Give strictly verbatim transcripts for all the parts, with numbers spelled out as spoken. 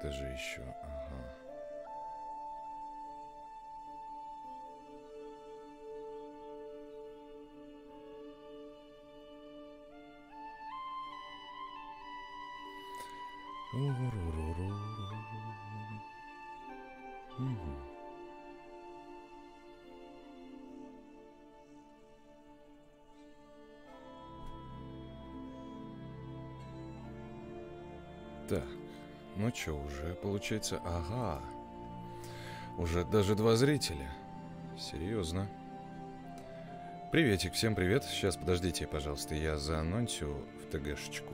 это же еще... Ага. Угу. Так, ну что, уже получается... Ага, уже даже два зрителя. Серьезно. Приветик, всем привет. Сейчас, подождите, пожалуйста, я заанонсю в ТГшечку.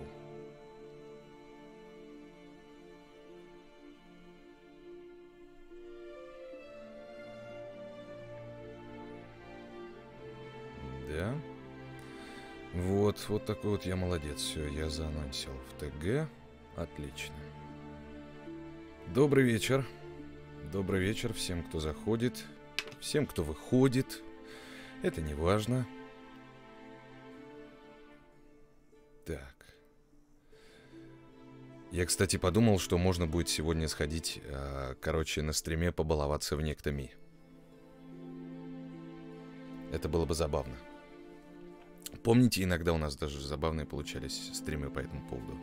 Да. Вот, вот такой вот я молодец. Все, я заанонсил в ТГ. Отлично. Добрый вечер. Добрый вечер всем, кто заходит, всем, кто выходит. Это не важно. Так. Я, кстати, подумал, что можно будет сегодня сходить, э, короче, на стриме побаловаться в Некто.ми. Это было бы забавно. Помните, иногда у нас даже забавные получались стримы по этому поводу.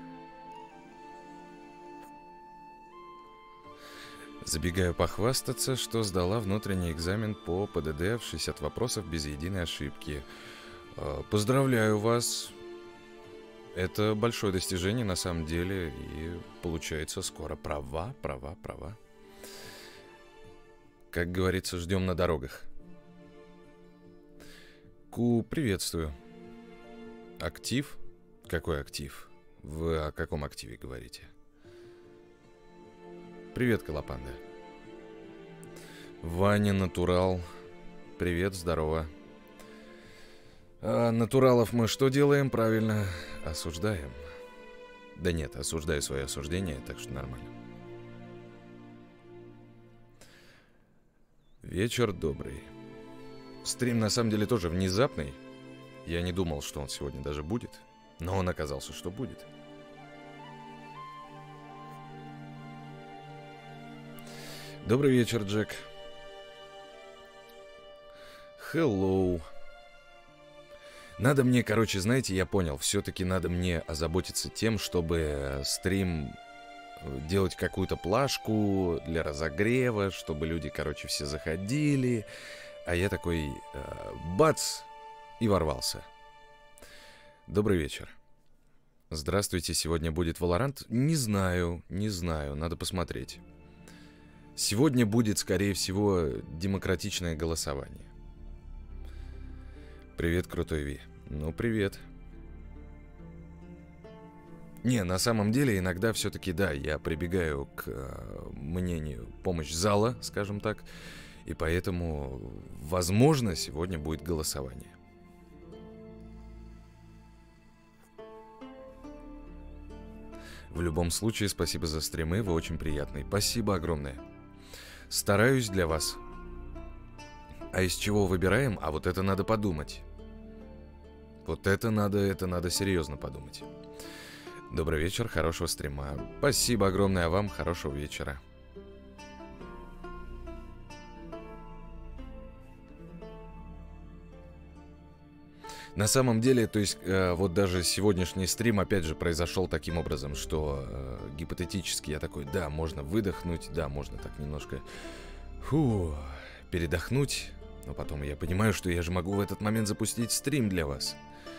Забегаю похвастаться, что сдала внутренний экзамен по ПДД в шестьдесят вопросов без единой ошибки. Поздравляю вас. Это большое достижение на самом деле. И получается скоро права, права, права. Как говорится, ждем на дорогах. Ку, приветствую. Актив? Какой актив? Вы о каком активе говорите? Привет, Колопанда. Ваня, Натурал. Привет, здорово. А натуралов мы что делаем? Правильно, осуждаем. Да нет, осуждаю свое осуждение, так что нормально. Вечер добрый. Стрим на самом деле тоже внезапный. Я не думал, что он сегодня даже будет, но он оказался, что будет. Добрый вечер, Джек. Hello. Надо мне, короче, знаете, я понял, все-таки надо мне озаботиться тем, чтобы стрим делать какую-то плашку для разогрева, чтобы люди, короче, все заходили. А я такой, э, бац, и ворвался. Добрый вечер. Здравствуйте, сегодня будет Valorant? Не знаю, не знаю, надо посмотреть. Сегодня будет, скорее всего, демократичное голосование. Привет, крутой Ви. Ну, привет. Не, на самом деле, иногда все-таки, да, я прибегаю к э, мнению помощь зала, скажем так, и поэтому, возможно, сегодня будет голосование. В любом случае, спасибо за стримы, вы очень приятный. Спасибо огромное. Стараюсь для вас. А из чего выбираем? А вот это надо подумать. Вот это надо, это надо серьезно подумать. Добрый вечер, хорошего стрима. Спасибо огромное, а вам хорошего вечера. На самом деле, то есть, э, вот даже сегодняшний стрим, опять же, произошел таким образом, что э, гипотетически я такой, да, можно выдохнуть, да, можно так немножко фу, передохнуть, но потом я понимаю, что я же могу в этот момент запустить стрим для вас.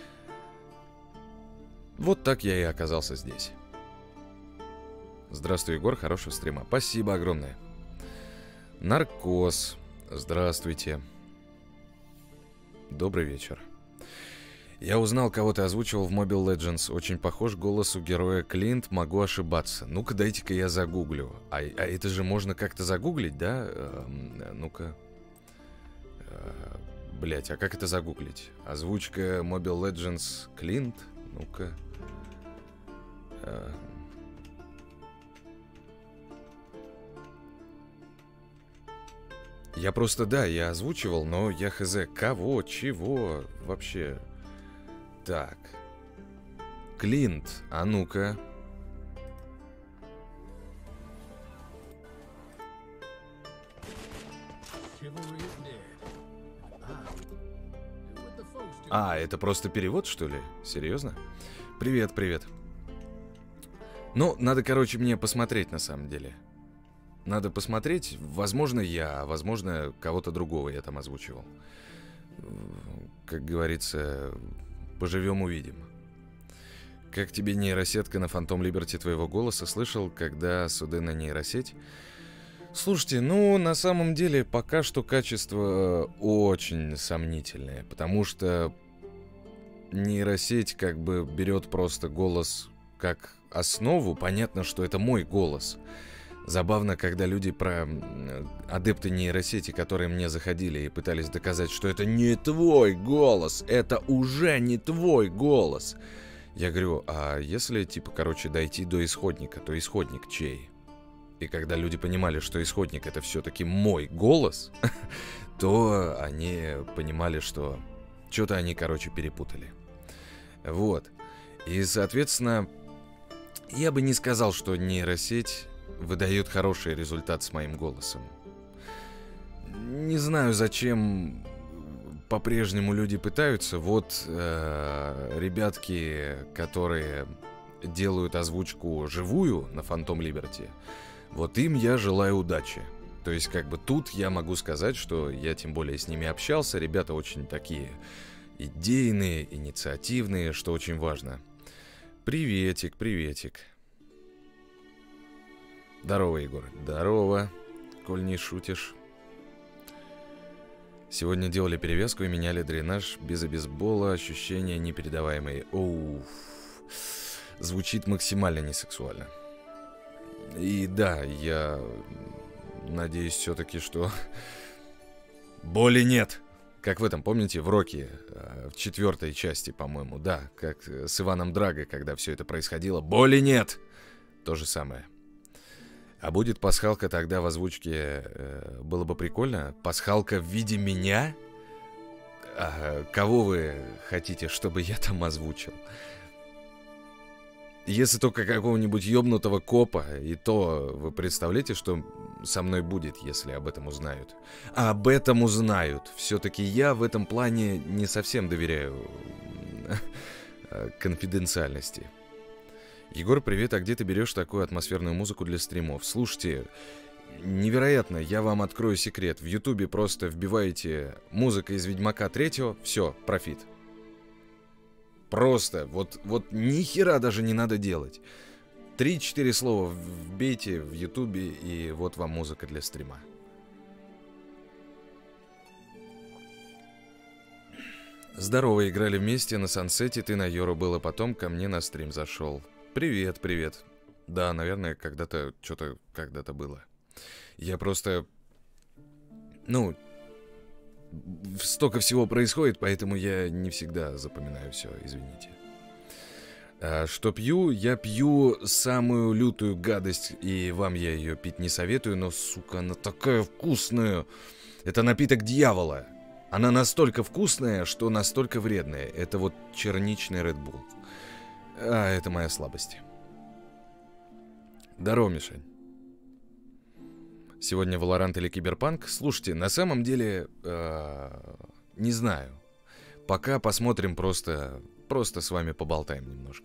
Вот так я и оказался здесь. Здравствуй, Егор, хорошего стрима. Спасибо огромное. Наркоз, здравствуйте. Добрый вечер. Я узнал, кого ты озвучивал в Mobile Legends. Очень похож голос у героя Клинт, могу ошибаться. Ну-ка, дайте-ка я загуглю. А, а это же можно как-то загуглить, да? Э, ну-ка. Э, блять, а как это загуглить? Озвучка Mobile Legends Клинт? Ну-ка. Э, я просто, да, я озвучивал, но я хз. Кого? Чего? Вообще... Так. Клинт, а ну-ка. А, это просто перевод, что ли? Серьезно? Привет, привет. Ну, надо, короче, мне посмотреть на самом деле. Надо посмотреть, возможно, я, а возможно, кого-то другого я там озвучивал. Как говорится, поживем, увидим. Как тебе нейросетка на Phantom Liberty твоего голоса? Слышал, когда суды на нейросеть? Слушайте, ну, на самом деле, пока что качество очень сомнительное, потому что нейросеть как бы берет просто голос как основу. Понятно, что это мой голос. Забавно, когда люди про адепты нейросети, которые мне заходили и пытались доказать, что это не твой голос, это уже не твой голос. Я говорю, а если, типа, короче, дойти до исходника, то исходник чей? И когда люди понимали, что исходник это все-таки мой голос, то они понимали, что что-то они, короче, перепутали. Вот. И, соответственно, я бы не сказал, что нейросеть выдает хороший результат с моим голосом. Не знаю, зачем по-прежнему люди пытаются. Вот э, ребятки, которые делают озвучку живую на Phantom Liberty, вот им я желаю удачи. То есть, как бы тут я могу сказать, что я тем более с ними общался. Ребята очень такие идейные, инициативные, что очень важно. Приветик, приветик. Здорово, Егор. Здорово, коль не шутишь. Сегодня делали перевязку и меняли дренаж без обезбола. Ощущения непередаваемые. Оу. Звучит максимально несексуально. И да, я надеюсь все-таки, что боли нет. Как в этом, помните, в Рокки, в четвертой части, по-моему, да, как с Иваном Драго, когда все это происходило. Боли нет! То же самое. А будет пасхалка тогда в озвучке, э, было бы прикольно. Пасхалка в виде меня? А кого вы хотите, чтобы я там озвучил? Если только какого-нибудь ёбнутого копа, и то вы представляете, что со мной будет, если об этом узнают. А об этом узнают. Все-таки я в этом плане не совсем доверяю конфиденциальности. Егор, привет, а где ты берешь такую атмосферную музыку для стримов? Слушайте, невероятно, я вам открою секрет. В Ютубе просто вбиваете «музыка из Ведьмака третьего», все, профит. Просто, вот, вот ни хера даже не надо делать. Три-четыре слова вбейте в Ютубе, и вот вам музыка для стрима. Здорово, играли вместе на Сансете, ты на Йору был, а потом ко мне на стрим зашел. Привет, привет. Да, наверное, когда-то, что-то когда-то было. Я просто, ну... Столько всего происходит, поэтому я не всегда запоминаю все, извините. А что пью? Я пью самую лютую гадость, и вам я ее пить не советую, но, сука, она такая вкусная. Это напиток дьявола. Она настолько вкусная, что настолько вредная. Это вот черничный Red Bull. А, это моя слабость. Здорово, Мишань. Сегодня Valorant или Киберпанк? Слушайте, на самом деле, э, не знаю. Пока посмотрим, просто, просто с вами поболтаем немножко.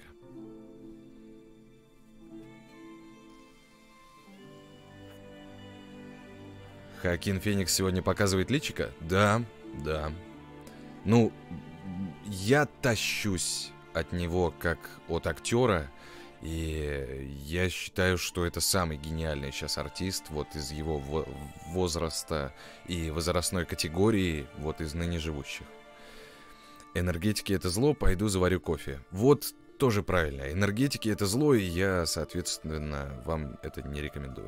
Хоакин Феникс сегодня показывает личико? Да, да. Ну, я тащусь от него как от актера. И я считаю, что это самый гениальный сейчас артист вот из его возраста и возрастной категории, вот из ныне живущих. Энергетики это зло, пойду заварю кофе. Вот тоже правильно. Энергетики это зло, и я, соответственно, вам это не рекомендую.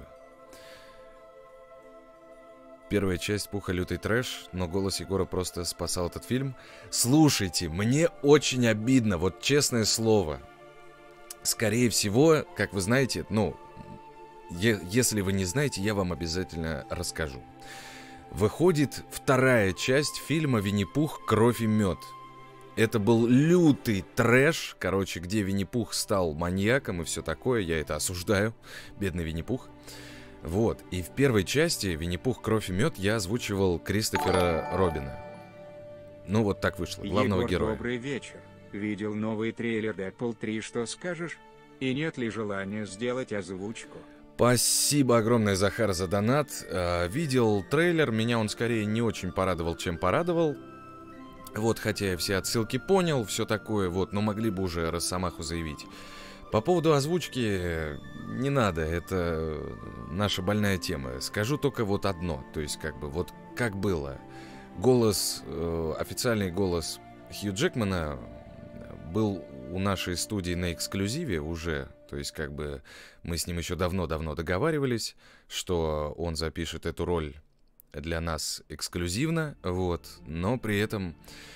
Первая часть Пуха лютый трэш, но голос Егора просто спасал этот фильм. Слушайте, мне очень обидно, вот честное слово. Скорее всего, как вы знаете, ну, е- если вы не знаете, я вам обязательно расскажу. Выходит вторая часть фильма «Винни-Пух. Кровь и мед». Это был лютый трэш, короче, где Винни-Пух стал маньяком и все такое. Я это осуждаю, бедный Винни-Пух. Вот, и в первой части «Винни-Пух. Кровь и мед» я озвучивал Кристофера Робина. Ну вот так вышло, главного Егор, героя. добрый вечер. Видел новый трейлер Дэдпул три, что скажешь? И нет ли желания сделать озвучку? Спасибо огромное, Захар, за донат. Э, видел трейлер, меня он скорее не очень порадовал, чем порадовал. Вот, хотя я все отсылки понял, все такое, вот, но могли бы уже Росомаху заявить. По поводу озвучки не надо, это наша больная тема. Скажу только вот одно, то есть как бы вот как было. Голос, э, официальный голос Хью Джекмана был у нашей студии на эксклюзиве уже. То есть как бы мы с ним еще давно-давно договаривались, что он запишет эту роль для нас эксклюзивно, вот. Но при этом,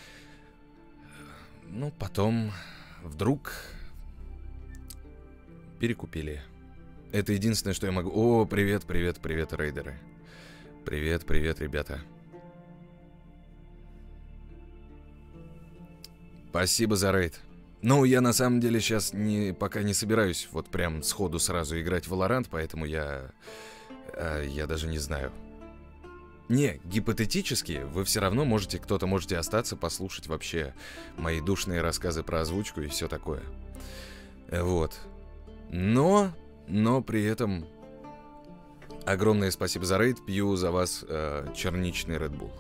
ну, потом вдруг перекупили. Это единственное, что я могу... О, привет, привет, привет, рейдеры. Привет, привет, ребята. Спасибо за рейд. Ну, я на самом деле сейчас не, пока не собираюсь вот прям сходу сразу играть в Valorant, поэтому я... Э, я даже не знаю. Не, гипотетически вы все равно можете, кто-то можете остаться, послушать вообще мои душные рассказы про озвучку и все такое. Вот. Но, но при этом огромное спасибо за рейд, пью за вас э, черничный Red Bull.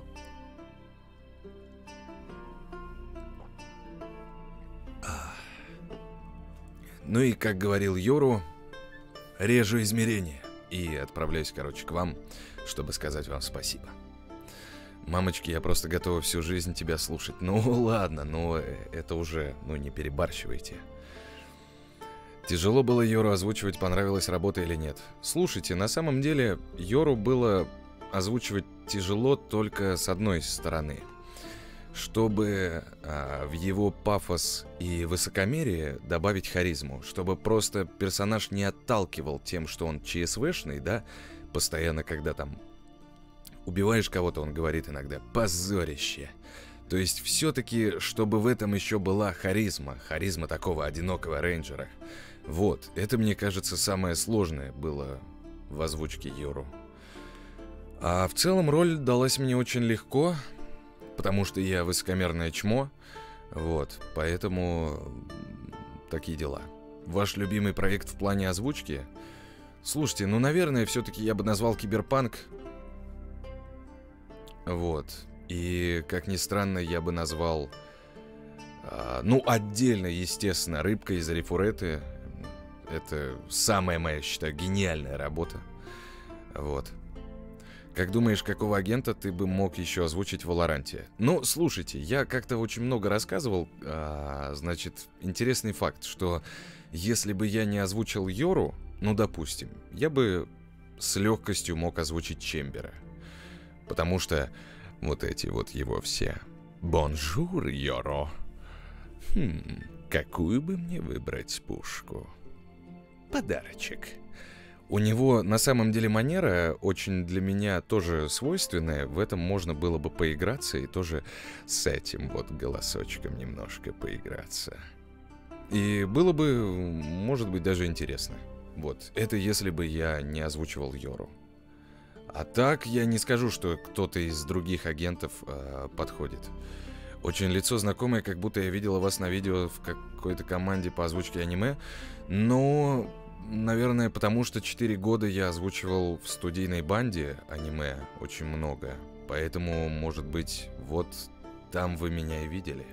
Ну и, как говорил Йору, режу измерения и отправляюсь, короче, к вам, чтобы сказать вам спасибо. Мамочки, я просто готова всю жизнь тебя слушать. Ну ладно, но это уже, ну не перебарщивайте. Тяжело было Йору озвучивать, понравилась работа или нет? Слушайте, на самом деле Йору было озвучивать тяжело только с одной стороны. Чтобы а, в его пафос и высокомерие добавить харизму, чтобы просто персонаж не отталкивал тем, что он ЧСВшный, да, постоянно, когда там убиваешь кого-то, он говорит иногда «позорище». То есть все-таки, чтобы в этом еще была харизма, харизма такого одинокого рейнджера. Вот, это, мне кажется, самое сложное было в озвучке Йору. А в целом роль далась мне очень легко, потому что я высокомерное чмо, вот, поэтому такие дела. Ваш любимый проект в плане озвучки? Слушайте, ну, наверное, все-таки я бы назвал Киберпанк. Вот, и, как ни странно, я бы назвал, а, ну, отдельно, естественно, Рыбка из Арифуреты. Это самая моя, считаю, гениальная работа. Вот. Как думаешь, какого агента ты бы мог еще озвучить в Валоранте? Ну, слушайте, я как-то очень много рассказывал. А, значит, интересный факт, что если бы я не озвучил Йору, ну, допустим, я бы с легкостью мог озвучить Чембера. Потому что вот эти вот его все «Бонжур, Йоро». Хм, какую бы мне выбрать пушку? Подарочек. У него на самом деле манера очень для меня тоже свойственная. В этом можно было бы поиграться и тоже с этим вот голосочком немножко поиграться. И было бы, может быть, даже интересно. Вот, это если бы я не озвучивал Йору. А так я не скажу, что кто-то из других агентов э, подходит. Очень лицо знакомое, как будто я видела вас на видео в какой-то команде по озвучке аниме. Но, наверное, потому что четыре года я озвучивал в студийной банде аниме очень много. Поэтому, может быть, вот там вы меня и видели.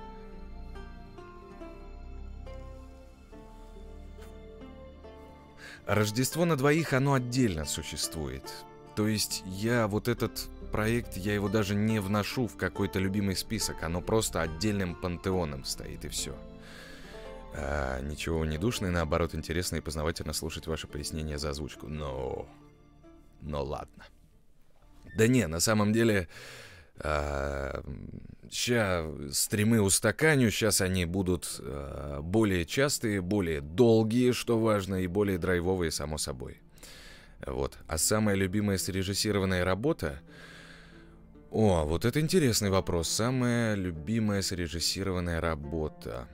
Рождество на двоих, оно отдельно существует. То есть я вот этот проект, я его даже не вношу в какой-то любимый список. Оно просто отдельным пантеоном стоит, и все. А, ничего не душное, наоборот, интересно и познавательно слушать ваши пояснения за озвучку. Но... Но ладно. Да не, на самом деле... А, ща стримы устаканю, сейчас они будут а, более частые, более долгие, что важно, и более драйвовые, само собой. Вот. А самая любимая срежиссированная работа... О, вот это интересный вопрос. Самая любимая срежиссированная работа.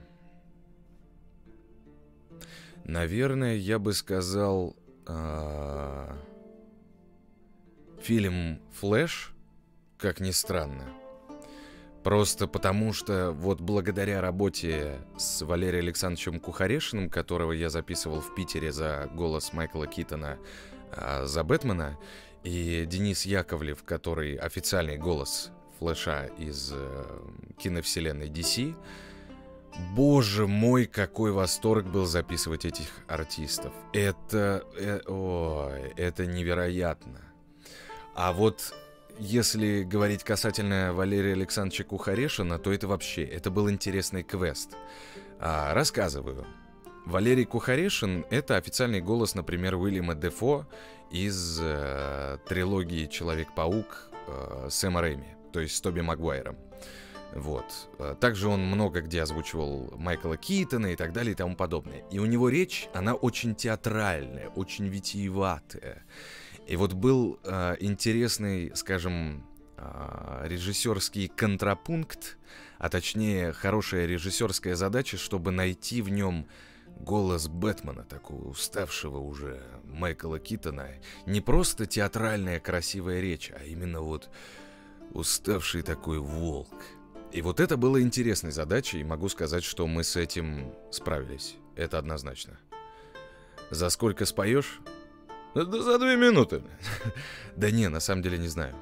Наверное, я бы сказал... А... Фильм «Флэш», как ни странно. Просто потому что вот благодаря работе с Валерием Александровичем Кухарешиным, которого я записывал в Питере за голос Майкла Китона, а, за Бэтмена, и Денис Яковлев, который официальный голос Флэша из э, киновселенной ди си, боже мой, какой восторг был записывать этих артистов. Это, э, ой, это невероятно. А вот если говорить касательно Валерия Александровича Кухарешина, то это вообще, это был интересный квест. А, рассказываю. Валерий Кухарешин — это официальный голос, например, Уильяма Дефо из э, трилогии «Человек-паук» э, Сэма Рэйми, то есть с Тоби Магуайром. Вот. Также он много где озвучивал Майкла Китона и так далее и тому подобное. И у него речь, она очень театральная, очень витиеватая. И вот был э, интересный, скажем, э, режиссерский контрапункт, а точнее хорошая режиссерская задача, чтобы найти в нем голос Бэтмена, такого уставшего уже Майкла Китона. Не просто театральная красивая речь, а именно вот уставший такой волк. И вот это было интересной задачей, и могу сказать, что мы с этим справились. Это однозначно. За сколько споешь? Да за две минуты. Да не, на самом деле не знаю.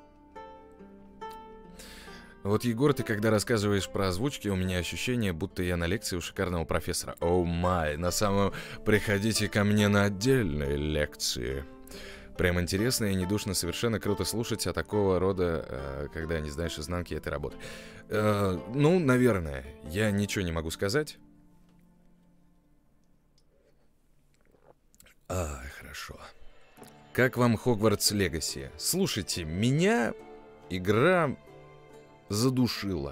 Вот, Егор, ты когда рассказываешь про озвучки, у меня ощущение, будто я на лекции у шикарного профессора. Оу май, на самом... Приходите ко мне на отдельные лекции. Прям интересно и недушно, совершенно круто слушать о такого рода, когда не знаешь изнанки этой работы. Ну, наверное, я ничего не могу сказать. А, хорошо. Как вам Хогвартс Легаси? Слушайте, меня игра задушила.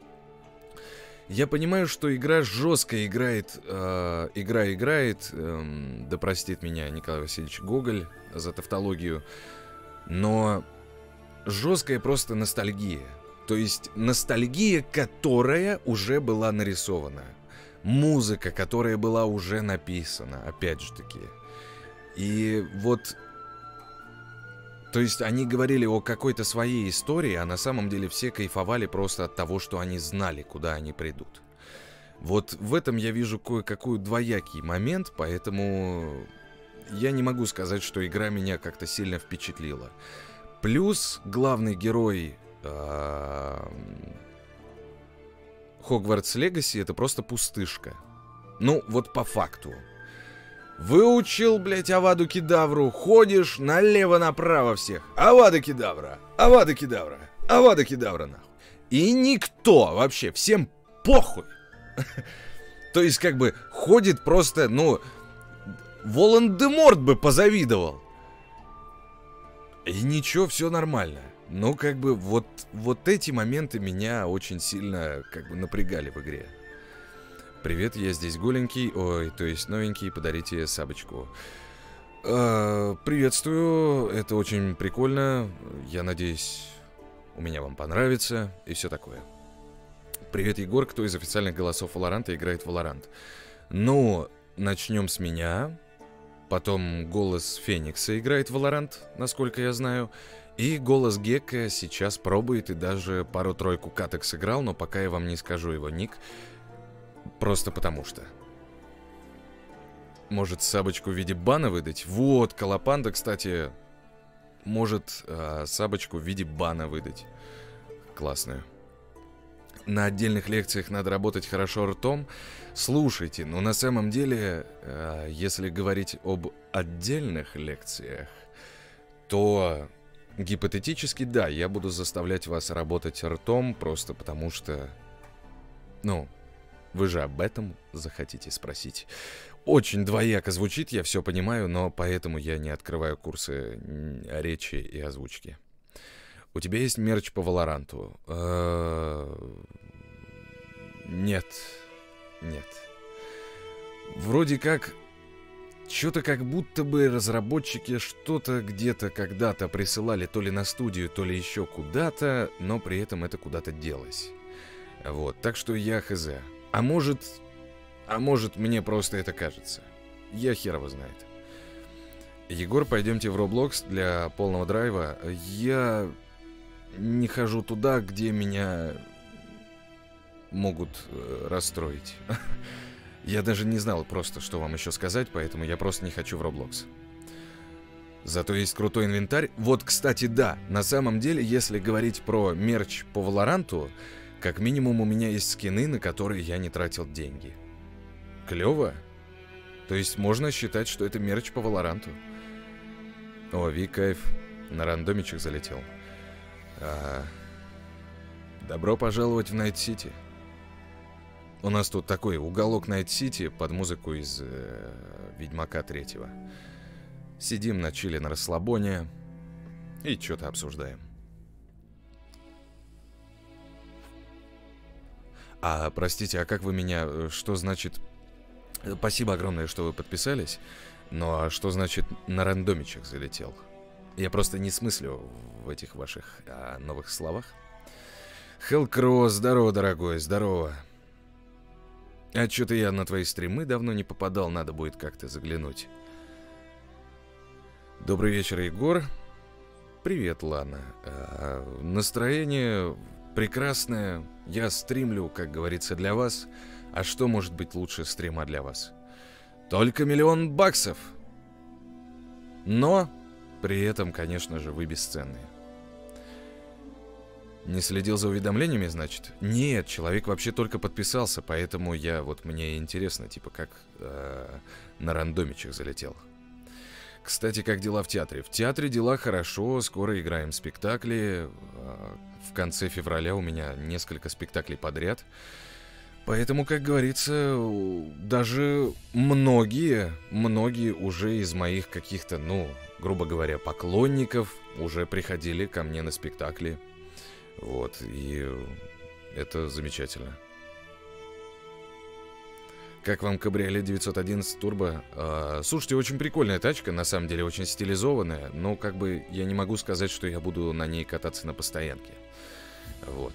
Я понимаю, что игра жестко играет, э, игра играет, э, да простит меня Николай Васильевич Гоголь за тавтологию, но жесткая просто ностальгия. То есть ностальгия, которая уже была нарисована. Музыка, которая была уже написана, опять же таки. И вот... То есть они говорили о какой-то своей истории, а на самом деле все кайфовали просто от того, что они знали, куда они придут. Вот в этом я вижу кое-какой двоякий момент, поэтому я не могу сказать, что игра меня как-то сильно впечатлила. Плюс главный герой Хогвартс Легаси — это просто пустышка. Ну, вот по факту. Выучил, блять, Аваду Кедавру, ходишь налево-направо всех. Авада Кедавра, Авада Кедавра, Авада Кедавра, нахуй. И никто вообще, всем похуй. То есть, как бы, ходит просто, ну, Волан-де-Морт бы позавидовал. И ничего, все нормально. Ну, как бы, вот, вот эти моменты меня очень сильно, как бы, напрягали в игре. Привет, я здесь голенький, ой, то есть новенький, подарите сабочку. Э, приветствую, это очень прикольно, я надеюсь, у меня вам понравится и все такое. Привет, Егор, кто из официальных голосов Валоранта играет в Валорант? Ну, начнем с меня, потом голос Феникса играет в Валорант, насколько я знаю, и голос Гекка сейчас пробует и даже пару-тройку каток сыграл, но пока я вам не скажу его ник. Просто потому что. Может, сабочку в виде бана выдать? Вот, Колопанда, кстати, может э, сабочку в виде бана выдать. Классную. На отдельных лекциях надо работать хорошо ртом. Слушайте, ну на самом деле, э, если говорить об отдельных лекциях, то гипотетически, да, я буду заставлять вас работать ртом, просто потому что, ну... Вы же об этом захотите спросить. Очень двояко звучит, я все понимаю, но поэтому я не открываю курсы речи и озвучки. У тебя есть мерч по Валоранту? Нет. Нет. Вроде как... Что-то как будто бы разработчики что-то где-то когда-то присылали то ли на студию, то ли еще куда-то, но при этом это куда-то делось. Вот, так что я хз. А может... А может, мне просто это кажется. Я хер его знает. Егор, пойдемте в Roblox для полного драйва. Я... не хожу туда, где меня могут э, расстроить. Я даже не знал просто, что вам еще сказать, поэтому я просто не хочу в Roblox. Зато есть крутой инвентарь. Вот, кстати, да, на самом деле, если говорить про мерч по Валоранту, как минимум у меня есть скины, на которые я не тратил деньги. Клево? То есть можно считать, что это мерч по Валоранту. О, Ви, кайф. На рандомичек залетел. А... Добро пожаловать в Найт-Сити. У нас тут такой уголок Найт-Сити под музыку из э, Ведьмака третьего. Сидим на чиле, на расслабоне и что-то обсуждаем. А, простите, а как вы меня... Что значит... Спасибо огромное, что вы подписались. Но что значит на рандомичек залетел? Я просто не смыслю в этих ваших а, новых словах. Хелкросс, здорово, дорогой, здорово. А что-то я на твои стримы давно не попадал, надо будет как-то заглянуть. Добрый вечер, Егор. Привет, Лана. А, настроение прекрасное. Я стримлю, как говорится, для вас. А что может быть лучше стрима для вас? Только миллион баксов. Но при этом, конечно же, вы бесценные. Не следил за уведомлениями, значит? Нет, человек вообще только подписался, поэтому я, вот мне интересно, типа, как э, на рандомичек залетел. Кстати, как дела в театре? В театре дела хорошо, скоро играем спектакли. Э, в конце февраля у меня несколько спектаклей подряд. Поэтому, как говорится, даже многие, многие уже из моих каких-то, ну, грубо говоря, поклонников уже приходили ко мне на спектакли. Вот, и это замечательно. Как вам кабриолет девятьсот одиннадцать Turbo? А, слушайте, очень прикольная тачка, на самом деле очень стилизованная, но как бы я не могу сказать, что я буду на ней кататься на постоянке. Вот.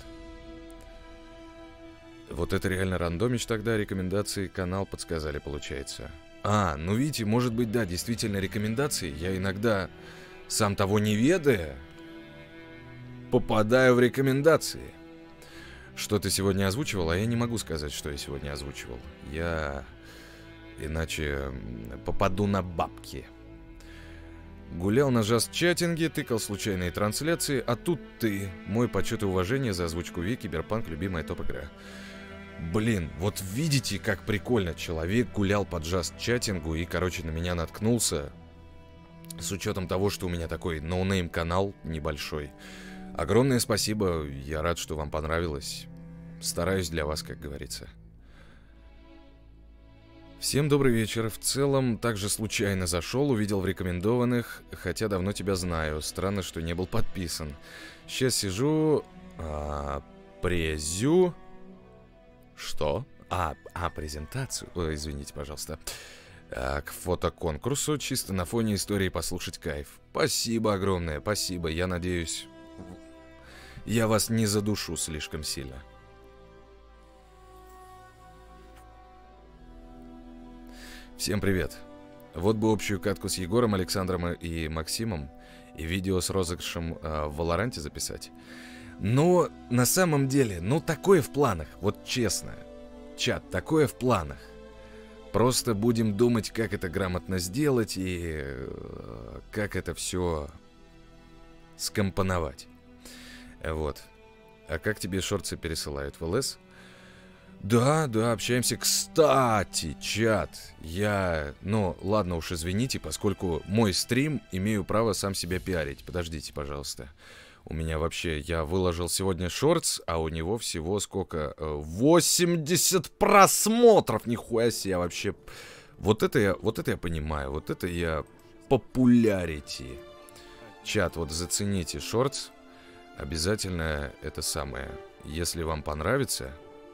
Вот это реально рандомич тогда, рекомендации канал подсказали, получается. А, ну видите, может быть, да, действительно рекомендации. Я иногда, сам того не ведая, попадаю в рекомендации. Что ты сегодня озвучивал, а я не могу сказать, что я сегодня озвучивал. Я иначе попаду на бабки. Гулял на джаст-чатинге, тыкал случайные трансляции, а тут ты. Мой почет и уважение за озвучку Ви, Киберпанк, любимая топ-игра. Блин, вот видите, как прикольно. Человек гулял по джаст-чатингу и, короче, на меня наткнулся. С учетом того, что у меня такой ноунейм-канал небольшой. Огромное спасибо, я рад, что вам понравилось. Стараюсь для вас, как говорится. Всем добрый вечер. В целом, также случайно зашел, увидел в рекомендованных, хотя давно тебя знаю. Странно, что не был подписан. Сейчас сижу... А, презю... Что? А, а презентацию? Ой, извините, пожалуйста. А, к фотоконкурсу, чисто на фоне истории послушать кайф. Спасибо огромное, спасибо. Я надеюсь... Я вас не задушу слишком сильно. Всем привет. Вот бы общую катку с Егором, Александром и Максимом и видео с розыгрышем э, в Валоранте записать. Но на самом деле, ну такое в планах, вот честно. Чат, такое в планах. Просто будем думать, как это грамотно сделать и э, как это все скомпоновать. Вот. А как тебе шорты пересылают в ЛС? Да, да, общаемся. Кстати, чат, я... Ну, ладно уж, извините, поскольку мой стрим, имею право сам себя пиарить. Подождите, пожалуйста. У меня вообще... Я выложил сегодня шортс, а у него всего сколько? восемьдесят просмотров! Нихуя себе вообще... Вот это я, вот это я понимаю. Вот это я популярити. Чат, вот зацените шортс. Обязательно это самое. Если вам понравится...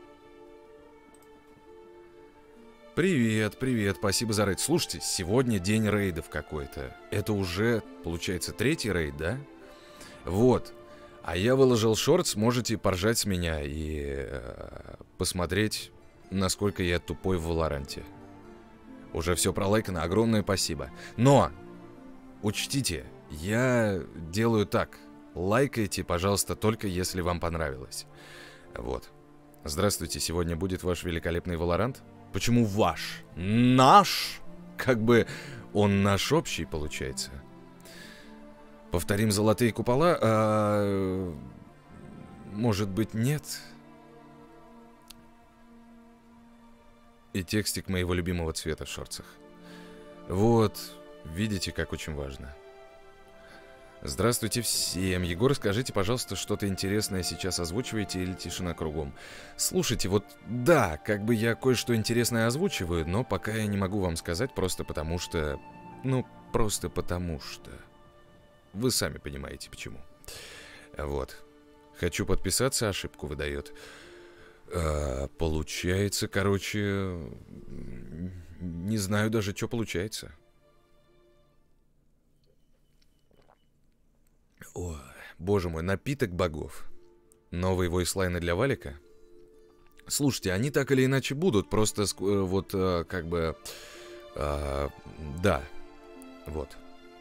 Привет, привет, спасибо за рейд. Слушайте, сегодня день рейдов какой-то. Это уже, получается, третий рейд, да? Вот. А я выложил шортс, можете поржать с меня и э, посмотреть, насколько я тупой в Валоранте. Уже все пролайкано, огромное спасибо. Но, учтите, я делаю так. лайкайте, пожалуйста, только если вам понравилось. Вот. Здравствуйте, сегодня будет ваш великолепный Валорант. Почему ваш? Наш? Как бы он наш общий, получается. Повторим золотые купола, а... может быть, нет? И текстик моего любимого цвета в шорцах. Вот, видите, как очень важно. Здравствуйте всем. Егор, скажите, пожалуйста, что-то интересное сейчас озвучиваете или тишина кругом? Слушайте, вот да, как бы я кое-что интересное озвучиваю, но пока я не могу вам сказать, просто потому что... Ну, просто потому что... Вы сами понимаете, почему. Вот. Хочу подписаться, ошибку выдает. А, получается, короче... Не знаю даже, что получается. Ой, боже мой, напиток богов. Новые войслайны для Валика. Слушайте, они так или иначе будут, просто вот как бы... А, да, вот.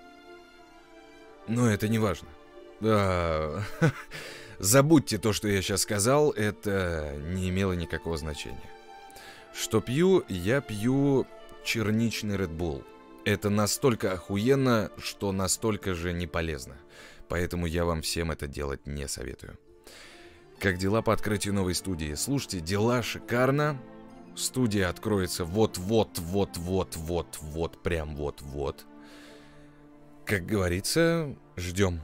Но это не важно. А, забудьте то, что я сейчас сказал, это не имело никакого значения. Что пью? Я пью черничный Red Bull. Это настолько охуенно, что настолько же не полезно. Поэтому я вам всем это делать не советую. Как дела по открытию новой студии? Слушайте, дела шикарно. Студия откроется вот-вот-вот-вот-вот-вот, прям вот-вот. Как говорится, ждем.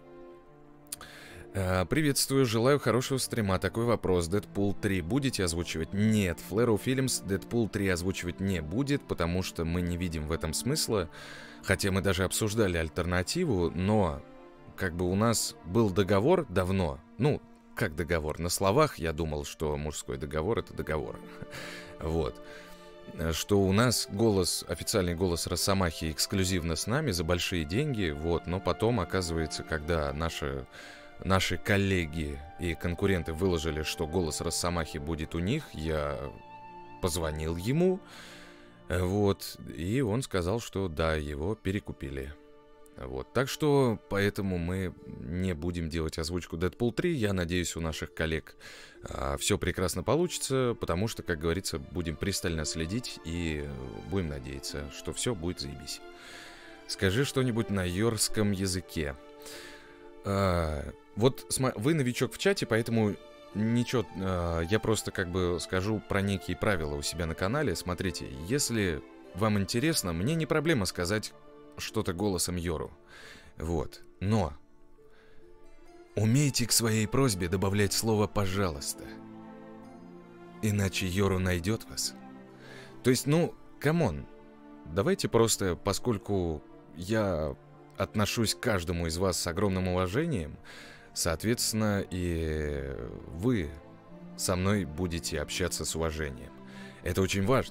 А, приветствую, желаю хорошего стрима. Такой вопрос. Дэдпул три будете озвучивать? Нет, Flarrow Films Дэдпул три озвучивать не будет, потому что мы не видим в этом смысла. Хотя мы даже обсуждали альтернативу, но... Как бы у нас был договор давно. Ну, как договор? На словах я думал, что мужской договор — это договор. Вот. Что у нас голос, официальный голос Росомахи эксклюзивно с нами за большие деньги. Вот. Но потом, оказывается, когда наши, наши коллеги и конкуренты выложили, что голос Росомахи будет у них, я позвонил ему. Вот. И он сказал, что да, его перекупили. Вот, так что поэтому мы не будем делать озвучку Дэдпул три. Я надеюсь, у наших коллег а, все прекрасно получится, потому что, как говорится, будем пристально следить и будем надеяться, что все будет заебись. Скажи что-нибудь на йорском языке. А, вот вы новичок в чате, поэтому ничего, а, я просто как бы скажу про некие правила у себя на канале. Смотрите, если вам интересно, мне не проблема сказать что-то голосом Йору. Вот. Но умейте к своей просьбе добавлять слово «пожалуйста». Иначе Йору найдет вас. То есть, ну, камон. Давайте просто, поскольку я отношусь к каждому из вас с огромным уважением, соответственно, и вы со мной будете общаться с уважением. Это очень важно.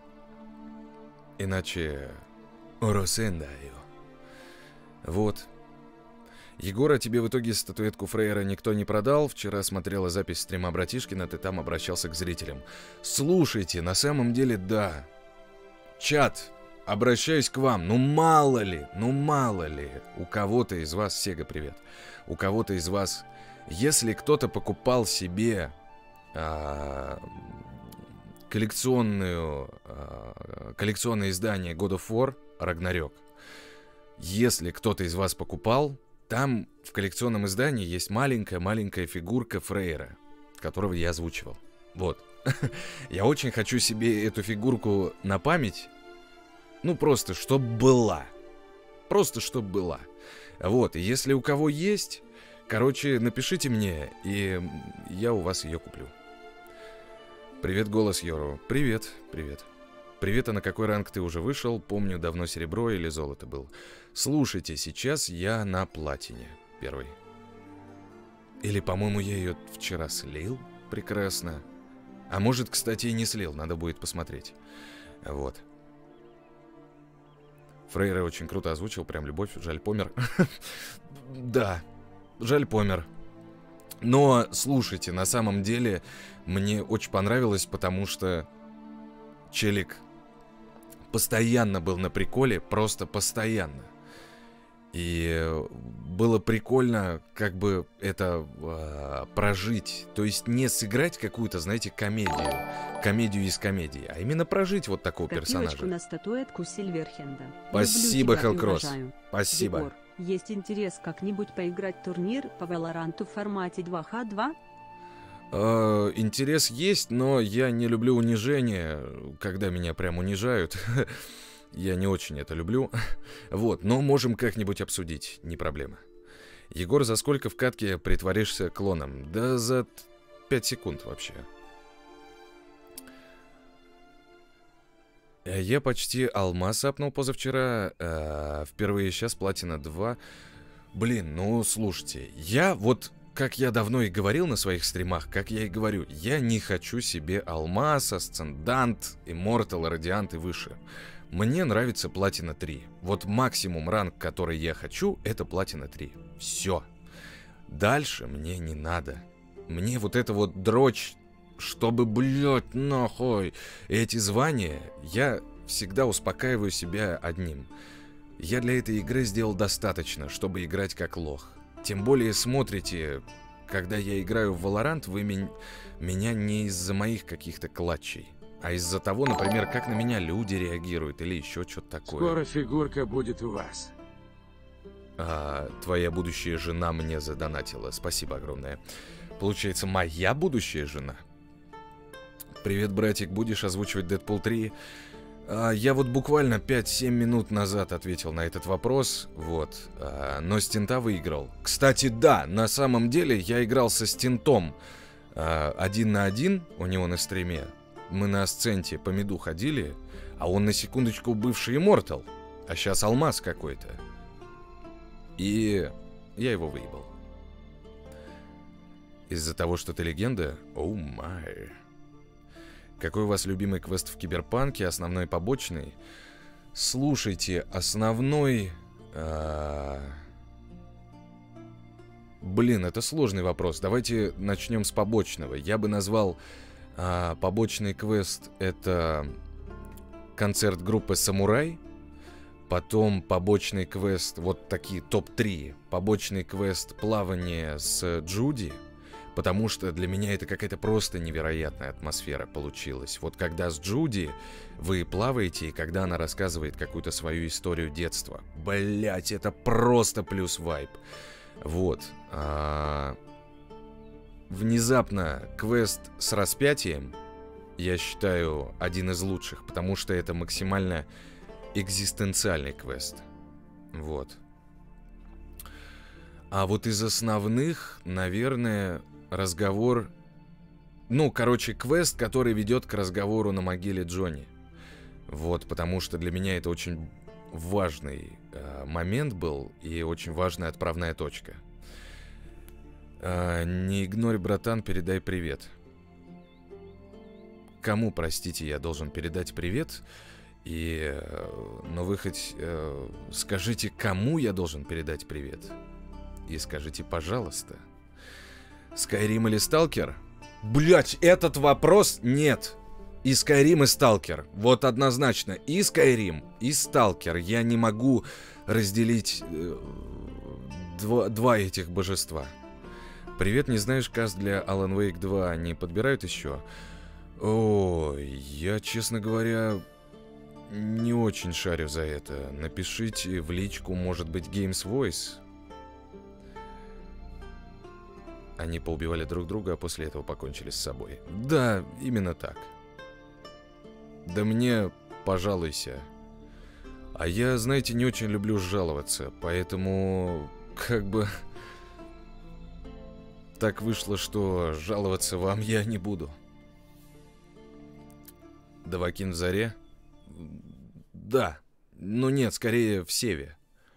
Иначе... Оросендаю. Вот. Егора, тебе в итоге статуэтку Фрейра никто не продал. Вчера смотрела запись стрима Братишкина, ты там обращался к зрителям. Слушайте, на самом деле да. Чат, обращаюсь к вам. Ну мало ли, ну мало ли. У кого-то из вас, Сега, привет. У кого-то из вас, если кто-то покупал себе... А... коллекционную, э, коллекционное издание God of War Ragnarok. Если кто-то из вас покупал, там в коллекционном издании есть маленькая-маленькая фигурка Фрейра, которого я озвучивал. Вот. Я очень хочу себе эту фигурку на память. Ну, просто, чтоб была. Просто, чтоб была. Вот, и если у кого есть, короче, напишите мне, и я у вас ее куплю. Привет, голос Йору. Привет, привет. Привет, а на какой ранг ты уже вышел? Помню, давно серебро или золото был. Слушайте, сейчас я на платине первый. Или, по-моему, я ее вчера слил? Прекрасно. А может, кстати, и не слил, надо будет посмотреть. Вот. Фрейра очень круто озвучил, прям любовь, жаль, помер. Да, жаль, помер. Но, слушайте, на самом деле, мне очень понравилось, потому что челик постоянно был на приколе, просто постоянно. И было прикольно как бы это э, прожить. То есть не сыграть какую-то, знаете, комедию. Комедию из комедии. А именно прожить вот такого персонажа. Копилочку на статуэтку Сильверхенда. Спасибо, Люблю тебя и Хеллкросс. уважаю. Спасибо. Егор, есть интерес как-нибудь поиграть турнир по Валоранту в формате два ха два? Э, интерес есть, но я не люблю унижение, когда меня прям унижают. Я не очень это люблю. Вот, но можем как-нибудь обсудить, не проблема. Егор, за сколько в катке притворишься клоном? Да за пять секунд вообще. Я почти алмаз апнул позавчера, а впервые сейчас платина два. Блин, ну слушайте, я вот, как я давно и говорил на своих стримах, как я и говорю, я не хочу себе алмаз, асцендант, иммортал, радиант и выше. Мне нравится платина три. Вот максимум ранг, который я хочу, это платина три. Все. Дальше мне не надо. Мне вот это вот дрочь, чтобы, блядь, нахуй, эти звания, я всегда успокаиваю себя одним. Я для этой игры сделал достаточно, чтобы играть как лох. Тем более смотрите, когда я играю в Valorant, вы меня, меня не из-за моих каких-то клатчей, а из-за того, например, как на меня люди реагируют или еще что-то такое. Скоро фигурка будет у вас. А, твоя будущая жена мне задонатила. Спасибо огромное. Получается, моя будущая жена? Привет, братик, будешь озвучивать Дэдпул три? А, я вот буквально пять-семь минут назад ответил на этот вопрос. Вот. А, но Стинта выиграл. Кстати, да, на самом деле я играл со Стинтом а, один на один у него на стриме. Мы на Асценте по миду ходили, а он на секундочку бывший Иммортал, а сейчас алмаз какой-то. И я его выебал. Из-за того, что ты легенда? Оу май. Какой у вас любимый квест в Киберпанке? Основной, побочный? Слушайте, основной... А... Блин, это сложный вопрос. Давайте начнем с побочного. Я бы назвал... А побочный квест — это концерт группы «Самурай». Потом побочный квест, вот такие топ три. Побочный квест «Плавание с Джуди». Потому что для меня это какая-то просто невероятная атмосфера получилась. Вот когда с Джуди вы плаваете, и когда она рассказывает какую-то свою историю детства. Блять, это просто плюс вайб. Вот. А... Внезапно квест с распятием, я считаю, один из лучших, потому что это максимально экзистенциальный квест. Вот. А вот из основных, наверное, разговор... Ну, короче, квест, который ведет к разговору на могиле Джонни. Вот, потому что для меня это очень важный э, момент был и очень важная отправная точка. А, не игнорь, братан, передай привет. Кому, простите, я должен передать привет? И, но вы хоть э, скажите, кому я должен передать привет? И скажите, пожалуйста. Skyrim или Stalker? Блять, этот вопрос нет. И Skyrim, и Stalker. Вот однозначно. И Skyrim, и Stalker. Я не могу разделить э, два, два этих божества. Привет, не знаешь, каст для Alan Wake два не подбирают еще? Ой, я, честно говоря, не очень шарю за это. Напишите в личку, может быть, Games Voice. Они поубивали друг друга, а после этого покончили с собой. Да, именно так. Да мне пожалуйся. А я, знаете, не очень люблю жаловаться, поэтому как бы... Так вышло, что жаловаться вам я не буду. Давакин в заре? Да. Ну нет, скорее в севе.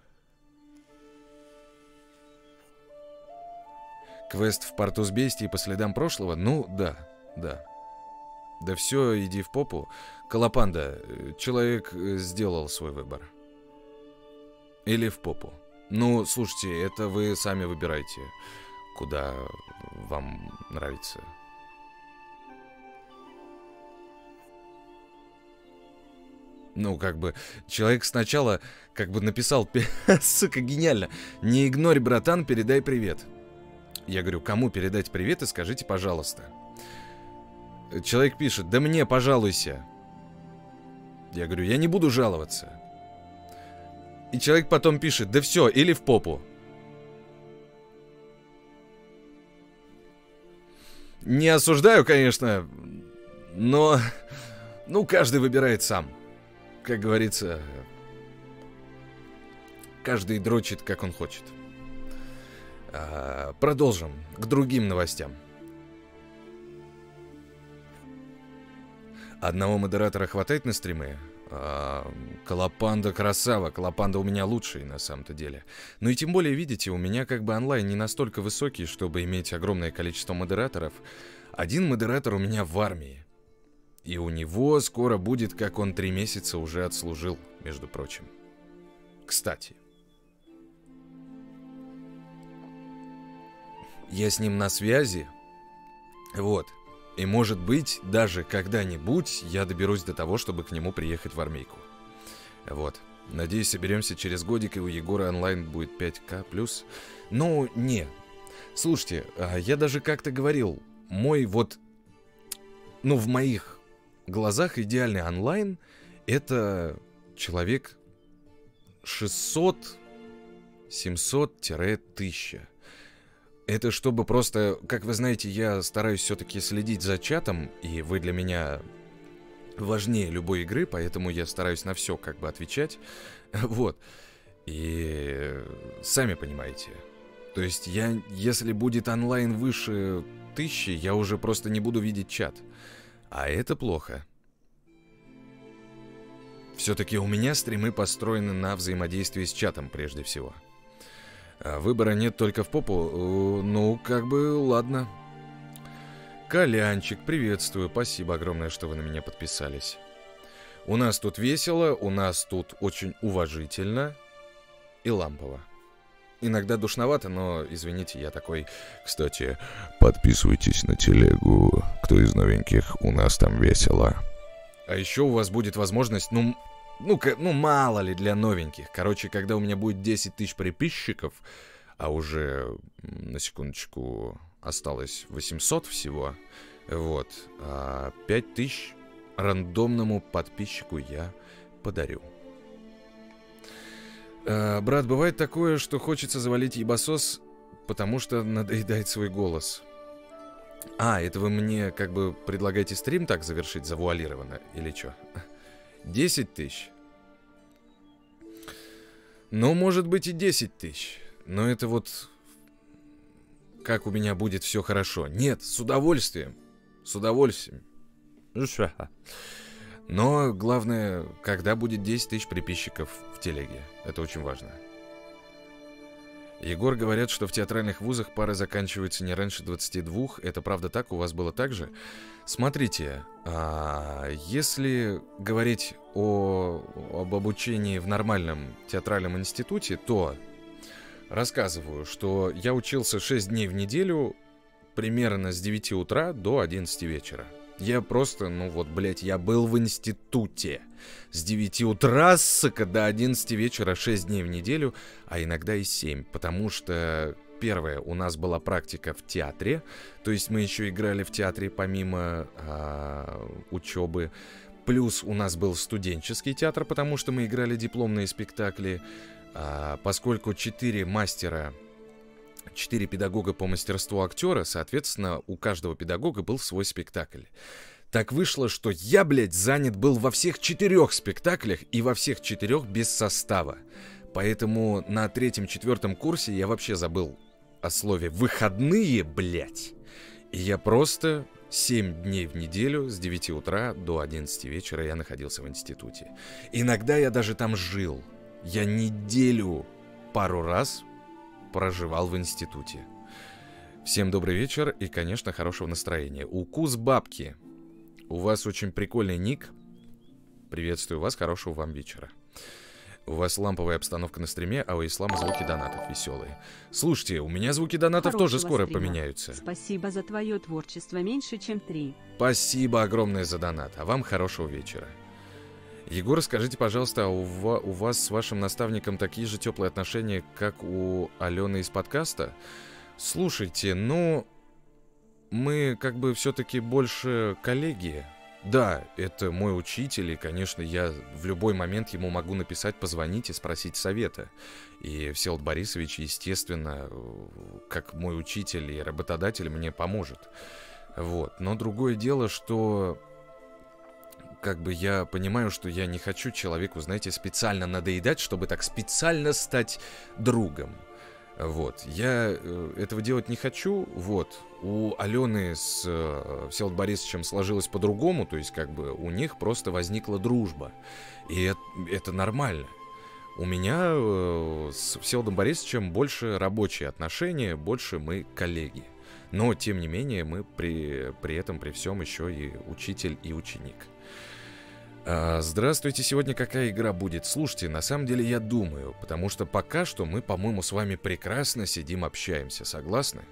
Квест в порту с бестией по следам прошлого? Ну, да, да. Да все, иди в попу. Колопанда, человек сделал свой выбор. Или в попу. Ну, слушайте, это вы сами выбирайте, куда вам нравится. Ну, как бы, человек сначала как бы написал, сука, гениально, не игнорь, братан, передай привет. Я говорю, кому передать привет и скажите, пожалуйста. Человек пишет, да мне пожалуйся. Я говорю, я не буду жаловаться. И человек потом пишет, да все, или в попу. Не осуждаю, конечно, но, ну, каждый выбирает сам. Как говорится, каждый дрочит, как он хочет. А, продолжим к другим новостям. Одного модератора хватает на стримы? А, Колопанда красава. Колопанда у меня лучший на самом-то деле. Ну и тем более, видите, у меня как бы онлайн не настолько высокий, чтобы иметь огромное количество модераторов. Один модератор у меня в армии. И у него скоро будет, как он три месяца уже отслужил, между прочим. Кстати. Я с ним на связи. Вот. И может быть, даже когда-нибудь я доберусь до того, чтобы к нему приехать в армейку. Вот. Надеюсь, соберемся через годик, и у Егора онлайн будет пять ка плюс. Ну, не. Слушайте, я даже как-то говорил, мой вот... Ну, в моих глазах идеальный онлайн — это человек шестьсот-семьсот-тысяча. Это чтобы просто, как вы знаете, я стараюсь все-таки следить за чатом, и вы для меня важнее любой игры, поэтому я стараюсь на все как бы отвечать. Вот. И сами понимаете. То есть я, если будет онлайн выше тысячи, я уже просто не буду видеть чат. А это плохо. Все-таки у меня стримы построены на взаимодействии с чатом прежде всего. А выбора нет только в попу. Ну, как бы, ладно. Колянчик, приветствую. Спасибо огромное, что вы на меня подписались. У нас тут весело, у нас тут очень уважительно и лампово. Иногда душновато, но, извините, я такой... Кстати, подписывайтесь на телегу. Кто из новеньких, у нас там весело. А еще у вас будет возможность, ну... Ну, ну, мало ли для новеньких. Короче, когда у меня будет десять тысяч подписчиков, а уже, на секундочку, осталось восемьсот всего, вот, а пять тысяч рандомному подписчику я подарю. А, брат, бывает такое, что хочется завалить ебасос, потому что надоедает свой голос. А, это вы мне как бы предлагаете стрим так завершить завуалированно, или что? десять тысяч. Ну, может быть и десять тысяч. Но это вот... Как у меня будет все хорошо. Нет, с удовольствием. С удовольствием. Но главное, когда будет десять тысяч подписчиков в телеге. Это очень важно. Егор, говорят, что в театральных вузах пары заканчиваются не раньше двадцати двух. Это правда так? У вас было так же? Смотрите, а если говорить о, об обучении в нормальном театральном институте, то рассказываю, что я учился шесть дней в неделю примерно с девяти утра до одиннадцати вечера. Я просто, ну вот, блядь, я был в институте с девяти утра, сука, до одиннадцати вечера, шесть дней в неделю, а иногда и семь, потому что, первое, у нас была практика в театре, то есть мы еще играли в театре помимо а, учебы, плюс у нас был студенческий театр, потому что мы играли дипломные спектакли, а, поскольку четыре мастера... Четыре педагога по мастерству актера, соответственно, у каждого педагога был свой спектакль. Так вышло, что я, блядь, занят был во всех четырех спектаклях и во всех четырех без состава. Поэтому на третьем-четвертом курсе я вообще забыл о слове «выходные», блядь. И я просто семь дней в неделю с девяти утра до одиннадцати вечера я находился в институте. Иногда я даже там жил. Я неделю пару раз... проживал в институте. Всем добрый вечер и, конечно, хорошего настроения. Укус бабки. У вас очень прикольный ник. Приветствую вас, хорошего вам вечера. У вас ламповая обстановка на стриме, а у Ислама звуки донатов веселые. Слушайте, у меня звуки донатов хорошего тоже скоро стрима. Поменяются. Спасибо за твое творчество, меньше чем три. Спасибо огромное за донат, а вам хорошего вечера. Егор, скажите, пожалуйста, а у, ва- у вас с вашим наставником такие же теплые отношения, как у Алены из подкаста? Слушайте, ну, мы как бы все-таки больше коллеги. Да, это мой учитель, и, конечно, я в любой момент ему могу написать, позвонить и спросить совета. И Всеволод Борисович, естественно, как мой учитель и работодатель, мне поможет. Вот. Но другое дело, что как бы я понимаю, что я не хочу человеку, знаете, специально надоедать, чтобы так специально стать другом. Вот. Я э, этого делать не хочу. Вот. У Алены с э, Всеволодом Борисовичем сложилось по-другому, то есть как бы у них просто возникла дружба. И это, это нормально. У меня э, с Всеволодом Борисовичем больше рабочие отношения, больше мы коллеги. Но, тем не менее, мы при, при этом, при всем еще и учитель и ученик. А, здравствуйте, сегодня какая игра будет? Слушайте, на самом деле я думаю, потому что пока что мы, по-моему, с вами прекрасно сидим, общаемся, согласны?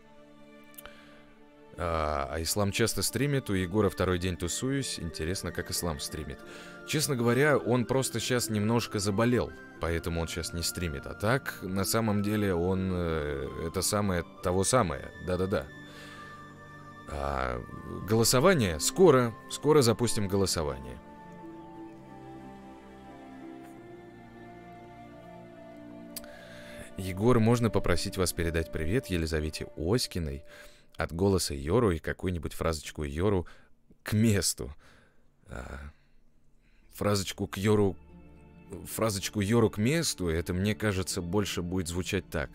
А, а Ислам часто стримит, у Егора второй день тусуюсь, интересно, как Ислам стримит. Честно говоря, он просто сейчас немножко заболел, поэтому он сейчас не стримит. А так, на самом деле, он э, это самое, того самое, да-да-да. А, голосование скоро, скоро запустим голосование. Егор, можно попросить вас передать привет Елизавете Оськиной от голоса Йору и какую-нибудь фразочку Йору к месту. А, фразочку к Йору, фразочку Йору к месту, это, мне кажется, больше будет звучать так.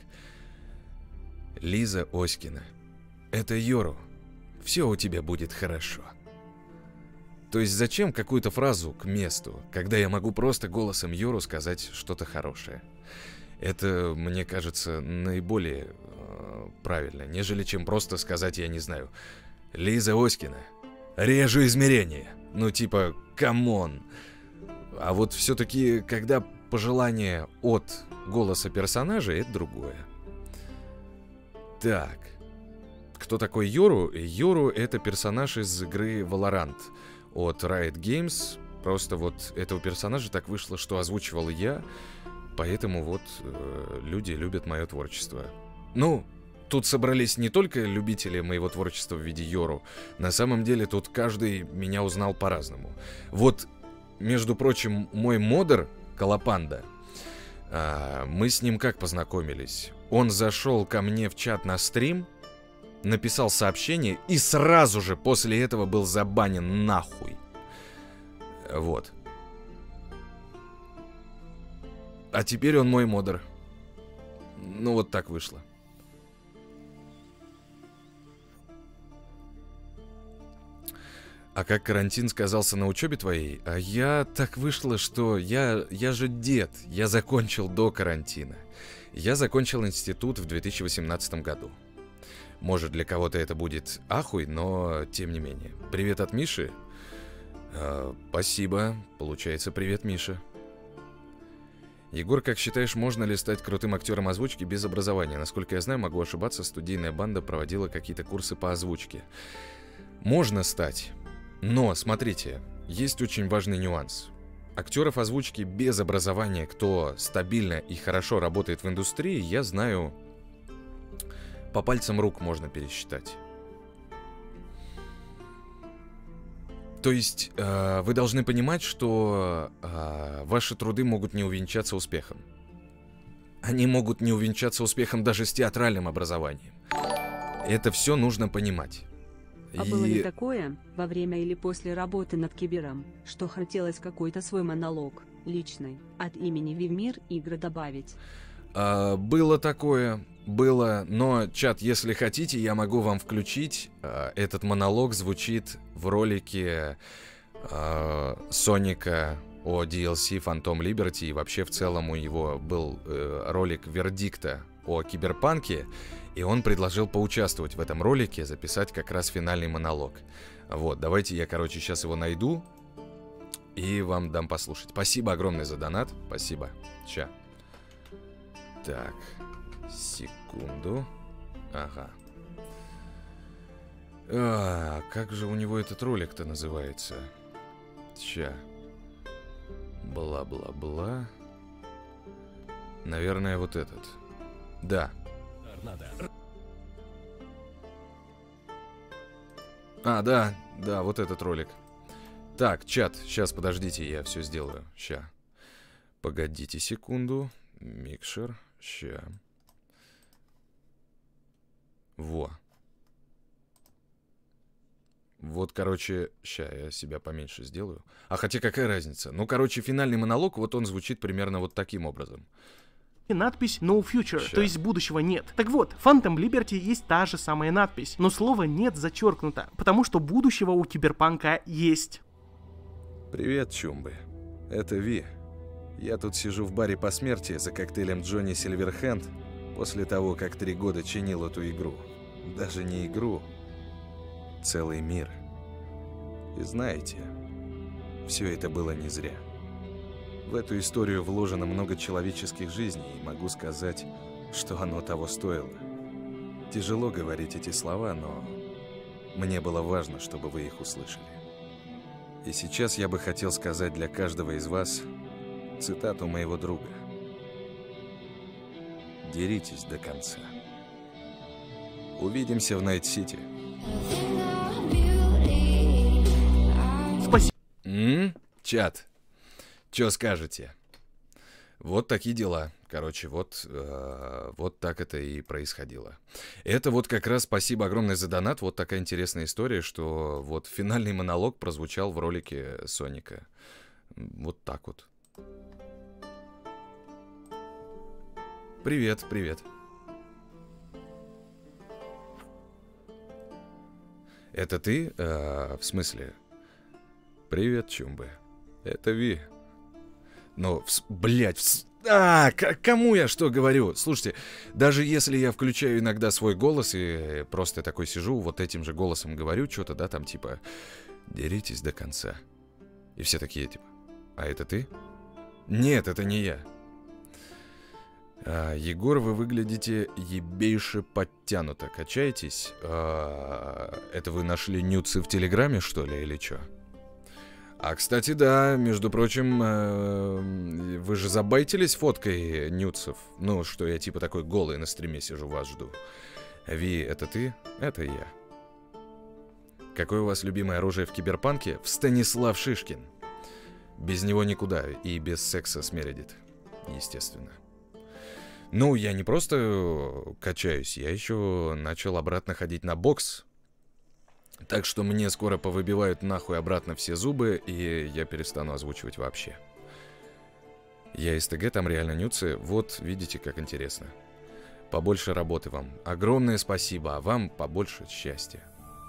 Лиза Оськина, это Йору, все у тебя будет хорошо. То есть зачем какую-то фразу к месту, когда я могу просто голосом Йору сказать что-то хорошее? Это, мне кажется, наиболее э, правильно, нежели чем просто сказать, я не знаю, Лиза Оськина, режу измерения. Ну типа, камон. А вот все-таки, когда пожелание от голоса персонажа, это другое. Так. Кто такой Йору? Йору — это персонаж из игры Valorant от Riot Games. Просто вот этого персонажа так вышло, что озвучивал я. Поэтому вот э, люди любят мое творчество. Ну, тут собрались не только любители моего творчества в виде Йору. На самом деле тут каждый меня узнал по-разному. Вот, между прочим, мой модер Колопанда, э, мы с ним как познакомились? Он зашел ко мне в чат на стрим, написал сообщение и сразу же после этого был забанен нахуй. Вот. А теперь он мой модер. Ну вот так вышло. А как карантин сказался на учебе твоей? А я так вышло, что я, я же дед. Я закончил до карантина. Я закончил институт в две тысячи восемнадцатом году. Может, для кого-то это будет ахуй, но тем не менее. Привет от Миши. А, спасибо. Получается, привет, Миша. Егор, как считаешь, можно ли стать крутым актером озвучки без образования? Насколько я знаю, могу ошибаться, студийная банда проводила какие-то курсы по озвучке. Можно стать. Но, смотрите, есть очень важный нюанс. Актеров озвучки без образования, кто стабильно и хорошо работает в индустрии, я знаю, по пальцам рук можно пересчитать. То есть э, вы должны понимать, что э, ваши труды могут не увенчаться успехом. Они могут не увенчаться успехом даже с театральным образованием. Это все нужно понимать. А И... было ли такое, во время или после работы над Кибером, что хотелось какой-то свой монолог, личный, от имени Вивмир игры добавить? А, было такое, было, но, чат, если хотите, я могу вам включить. А, этот монолог звучит в ролике а, Соника о ди эл си Phantom Liberty, и вообще в целом у него был э, ролик Вердикта о Киберпанке, и он предложил поучаствовать в этом ролике, записать как раз финальный монолог. Вот, давайте я, короче, сейчас его найду и вам дам послушать. Спасибо огромное за донат, спасибо. Ща. Так, секунду. Ага. А, как же у него этот ролик-то называется? Ща. Бла-бла-бла. Наверное, вот этот. Да. А, да, да, вот этот ролик. Так, чат, сейчас, подождите, я все сделаю. Ща. Погодите секунду. Микшер. Ща. Во. Вот, короче, ща я себя поменьше сделаю. А хотя какая разница? Ну, короче, финальный монолог, вот он звучит примерно вот таким образом. И надпись No Future, Ща. то есть будущего нет. Так вот, в Phantom Liberty есть та же самая надпись, но слово нет зачеркнуто, потому что будущего у Киберпанка есть. Привет, чумбы. Это Ви. Я тут сижу в баре посмертия за коктейлем Джонни Сильверхенд после того, как три года чинил эту игру. Даже не игру, целый мир. И знаете, все это было не зря. В эту историю вложено много человеческих жизней, и могу сказать, что оно того стоило. Тяжело говорить эти слова, но мне было важно, чтобы вы их услышали. И сейчас я бы хотел сказать для каждого из вас цитату моего друга. Деритесь до конца. Увидимся в Найт-Сити. Спасибо. М? Чат. Чё скажете? Вот такие дела. Короче, вот, э, вот так это и происходило. Это вот как раз спасибо огромное за донат. Вот такая интересная история, что вот финальный монолог прозвучал в ролике Соника. Вот так вот. Привет, привет. Это ты? Э, в смысле? Привет, чумбы. Это Ви. Но, блядь, вс... а, к кому я что говорю? Слушайте, даже если я включаю иногда свой голос и просто такой сижу, вот этим же голосом говорю что-то, да, там типа «Деритесь до конца». И все такие типа «А это ты?» Нет, это не я. А, Егор, вы выглядите ебейше подтянуто. Качаетесь? А, это вы нашли нюцы в Телеграме, что ли, или что? А, кстати, да, между прочим, э, вы же забайтились фоткой нюцев? Ну, что я типа такой голый на стриме сижу, вас жду. Ви, это ты? Это я. Какое у вас любимое оружие в Киберпанке? В Станислав Шишкин. Без него никуда, и без секса с Мередит, естественно. Ну, я не просто качаюсь, я еще начал обратно ходить на бокс. Так что мне скоро повыбивают нахуй обратно все зубы, и я перестану озвучивать вообще. Я СТГ, там реально нюцы. Вот, видите, как интересно. Побольше работы вам. Огромное спасибо, а вам побольше счастья.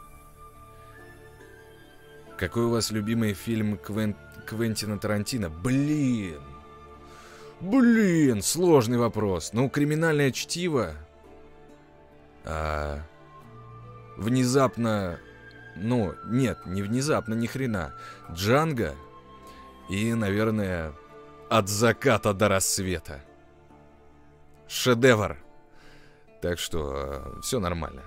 Какой у вас любимый фильм Квен... Квентина Тарантино? Блин! Блин, сложный вопрос. Ну, «Криминальное чтиво». А... Внезапно... Ну, нет, не внезапно, ни хрена. Джанго и, наверное, «От заката до рассвета». Шедевр. Так что все нормально.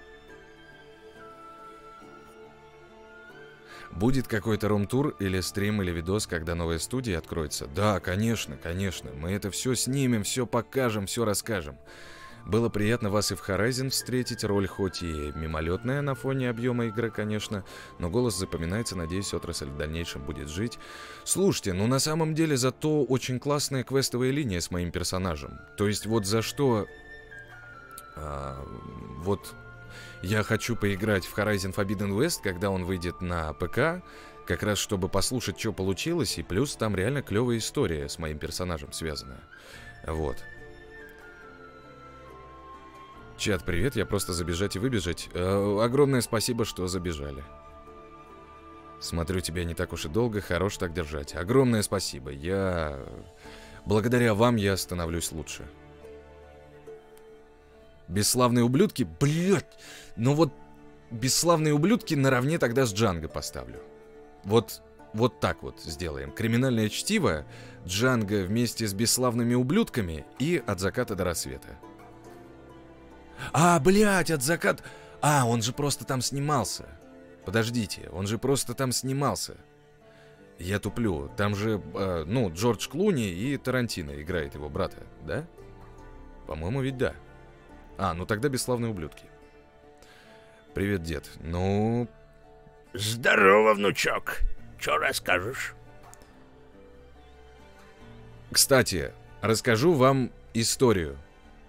Будет какой-то рум-тур или стрим, или видос, когда новая студия откроется? Да, конечно, конечно. Мы это все снимем, все покажем, все расскажем. Было приятно вас и в Horizon встретить. Роль хоть и мимолетная на фоне объема игры, конечно, но голос запоминается. Надеюсь, отрасль в дальнейшем будет жить. Слушайте, ну на самом деле зато очень классная квестовая линия с моим персонажем. То есть вот за что... А, вот я хочу поиграть в Horizon Forbidden West, когда он выйдет на ПК, как раз чтобы послушать, что получилось, и плюс там реально клевая история с моим персонажем связанная. Вот. Чат, привет, я просто забежать и выбежать. Э, огромное спасибо, что забежали. Смотрю, тебя не так уж и долго, хорош так держать. Огромное спасибо, я... Благодаря вам я становлюсь лучше. Бесславные ублюдки? Блять! Ну вот, бесславные ублюдки наравне тогда с Джанго поставлю. Вот, вот так вот сделаем. Криминальное чтиво, Джанго вместе с бесславными ублюдками и «От заката до рассвета». А, блядь, «От заката...» А, он же просто там снимался. Подождите, он же просто там снимался. Я туплю. Там же, э, ну, Джордж Клуни и Тарантино играет его брата, да? По-моему, ведь да. А, ну тогда «Бесславные ублюдки». Привет, дед. Ну... Здорово, внучок. Чё расскажешь? Кстати, расскажу вам историю.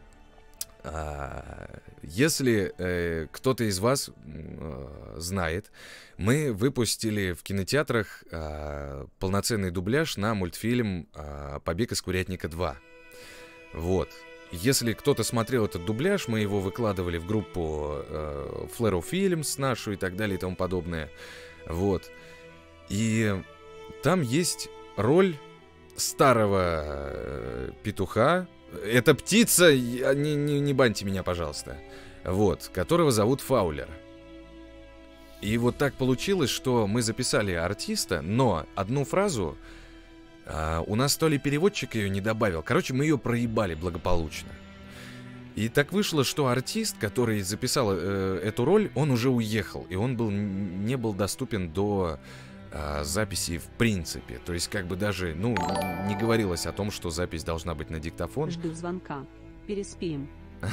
А, если э, кто-то из вас э, знает, мы выпустили в кинотеатрах э, полноценный дубляж на мультфильм э, «Побег из Курятника два». Вот. Если кто-то смотрел этот дубляж, мы его выкладывали в группу э, Flare Films нашу и так далее и тому подобное. Вот. И там есть роль старого э, петуха. Это птица, не, не, не баньте меня, пожалуйста. Вот, которого зовут Фаулер. И вот так получилось, что мы записали артиста, но одну фразу а, у нас то ли переводчик ее не добавил. Короче, мы ее проебали благополучно. И так вышло, что артист, который записал э, эту роль, он уже уехал. И он был, не был доступен до э, записи в принципе. То есть как бы даже, ну, не говорилось о том, что запись должна быть на диктофон. Жду звонка. Переспим.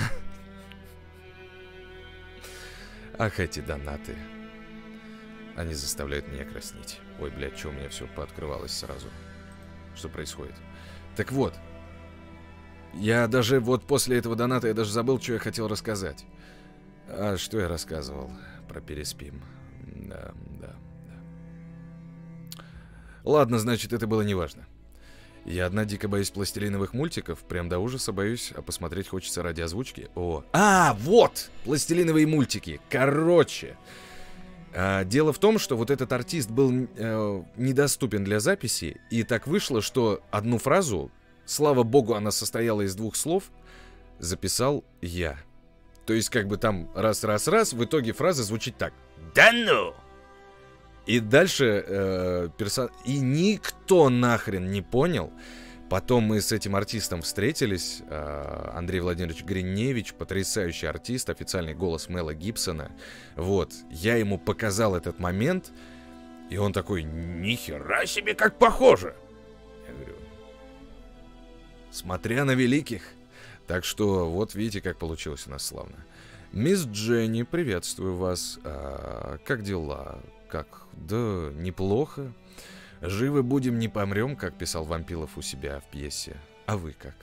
Ах, эти донаты. Они заставляют меня краснеть. Ой, блядь, что у меня все пооткрывалось сразу. Что происходит? Так вот. Я даже вот после этого доната я даже забыл, что я хотел рассказать. А что я рассказывал про переспим? Да, да, да. Ладно, значит, это было неважно. Я одна дико боюсь пластилиновых мультиков. Прям до ужаса боюсь, а посмотреть хочется ради озвучки. О, а, вот! Пластилиновые мультики. Короче. А, дело в том, что вот этот артист был э, недоступен для записи. И так вышло, что одну фразу, слава богу, она состояла из двух слов, записал я. То есть как бы там раз-раз-раз, в итоге фраза звучит так. Да ну! И дальше э, персон... И никто нахрен не понял. Потом мы с этим артистом встретились. э, Андрей Владимирович Гриневич, потрясающий артист, официальный голос Мела Гибсона. Вот, я ему показал этот момент, и он такой: нихера себе, как похоже. Я говорю: смотря на великих. Так что вот видите, как получилось у нас славно. Мисс Дженни, приветствую вас. а, Как дела? Как? Да, неплохо. Живы будем, не помрем, как писал Вампилов у себя в пьесе. А вы как?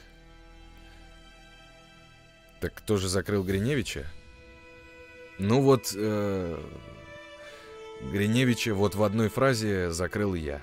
Так кто же закрыл Гриневича? Ну вот, э, Гриневича вот в одной фразе закрыл я.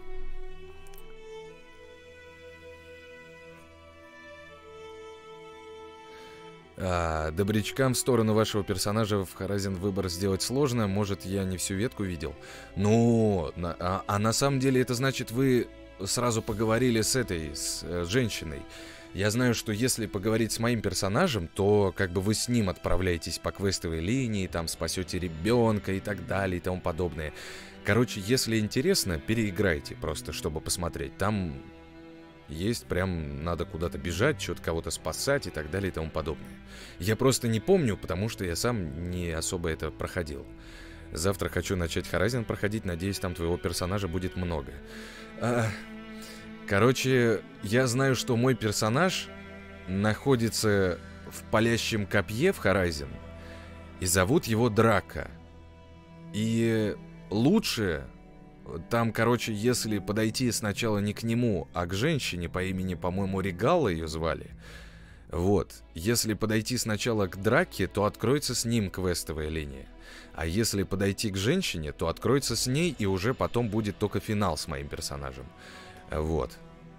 А, добрячкам в сторону вашего персонажа в Horizon выбор сделать сложно. Может, я не всю ветку видел. Ну, на, а, а на самом деле это значит, вы сразу поговорили с этой, с э, женщиной. Я знаю, что если поговорить с моим персонажем, то как бы вы с ним отправляетесь по квестовой линии, там спасете ребенка и так далее и тому подобное. Короче, если интересно, переиграйте просто, чтобы посмотреть. Там есть прям, надо куда-то бежать, что-то кого-то спасать и так далее и тому подобное. Я просто не помню, потому что я сам не особо это проходил. Завтра хочу начать Horizon проходить, надеюсь, там твоего персонажа будет много. А, короче, я знаю, что мой персонаж находится в палящем копье в Horizon, и зовут его Драка. И лучше... Там, короче, если подойти сначала не к нему, а к женщине по имени, по-моему, Регала ее звали. Вот. Если подойти сначала к Драке, то откроется с ним квестовая линия. А если подойти к женщине, то откроется с ней, и уже потом будет только финал с моим персонажем. Вот.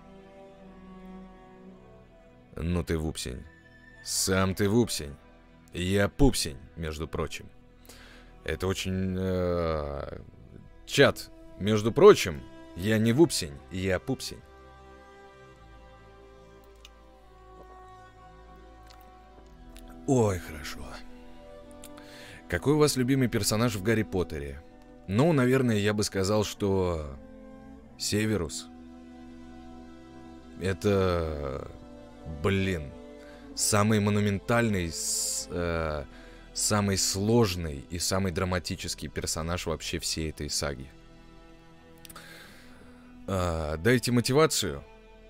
Ну ты вупсень. Сам ты вупсень. Я пупсень, между прочим. Это очень... Э, чат. Между прочим, я не вупсень, я пупсень. Ой, хорошо. Какой у вас любимый персонаж в Гарри Поттере? Ну, наверное, я бы сказал, что... Северус. Это... Блин. Самый монументальный, с, э, самый сложный и самый драматический персонаж вообще всей этой саги. А, дайте мотивацию.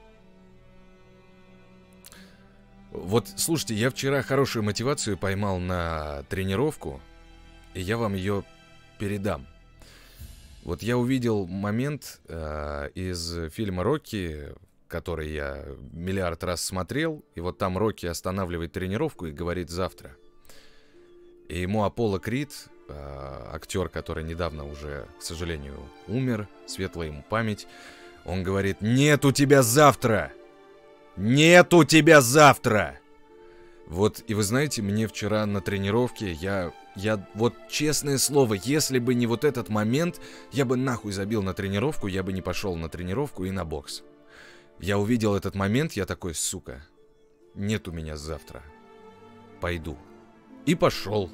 Вот, слушайте, я вчера хорошую мотивацию поймал на тренировку, и я вам ее передам. Вот я увидел момент э, из фильма «Рокки», который я миллиард раз смотрел, и вот там Рокки останавливает тренировку и говорит «завтра». И ему Аполло Крид, э, актер, который недавно уже, к сожалению, умер, светлая ему память, он говорит: «Нет у тебя завтра! Нет у тебя завтра!» Вот, и вы знаете, мне вчера на тренировке, я, я, вот честное слово, если бы не вот этот момент, я бы нахуй забил на тренировку, я бы не пошел на тренировку и на бокс. Я увидел этот момент, я такой: сука, нет у меня завтра. Пойду. И пошел.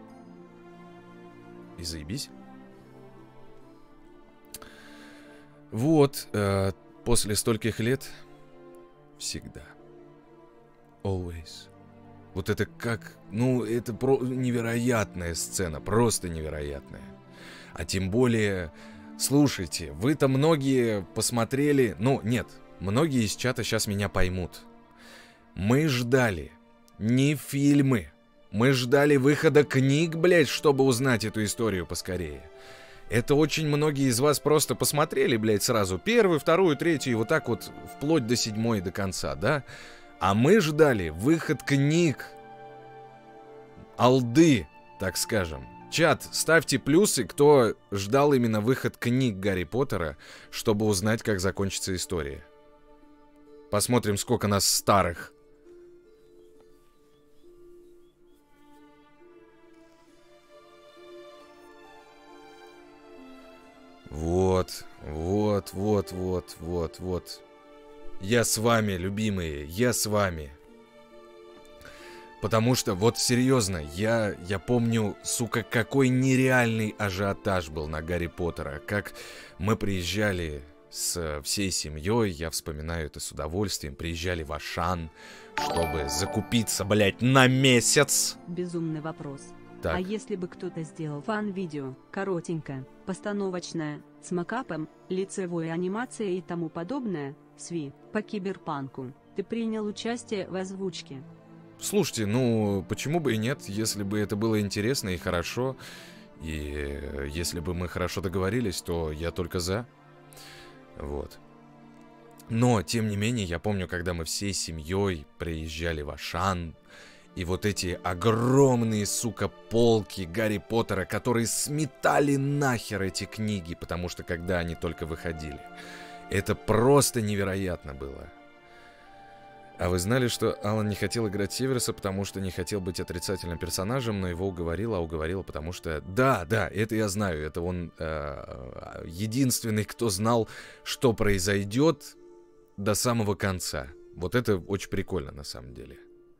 И заебись. Вот, э, после стольких лет всегда. Always. Вот это как, ну, это про невероятная сцена, просто невероятная. А тем более, слушайте, вы-то многие посмотрели, ну, нет, многие из чата сейчас меня поймут. Мы ждали не фильмы, мы ждали выхода книг, блядь, чтобы узнать эту историю поскорее. Это очень многие из вас просто посмотрели, блядь, сразу первую, вторую, третью, и вот так вот вплоть до седьмой, до конца, да? А мы ждали выход книг. Алды, так скажем. Чат, ставьте плюсы, кто ждал именно выход книг Гарри Поттера, чтобы узнать, как закончится история. Посмотрим, сколько нас старых. Вот, вот, вот, вот, вот, вот. Я с вами, любимые, я с вами. Потому что, вот серьезно, я, я помню, сука, какой нереальный ажиотаж был на Гарри Поттера. Как мы приезжали с всей семьей, я вспоминаю это с удовольствием, приезжали в Ашан, чтобы закупиться, блядь, на месяц. Безумный вопрос. Так. А если бы кто-то сделал фан-видео, коротенькое, постановочное, с макапом, лицевой анимацией и тому подобное, сви, по киберпанку, ты принял участие в озвучке? Слушайте, ну, почему бы и нет, если бы это было интересно и хорошо, и если бы мы хорошо договорились, то я только за. Вот. Но, тем не менее, я помню, когда мы всей семьей приезжали в Ашан, и вот эти огромные, сука, полки Гарри Поттера, которые сметали нахер эти книги, потому что когда они только выходили, это просто невероятно было. А вы знали, что Алан не хотел играть Северуса, потому что не хотел быть отрицательным персонажем, но его уговорила, а уговорила, потому что... Да, да, это я знаю, это он э, единственный, кто знал, что произойдет до самого конца. Вот это очень прикольно, на самом деле.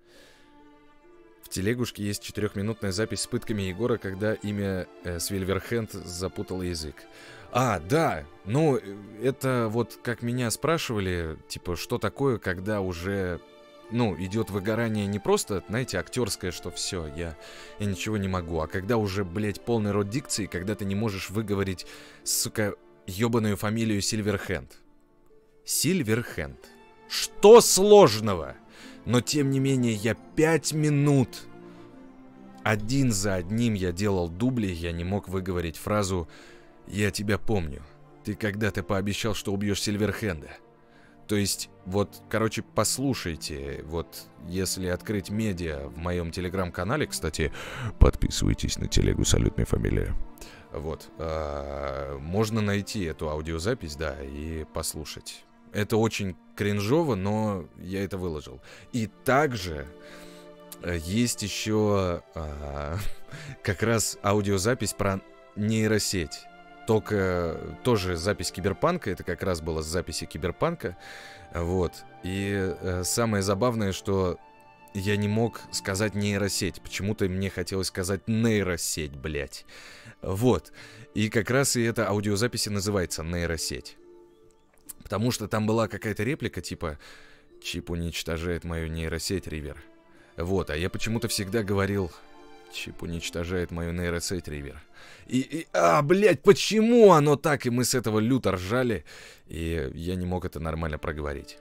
В телегушке есть четырехминутная запись с пытками Егора, когда имя э, Свильверхенд запутало язык. А, да, ну, это вот как меня спрашивали, типа, что такое, когда уже, ну, идет выгорание не просто, знаете, актерское, что все, я, я ничего не могу, а когда уже, блядь, полный рот дикции, когда ты не можешь выговорить, сука, ебаную фамилию Сильверхенд. Сильверхенд. Что сложного? Но, тем не менее, я пять минут, один за одним я делал дубли, я не мог выговорить фразу «Я тебя помню. Ты когда-то пообещал, что убьешь Сильверхенда». То есть, вот, короче, послушайте, вот, если открыть медиа в моем телеграм-канале, кстати, подписывайтесь на телегу «Салютная фамилия». Вот, э, можно найти эту аудиозапись, да, и послушать. Это очень кринжово, но я это выложил. И также есть еще э, как раз аудиозапись про нейросеть. Только тоже запись Киберпанка, это как раз было с записи Киберпанка, вот, и э, самое забавное, что я не мог сказать нейросеть, почему-то мне хотелось сказать нейросеть, блять, вот, и как раз и эта аудиозапись и называется нейросеть, потому что там была какая-то реплика, типа, чип уничтожает мою нейросеть, Ривер, вот, а я почему-то всегда говорил Чип уничтожает мою нейросеть, Ривер. И, и... А, блядь, почему оно так? И мы с этого люто ржали, и я не мог это нормально проговорить.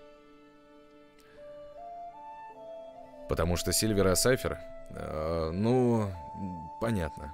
Потому что Сильвер и Сайфер... Э, ну, понятно.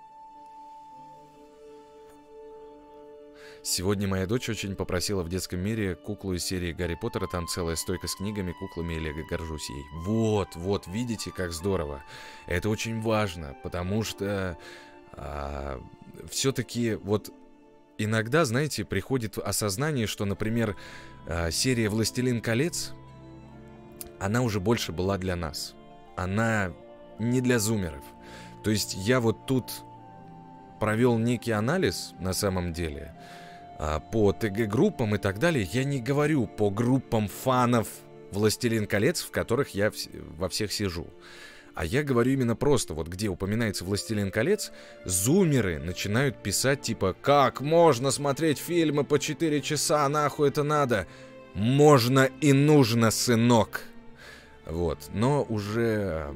Сегодня моя дочь очень попросила в детском мире куклу из серии Гарри Поттера. Там целая стойка с книгами, куклами и лего. Горжусь ей. Вот, вот, видите, как здорово. Это очень важно, потому что а, все-таки вот иногда, знаете, приходит осознание, что, например, а, серия «Властелин колец», она уже больше была для нас. Она не для зумеров. То есть я вот тут провел некий анализ на самом деле по ТГ-группам и так далее. Я не говорю по группам фанов «Властелин колец», в которых я вс- во всех сижу. А я говорю именно просто, вот где упоминается «Властелин колец», зумеры начинают писать типа «Как можно смотреть фильмы по четыре часа, нахуй это надо?» Можно и нужно, сынок. Вот, но уже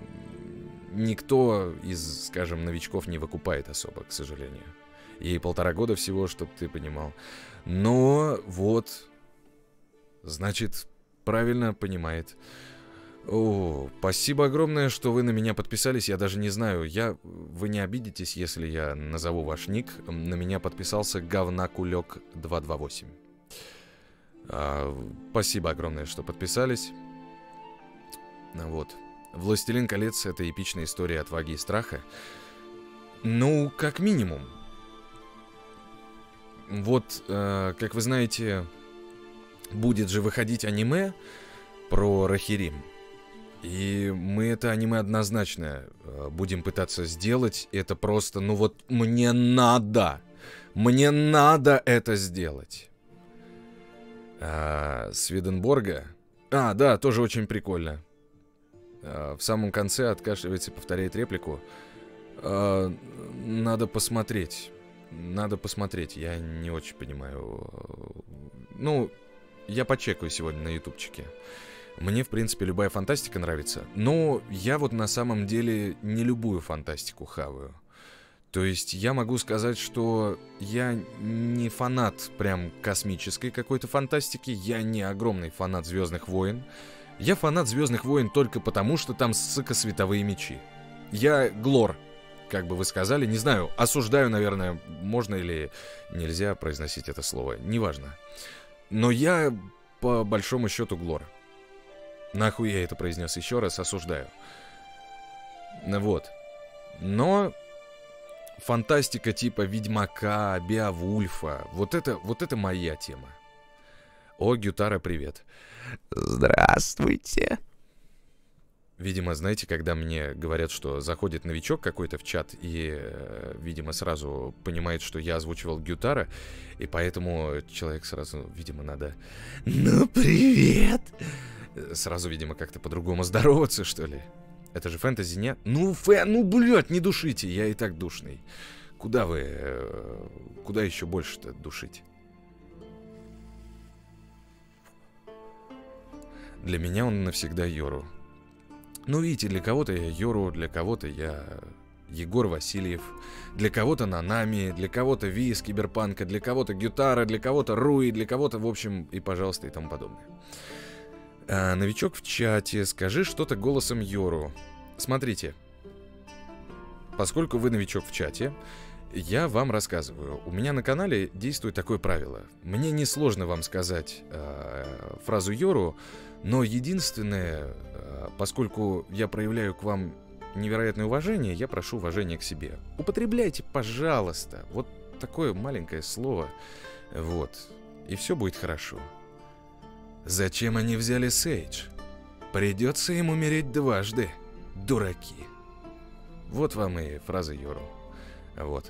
никто из, скажем, новичков не выкупает особо, к сожалению. Ей полтора года всего, чтобы ты понимал. Но вот, значит, правильно понимает. О, спасибо огромное, что вы на меня подписались. Я даже не знаю, я, вы не обидитесь, если я назову ваш ник. На меня подписался говнакулек два два восемь. А, спасибо огромное, что подписались. Вот. «Властелин колец» — это эпичная история отваги и страха. Ну, как минимум. Вот, э, как вы знаете, будет же выходить аниме про Рахирим. И мы это аниме однозначно э, будем пытаться сделать. Это просто, ну вот, мне надо. Мне надо это сделать. А, Сведенборга. А, да, тоже очень прикольно. А, в самом конце откашливается и повторяет реплику. А, надо посмотреть. Надо посмотреть, я не очень понимаю. Ну, я почекаю сегодня на ютубчике. Мне, в принципе, любая фантастика нравится. Но я вот на самом деле не любую фантастику хаваю. То есть я могу сказать, что я не фанат прям космической какой-то фантастики. Я не огромный фанат «Звездных войн». Я фанат «Звездных войн» только потому, что там, сука, световые мечи. Я глор. Как бы вы сказали, не знаю, осуждаю, наверное, можно или нельзя произносить это слово, неважно. Но я, по большому счету, глор. Нахуй я это произнес еще раз, осуждаю. Вот. Но фантастика типа Ведьмака, Беовульфа, вот это, вот это моя тема. О, Гютара, привет. Здравствуйте. Видимо, знаете, когда мне говорят, что заходит новичок какой-то в чат и, э, видимо, сразу понимает, что я озвучивал Гютара, и поэтому человек сразу, видимо, надо «Ну, привет!» Сразу, видимо, как-то по-другому здороваться, что ли? Это же фэнтези, не? Ну, фэ... ну, блядь, не душите, я и так душный. Куда вы... Э, куда еще больше-то душить? Для меня он навсегда Йору. Ну, видите, для кого-то я Йору, для кого-то я Егор Васильев, для кого-то Нанами, для кого-то Ви из Киберпанка, для кого-то Гютара, для кого-то Руи, для кого-то, в общем, и пожалуйста, и тому подобное. А, новичок в чате, скажи что-то голосом Йору. Смотрите, поскольку вы новичок в чате, я вам рассказываю. У меня на канале действует такое правило. Мне несложно вам сказать э, фразу Йору, но единственное, э, поскольку я проявляю к вам невероятное уважение, я прошу уважения к себе. Употребляйте, пожалуйста, вот такое маленькое слово, вот, и все будет хорошо. Зачем они взяли Сейдж? Придется им умереть дважды, дураки. Вот вам и фраза Йору. Вот.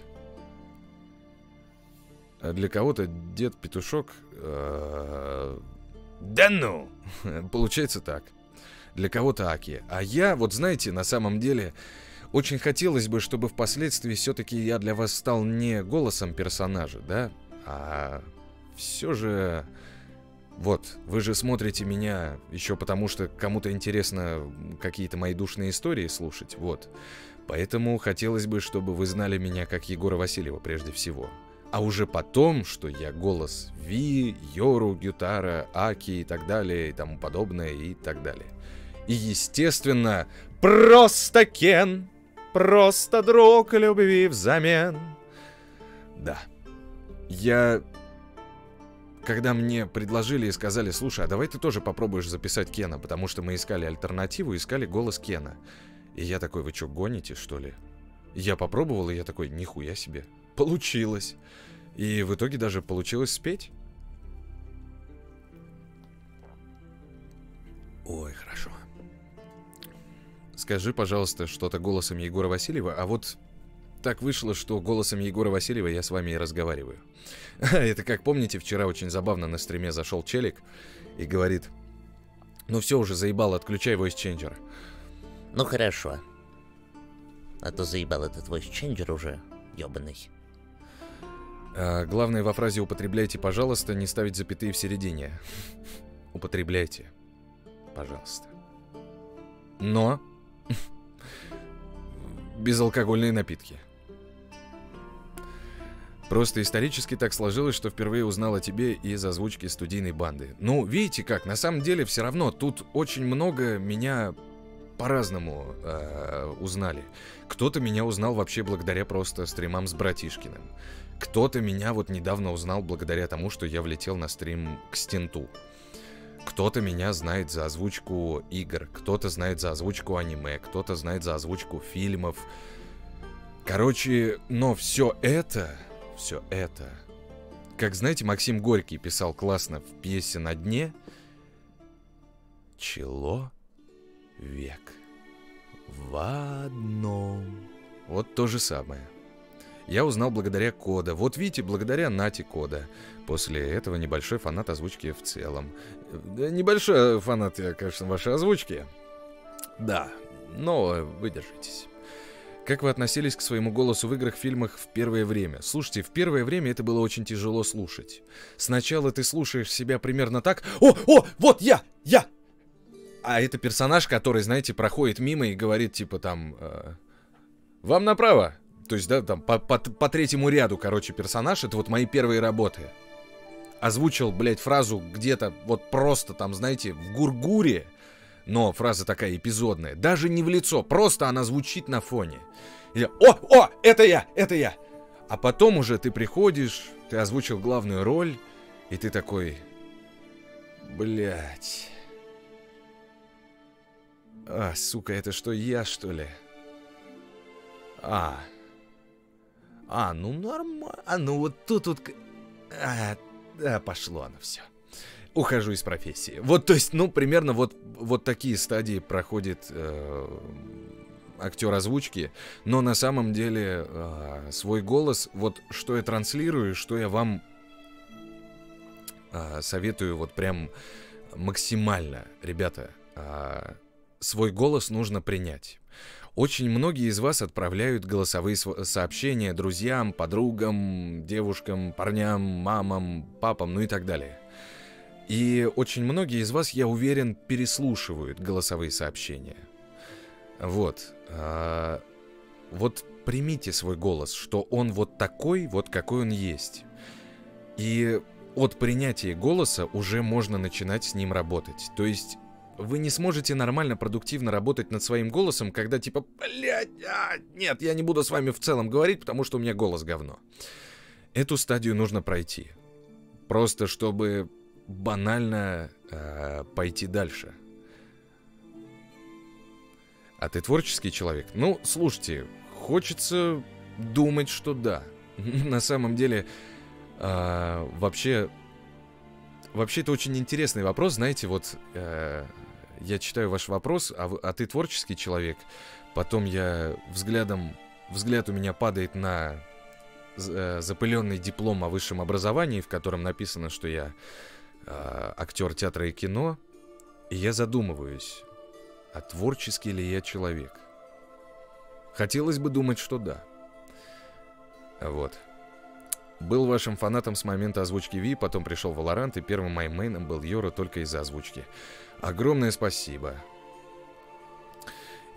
А для кого-то дед-петушок... Э, Да ну! Получается так. Для кого-то Аки. А я, вот знаете, на самом деле, очень хотелось бы, чтобы впоследствии все-таки я для вас стал не голосом персонажа, да? А все же... Вот, вы же смотрите меня еще потому, что кому-то интересно какие-то мои душные истории слушать, вот. Поэтому хотелось бы, чтобы вы знали меня как Егора Васильева прежде всего. А уже потом, что я голос Ви, Йору, Гютара, Аки и так далее, и тому подобное, и так далее. И, естественно, просто Кен, просто друг любви взамен. Да. Я... Когда мне предложили и сказали, слушай, а давай ты тоже попробуешь записать Кена, потому что мы искали альтернативу, искали голос Кена. И я такой, вы что, гоните, что ли? Я попробовал, и я такой, нихуя себе. Получилось. И в итоге даже получилось спеть. Ой, хорошо. Скажи, пожалуйста, что-то голосом Егора Васильева, а вот так вышло, что голосом Егора Васильева я с вами и разговариваю. Это как помните, вчера очень забавно на стриме зашел челик и говорит, ну все уже заебал, отключай voice-changer. Ну хорошо. А то заебал этот voice-changer уже, ёбаный. А, главное во фразе «употребляйте, пожалуйста», не ставить запятые в середине. Употребляйте, пожалуйста. Но безалкогольные напитки. Просто исторически так сложилось, что впервые узнал о тебе из озвучки студийной банды. Ну, видите как, на самом деле все равно тут очень много меня по-разному э, узнали. Кто-то меня узнал вообще благодаря просто стримам с Братишкиным. Кто-то меня вот недавно узнал благодаря тому, что я влетел на стрим к Стенту. Кто-то меня знает за озвучку игр, кто-то знает за озвучку аниме, кто-то знает за озвучку фильмов. Короче, но все это... Все это, как знаете, Максим Горький писал классно в пьесе «На дне», человек в одном. Вот то же самое. Я узнал благодаря Кода. Вот видите, благодаря Нате Кода. После этого небольшой фанат озвучки в целом. Небольшой фанат я, конечно, вашей озвучки. Да, но вы держитесь. Как вы относились к своему голосу в играх, фильмах в первое время? Слушайте, в первое время это было очень тяжело слушать. Сначала ты слушаешь себя примерно так. О, о, вот я, я! А это персонаж, который, знаете, проходит мимо и говорит, типа, там... Э, вам направо. То есть, да, там, по, по, по третьему ряду, короче, персонаж. Это вот мои первые работы. Озвучил, блядь, фразу где-то вот просто там, знаете, в Гургуре. Но фраза такая эпизодная. Даже не в лицо, просто она звучит на фоне. И я, о, о, это я, это я. А потом уже ты приходишь, ты озвучил главную роль, и ты такой, блядь. А, сука, это что, я, что ли? А. А, ну нормально. А, ну вот тут вот... А, да, пошло оно все. Ухожу из профессии. Вот, то есть, ну, примерно вот, вот такие стадии проходит э, актер озвучки. Но на самом деле э, свой голос, вот что я транслирую, что я вам э, советую вот прям максимально. Ребята, э, свой голос нужно принять. Очень многие из вас отправляют голосовые сообщения друзьям, подругам, девушкам, парням, мамам, папам, ну и так далее. И очень многие из вас, я уверен, переслушивают голосовые сообщения. Вот. А, вот примите свой голос, что он вот такой, вот какой он есть. И от принятия голоса уже можно начинать с ним работать. То есть вы не сможете нормально, продуктивно работать над своим голосом, когда типа, блядь, а, нет, я не буду с вами в целом говорить, потому что у меня голос говно. Эту стадию нужно пройти. Просто чтобы... банально э, пойти дальше. А ты творческий человек? Ну, слушайте, хочется думать, что да. На самом деле, э, вообще, вообще это очень интересный вопрос. Знаете, вот э, я читаю ваш вопрос, а, а ты творческий человек? Потом я взглядом, взгляд у меня падает на э, запыленный диплом о высшем образовании, в котором написано, что я актер театра и кино, и я задумываюсь, а творческий ли я человек? Хотелось бы думать, что да. Вот. Был вашим фанатом с момента озвучки Ви, потом пришел Valorant, и первым моим мейном был Йора только из-за озвучки. Огромное спасибо.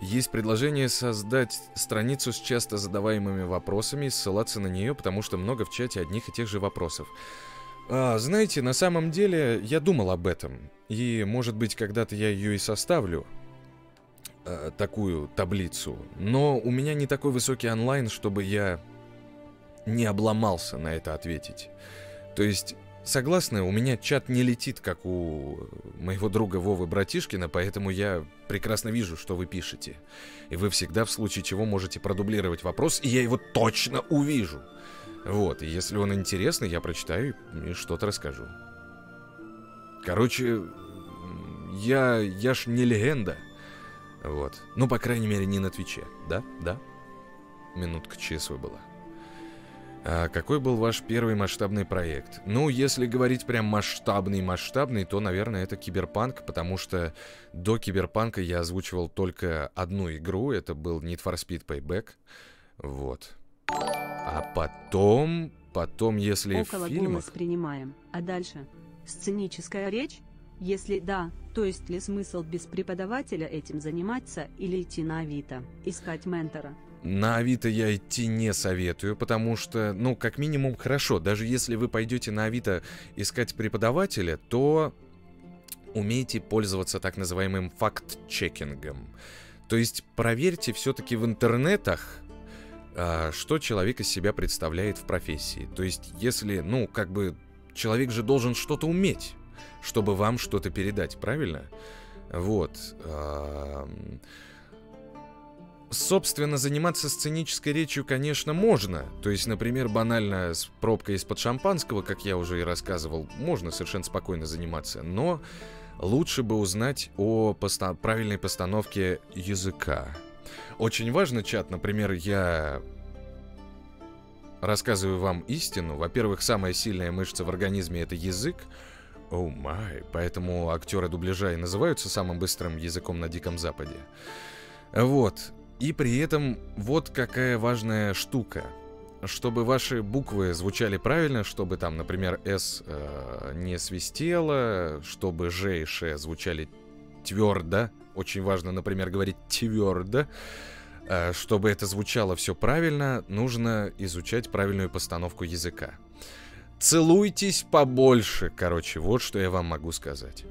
Есть предложение создать страницу с часто задаваемыми вопросами и ссылаться на нее, потому что много в чате одних и тех же вопросов. А, знаете, на самом деле я думал об этом. И, может быть, когда-то я ее и составлю. А, такую таблицу. Но у меня не такой высокий онлайн, чтобы я не обломался на это ответить. То есть... Согласны, у меня чат не летит, как у моего друга Вовы Братишкина, поэтому я прекрасно вижу, что вы пишете. И вы всегда в случае чего можете продублировать вопрос, и я его точно увижу. Вот, и если он интересный, я прочитаю и что-то расскажу. Короче, я, я ж не легенда. Вот. Ну, по крайней мере, не на Твиче. Да? Да? Минутка ЧСВ была. А какой был ваш первый масштабный проект? Ну, если говорить прям масштабный-масштабный, то, наверное, это Киберпанк, потому что до Киберпанка я озвучивал только одну игру, это был Need for Speed Payback, вот. А потом, потом, если Около в фильмах... голос принимаем. А дальше? Сценическая речь? Если да, то есть ли смысл без преподавателя этим заниматься или идти на Авито, искать ментора? На Авито я идти не советую, потому что, ну, как минимум, хорошо, даже если вы пойдете на Авито искать преподавателя, то умейте пользоваться так называемым факт-чекингом. То есть проверьте все-таки в интернетах, а, что человек из себя представляет в профессии. То есть если, ну, как бы, человек же должен что-то уметь, чтобы вам что-то передать, правильно? Вот. А... Собственно, заниматься сценической речью, конечно, можно. То есть, например, банально с пробкой из-под шампанского, как я уже и рассказывал, можно совершенно спокойно заниматься. Но лучше бы узнать о поста- правильной постановке языка. Очень важно, чат, например, я рассказываю вам истину. Во-первых, самая сильная мышца в организме — это язык. Оу май. Поэтому актеры дубляжа и называются самым быстрым языком на Диком Западе. Вот. И при этом вот какая важная штука. Чтобы ваши буквы звучали правильно, чтобы там, например, «С» э, не свистело, чтобы «Ж» и «Ш» звучали твердо. Очень важно, например, говорить твердо. Э, чтобы это звучало все правильно, нужно изучать правильную постановку языка. Целуйтесь побольше, короче, вот что я вам могу сказать.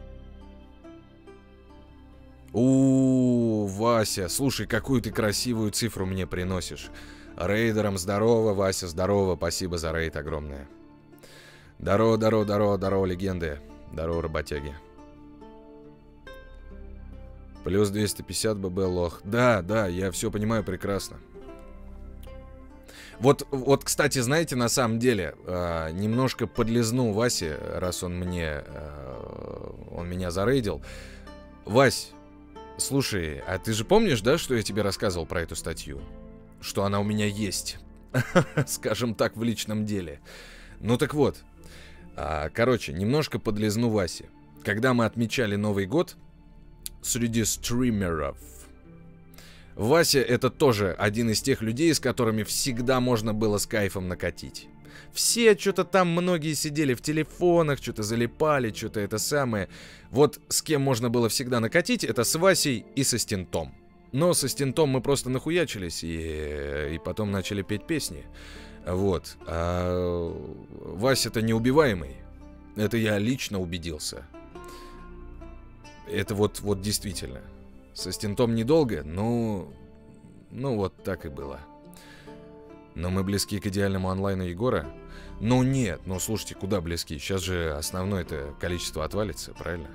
У, Вася, слушай, какую ты красивую цифру мне приносишь. Рейдерам здорово, Вася, здорово, спасибо за рейд огромное. Здорово, здорово, здорово, здорово, легенды. Здорово, работяги. Плюс двести пятьдесят ББ, лох. Да, да, я все понимаю прекрасно. Вот, вот, кстати, знаете, на самом деле, э, немножко подлизну Васе, раз он мне, э, он меня зарейдил. Вась, слушай, а ты же помнишь, да, что я тебе рассказывал про эту статью? Что она у меня есть, скажем так, в личном деле. Ну так вот, а, короче, немножко подлизну Васе. Когда мы отмечали Новый год среди стримеров, Вася — это тоже один из тех людей, с которыми всегда можно было с кайфом накатить. Все что-то там, многие сидели в телефонах, что-то залипали, что-то это самое. Вот с кем можно было всегда накатить, это с Васей и со Стентом. Но со Стентом мы просто нахуячились и, и потом начали петь песни. Вот. А Вася-то неубиваемый. Это я лично убедился. Это вот, вот действительно. Со Стентом недолго, но... Ну, вот так и было. Но мы близки к идеальному онлайну Егора? Ну нет, ну слушайте, куда близки? Сейчас же основное-то количество отвалится, правильно?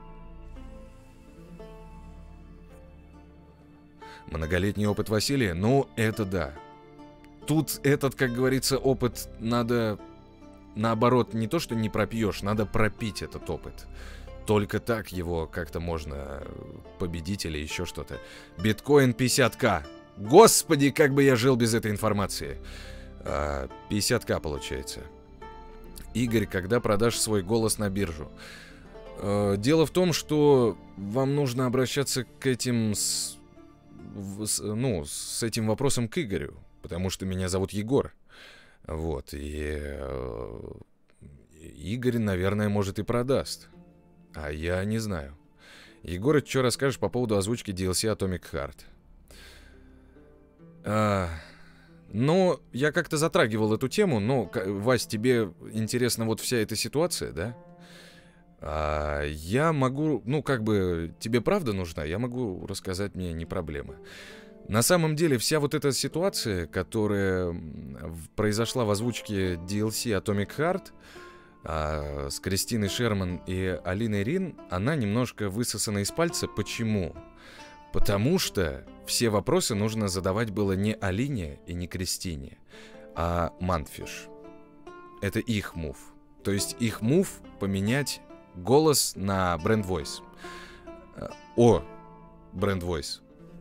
Многолетний опыт Василия? Ну, это да. Тут этот, как говорится, опыт надо... Наоборот, не то, что не пропьешь, надо пропить этот опыт. Только так его как-то можно победить или еще что-то. Биткоин пятьдесят тысяч. Господи, как бы я жил без этой информации. А, пятьдесят тысяч получается. Игорь, когда продашь свой голос на биржу? А, дело в том, что вам нужно обращаться к этим... С, в, с, ну, с этим вопросом к Игорю. Потому что меня зовут Егор. Вот, и... Э, Игорь, наверное, может и продаст. А я не знаю. Егор, что расскажешь по поводу озвучки ди эл си Atomic Heart? А, ну, я как-то затрагивал эту тему, но, Вась, тебе интересна вот вся эта ситуация, да? А, я могу, ну, как бы, тебе правда нужна? Я могу рассказать, мне не проблема. На самом деле, вся вот эта ситуация, которая произошла в озвучке ди эл си Atomic Heart а, с Кристиной Шерман и Алиной Рин, она немножко высосана из пальца. Почему? Потому что все вопросы нужно задавать было не Алине и не Кристине, а Мантфиш. Это их мув. То есть их мув поменять голос на бренд Voice. О, бренд Voice.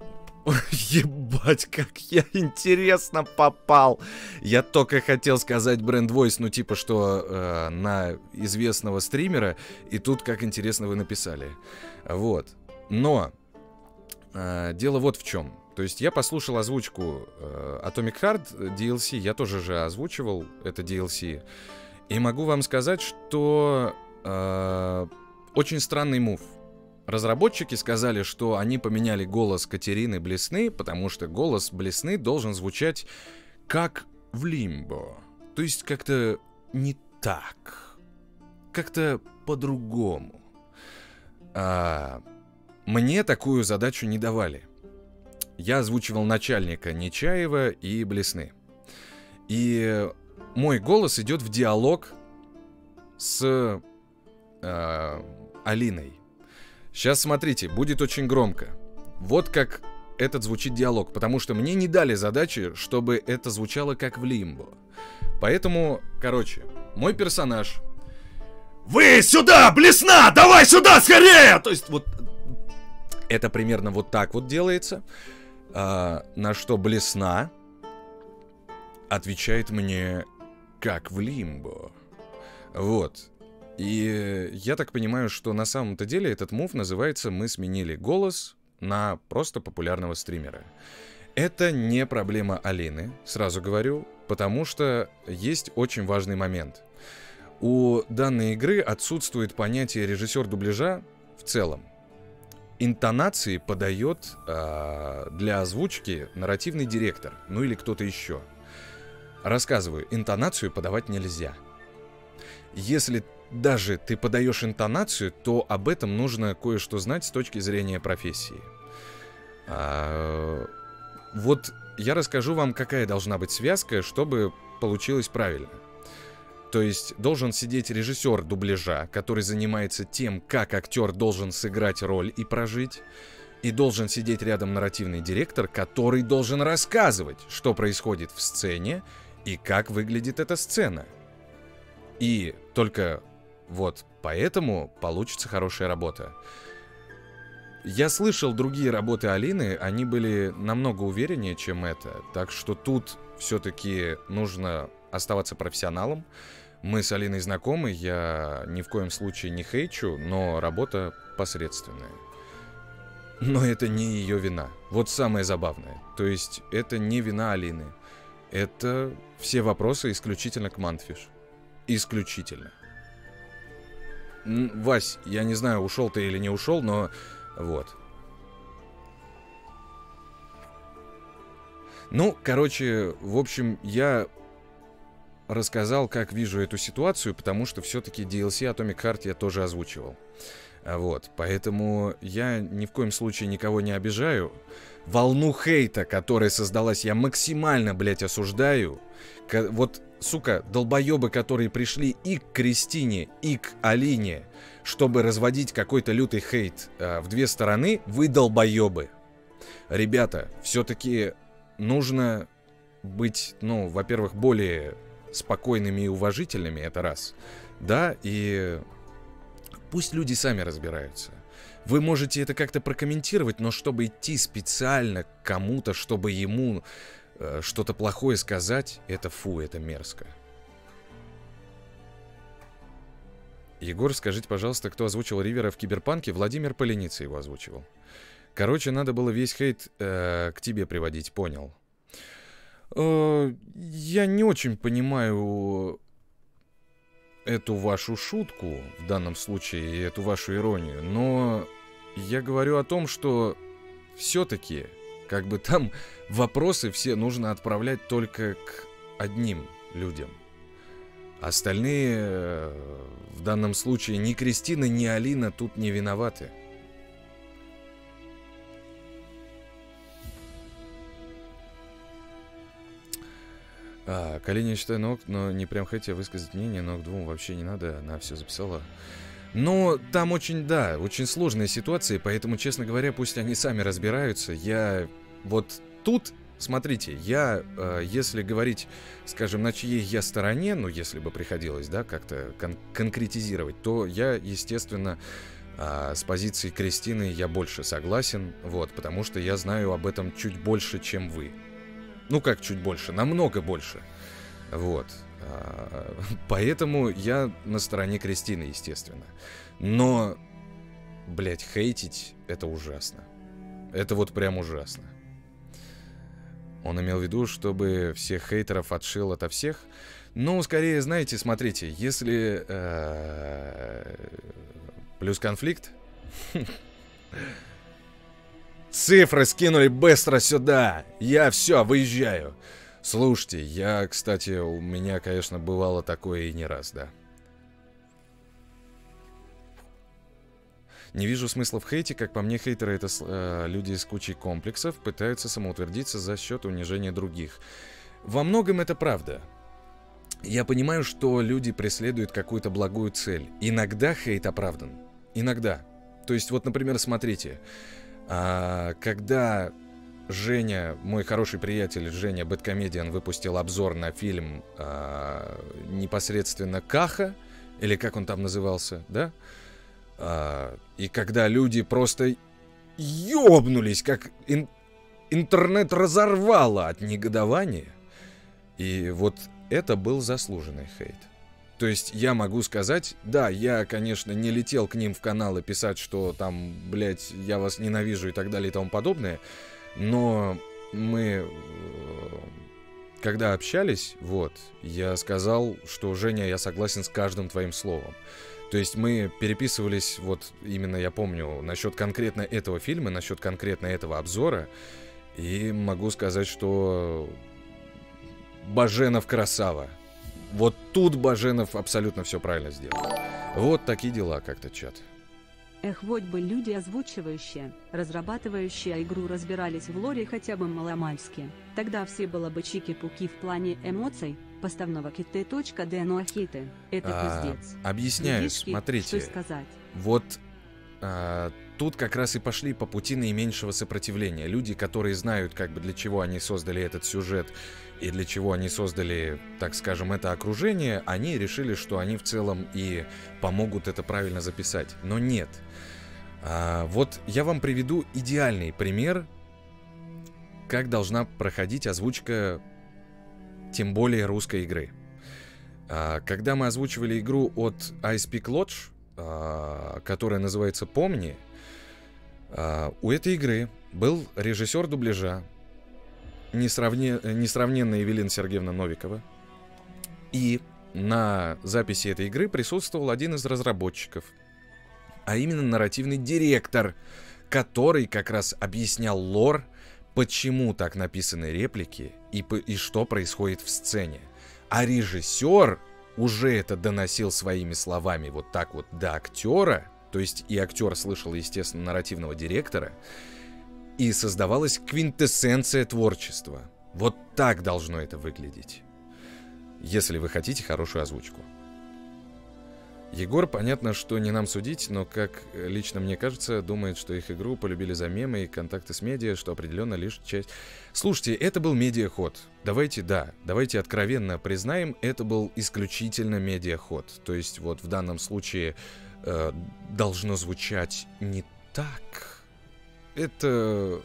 Ебать, как я интересно попал. Я только хотел сказать бренд Voice, ну типа что э, на известного стримера, и тут как интересно вы написали. Вот. Но э, дело вот в чем. То есть я послушал озвучку э, Atomic Heart ди эл си, я тоже же озвучивал это ди эл си. И могу вам сказать, что э, очень странный мув. Разработчики сказали, что они поменяли голос Катерины Блесны, потому что голос Блесны должен звучать как в Лимбо. То есть как-то не так. Как-то по-другому. А мне такую задачу не давали. Я озвучивал начальника Нечаева и Блесны. И мой голос идет в диалог с э, Алиной. Сейчас смотрите, будет очень громко. Вот как этот звучит диалог, потому что мне не дали задачи, чтобы это звучало как в Лимбо. Поэтому, короче, мой персонаж: «Вы сюда, Блесна! Давай сюда, скорее!» То есть вот это примерно вот так вот делается. А, на что Блесна отвечает мне как в Лимбо. Вот. И я так понимаю, что на самом-то деле этот мув называется «Мы сменили голос на просто популярного стримера». Это не проблема Алины, сразу говорю, потому что есть очень важный момент. У данной игры отсутствует понятие режиссер дубляжа в целом. Интонации подает э, для озвучки нарративный директор, ну или кто-то еще. Рассказываю, интонацию подавать нельзя. Если даже ты подаешь интонацию, то об этом нужно кое-что знать с точки зрения профессии. А, вот я расскажу вам, какая должна быть связка, чтобы получилось правильно. То есть должен сидеть режиссер дубляжа, который занимается тем, как актер должен сыграть роль и прожить. И должен сидеть рядом нарративный директор, который должен рассказывать, что происходит в сцене и как выглядит эта сцена. И только вот поэтому получится хорошая работа. Я слышал другие работы Алины, они были намного увереннее, чем это. Так что тут все-таки нужно оставаться профессионалом. Мы с Алиной знакомы, я ни в коем случае не хейчу, но работа посредственная. Но это не ее вина. Вот самое забавное. То есть это не вина Алины. Это все вопросы исключительно к Мантфиш. Исключительно. Вась, я не знаю, ушел ты или не ушел, но вот. Ну, короче, в общем, я рассказал, как вижу эту ситуацию, потому что все-таки ди эл си Atomic Heart я тоже озвучивал. Вот, поэтому я ни в коем случае никого не обижаю. Волну хейта, которая создалась, я максимально, блядь, осуждаю. К- вот, сука, долбоебы, которые пришли и к Кристине, и к Алине, чтобы разводить какой-то лютый хейт э, в две стороны, вы долбоебы. Ребята, все-таки нужно быть, ну, во-первых, более спокойными и уважительными, это раз. Да, и пусть люди сами разбираются. Вы можете это как-то прокомментировать, но чтобы идти специально к кому-то, чтобы ему э, что-то плохое сказать, это фу, это мерзко. Егор, скажите, пожалуйста, кто озвучил Ривера в Киберпанке? Владимир Поленица его озвучивал. Короче, надо было весь хейт э, к тебе приводить, понял. Э, я не очень понимаю эту вашу шутку, в данном случае, эту вашу иронию, но я говорю о том, что все-таки, как бы там вопросы все нужно отправлять только к одним людям. Остальные, в данном случае, ни Кристина, ни Алина тут не виноваты. А, Калиния, считай ног, но не прям хотя высказать мнение, но к двум вообще не надо, она все записала. Но там очень, да, очень сложная ситуация, поэтому, честно говоря, пусть они сами разбираются. Я вот тут, смотрите, я, э, если говорить, скажем, на чьей я стороне, ну, если бы приходилось, да, как-то кон- конкретизировать, то я, естественно, э, с позиции Кристины я больше согласен, вот, потому что я знаю об этом чуть больше, чем вы. Ну, как чуть больше, намного больше, вот. Поэтому я на стороне Кристины, естественно. Но, блять, хейтить — это ужасно. Это вот прям ужасно. Он имел в виду, чтобы всех хейтеров отшил ото всех. Ну, скорее, знаете, смотрите, если э, плюс конфликт. Цифры скинули быстро сюда. Я все, выезжаю. Слушайте, я, кстати, у меня, конечно, бывало такое и не раз, да. Не вижу смысла в хейте, как по мне, хейтеры — это э, люди с кучей комплексов, пытаются самоутвердиться за счет унижения других. Во многом это правда. Я понимаю, что люди преследуют какую-то благую цель. Иногда хейт оправдан. Иногда. То есть, вот, например, смотрите, э, когда... Женя, мой хороший приятель Женя Бэдкомедиан, выпустил обзор на фильм э, непосредственно Каха, или как он там назывался, да? Э, и когда люди просто ёбнулись, как ин- интернет разорвало от негодования, и вот это был заслуженный хейт. То есть я могу сказать, да, я, конечно, не летел к ним в канал и писать, что там, блядь, я вас ненавижу и так далее и тому подобное, но мы, когда общались, вот, я сказал, что, Женя, я согласен с каждым твоим словом. То есть мы переписывались, вот, именно я помню, насчет конкретно этого фильма, насчет конкретно этого обзора. И могу сказать, что Баженов красава. Вот тут Баженов абсолютно все правильно сделал. Вот такие дела как-то, чат. Эх, вот бы люди, озвучивающие, разрабатывающие игру, разбирались в лоре хотя бы маломальски. Тогда все было бы чики-пуки в плане эмоций, поставного киты точка д, но хиты. Это А, пиздец. объясняю, Людишки, смотрите. что сказать? Вот а, тут как раз и пошли по пути наименьшего сопротивления. Люди, которые знают, как бы, для чего они создали этот сюжет и для чего они создали, так скажем, это окружение, они решили, что они в целом и помогут это правильно записать. Но нет. А, вот я вам приведу идеальный пример, как должна проходить озвучка, тем более русской игры. А, когда мы озвучивали игру от I Speak Lodge, а, которая называется «Помни», а, у этой игры был режиссер дубляжа, несравне... несравненная Евелина Сергеевна Новикова, и на записи этой игры присутствовал один из разработчиков, а именно нарративный директор, который как раз объяснял лор, почему так написаны реплики и, по... и что происходит в сцене. А режиссер уже это доносил своими словами вот так вот до актера, то есть и актер слышал, естественно, нарративного директора, и создавалась квинтэссенция творчества. Вот так должно это выглядеть, если вы хотите хорошую озвучку. Егор, понятно, что не нам судить, но, как лично мне кажется, думает, что их игру полюбили за мемы и контакты с медиа, что определенно лишь часть... Слушайте, это был медиаход. Давайте, да, давайте откровенно признаем, это был исключительно медиаход. То есть вот в данном случае э, должно звучать не так. Это...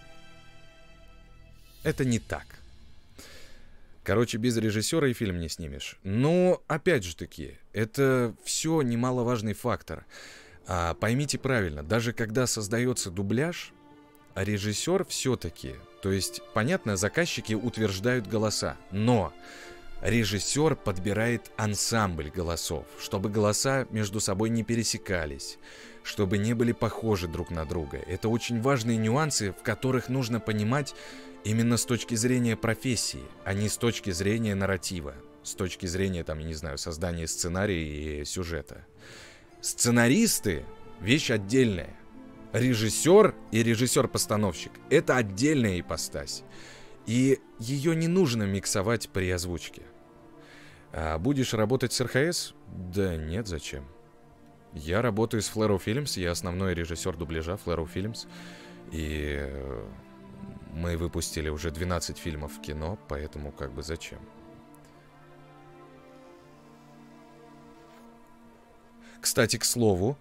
Это не так. Короче, без режиссера и фильм не снимешь. Но, опять же таки, это все немаловажный фактор. А, поймите правильно, даже когда создается дубляж, режиссер все-таки, то есть, понятно, заказчики утверждают голоса, но режиссер подбирает ансамбль голосов, чтобы голоса между собой не пересекались, чтобы не были похожи друг на друга. Это очень важные нюансы, в которых нужно понимать именно с точки зрения профессии, а не с точки зрения нарратива, с точки зрения, там, я не знаю, создания сценария и сюжета. Сценаристы — вещь отдельная. Режиссер и режиссер-постановщик — это отдельная ипостась. И ее не нужно миксовать при озвучке. А будешь работать с эр ха эс? Да нет, зачем? Я работаю с Flarrow Films, я основной режиссер дубляжа Flarrow Films. И мы выпустили уже двенадцать фильмов в кино, поэтому как бы зачем? Кстати, к слову,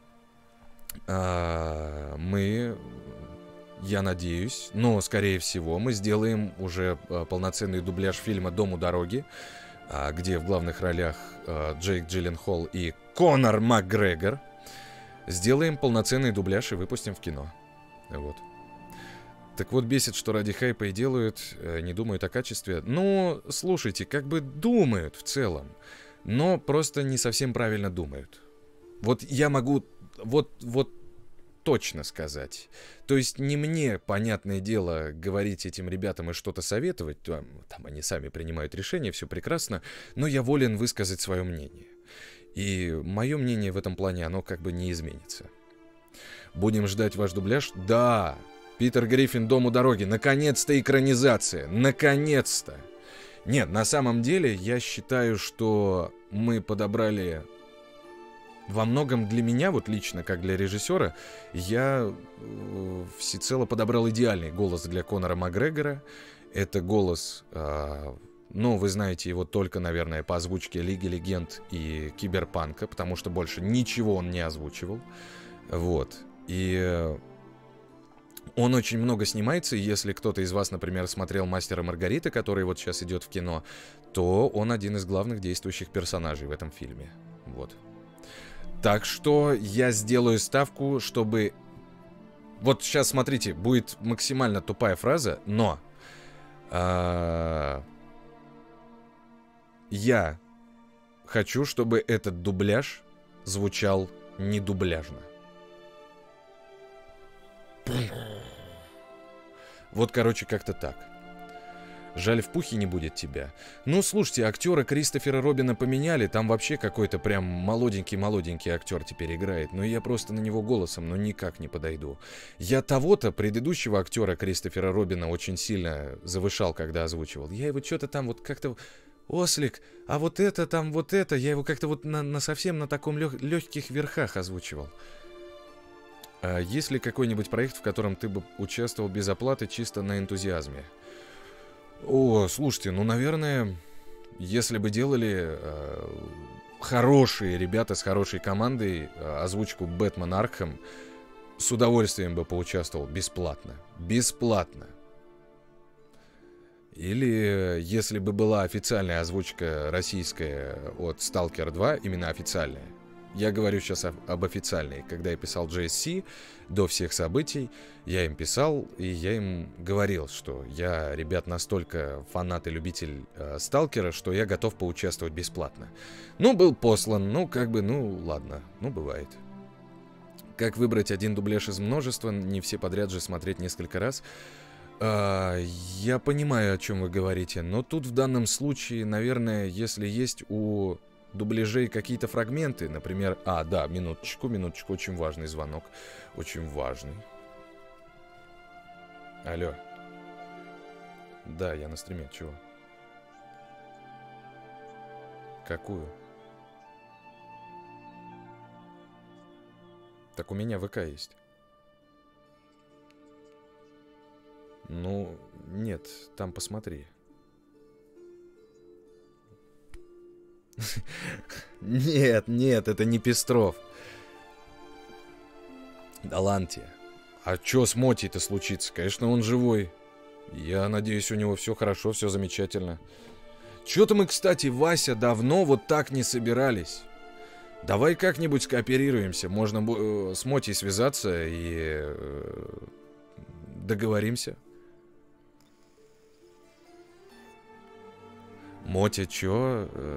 мы, я надеюсь, но скорее всего мы сделаем уже полноценный дубляж фильма «Дом у дороги», где в главных ролях Джейк Джилленхол и Конор Макгрегор. Сделаем полноценный дубляж и выпустим в кино. Вот. Так вот, бесит, что ради хайпа и делают, не думают о качестве. Ну, слушайте, как бы думают в целом, но просто не совсем правильно думают. Вот я могу вот, вот точно сказать. То есть не мне, понятное дело, говорить этим ребятам и что-то советовать, там, там они сами принимают решения, все прекрасно, но я волен высказать свое мнение. И мое мнение в этом плане, оно как бы не изменится. Будем ждать ваш дубляж? Да! Питер Гриффин, «Дом у дороги». Наконец-то экранизация! Наконец-то! Нет, на самом деле, я считаю, что мы подобрали... Во многом для меня, вот лично, как для режиссера, я э, всецело подобрал идеальный голос для Конора Макгрегора. Это голос, э, ну, вы знаете его только, наверное, по озвучке Лиги Легенд и Киберпанка, потому что больше ничего он не озвучивал. Вот. И э, он очень много снимается, и если кто-то из вас, например, смотрел «Мастера и Маргарита», который вот сейчас идет в кино, то он один из главных действующих персонажей в этом фильме. Вот. Так что я сделаю ставку, чтобы... Вот сейчас, смотрите, будет максимально тупая фраза, но... А... Я хочу, чтобы этот дубляж звучал не дубляжно. Вот, короче, как-то так. Жаль, в пухе не будет тебя. Ну, слушайте, актера Кристофера Робина поменяли. Там вообще какой-то прям молоденький-молоденький актер теперь играет. Но я просто на него голосом, ну, никак не подойду. Я того-то, предыдущего актера Кристофера Робина, очень сильно завышал, когда озвучивал. Я его что-то там вот как-то... Ослик, а вот это там, вот это... Я его как-то вот на, на совсем на таком лег... легких верхах озвучивал. А есть ли какой-нибудь проект, в котором ты бы участвовал без оплаты, чисто на энтузиазме? О, слушайте, ну, наверное, если бы делали э, хорошие ребята с хорошей командой э, озвучку «Бэтмен Аркхэм», с удовольствием бы поучаствовал бесплатно. Бесплатно. Или если бы была официальная озвучка российская от «Сталкер два», именно официальная. Я говорю сейчас об, об официальной. Когда я писал джей эс си до всех событий, я им писал, и я им говорил, что я, ребят, настолько фанат и любитель э, Сталкера, что я готов поучаствовать бесплатно. Ну, был послан, ну, как бы, ну, ладно, ну, бывает. Как выбрать один дубляж из множества, не все подряд же смотреть несколько раз. Э, я понимаю, о чем вы говорите, но тут в данном случае, наверное, если есть у... дубляжей какие-то фрагменты, например... А, да, минуточку, минуточку, очень важный звонок. Очень важный. Алло. Да, я на стриме, чего? Какую? Так у меня ВК есть. Ну, нет, там посмотри. Нет, нет, это не Пестров. Да ладно тебе. А чё с Мотей-то случится? Конечно, он живой. Я надеюсь, у него все хорошо, все замечательно. Чё-то мы, кстати, Вася, давно вот так не собирались. Давай как-нибудь скооперируемся. Можно э, с Мотей связаться и э, договоримся. Мотя чё? Э,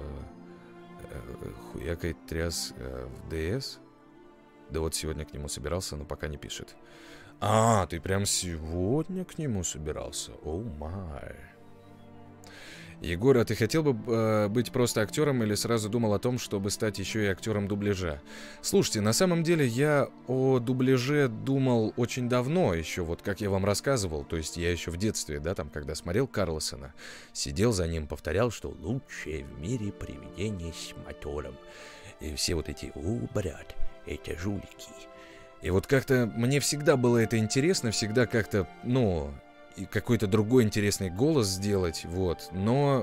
э, хуякает тряс э, в ДС? Да вот сегодня к нему собирался, но пока не пишет. А, ты прям сегодня к нему собирался? Оу май. Егор, а ты хотел бы э, быть просто актером или сразу думал о том, чтобы стать еще и актером дубляжа? Слушайте, на самом деле я о дубляже думал очень давно, еще вот как я вам рассказывал, то есть я еще в детстве, да, там, когда смотрел Карлсона, сидел за ним, повторял, что лучшее в мире привидение с мотором. И все вот эти, о, брат, это жулики. И вот как-то мне всегда было это интересно, всегда как-то, ну... и какой-то другой интересный голос сделать, вот, но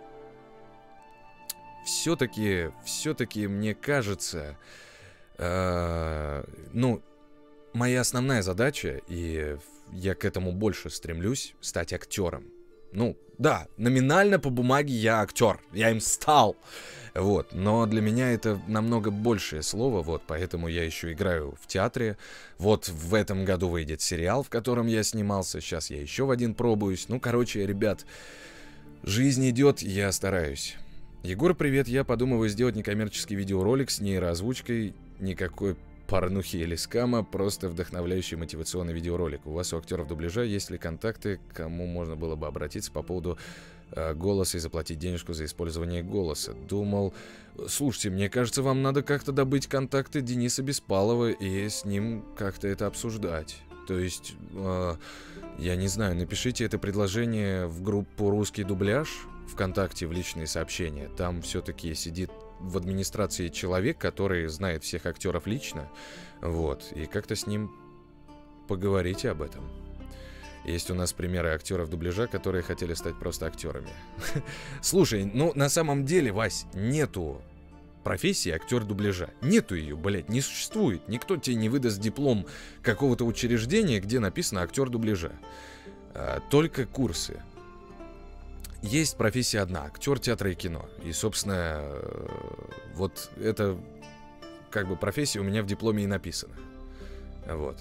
все-таки, все-таки мне кажется, э, ну, моя основная задача, и я к этому больше стремлюсь, стать актером. Ну, да, номинально по бумаге я актер, я им стал, вот, но для меня это намного большее слово, вот, поэтому я еще играю в театре, вот в этом году выйдет сериал, в котором я снимался, сейчас я еще в один пробуюсь, ну, короче, ребят, жизнь идет, я стараюсь. Егор, привет, я подумываю сделать некоммерческий видеоролик с нейроозвучкой, никакой порнухи или скама, просто вдохновляющий мотивационный видеоролик. У вас, у актеров дубляжа, есть ли контакты, к кому можно было бы обратиться по поводу э, голоса и заплатить денежку за использование голоса? Думал, слушайте, мне кажется, вам надо как-то добыть контакты Дениса Беспалова и с ним как-то это обсуждать. То есть, э, я не знаю, напишите это предложение в группу «Русский дубляж» ВКонтакте в личные сообщения. Там все-таки сидит в администрации человек, который знает всех актеров лично, вот, и как-то с ним поговорите об этом. Есть у нас примеры актеров дубляжа, которые хотели стать просто актерами. Слушай, ну на самом деле, Вась, нету профессии актер дубляжа. Нету ее, блядь, не существует. Никто тебе не выдаст диплом какого-то учреждения, где написано актер дубляжа. А, только курсы. Есть профессия одна, актер театра и кино. И, собственно, вот это как бы профессия у меня в дипломе и написана. Вот.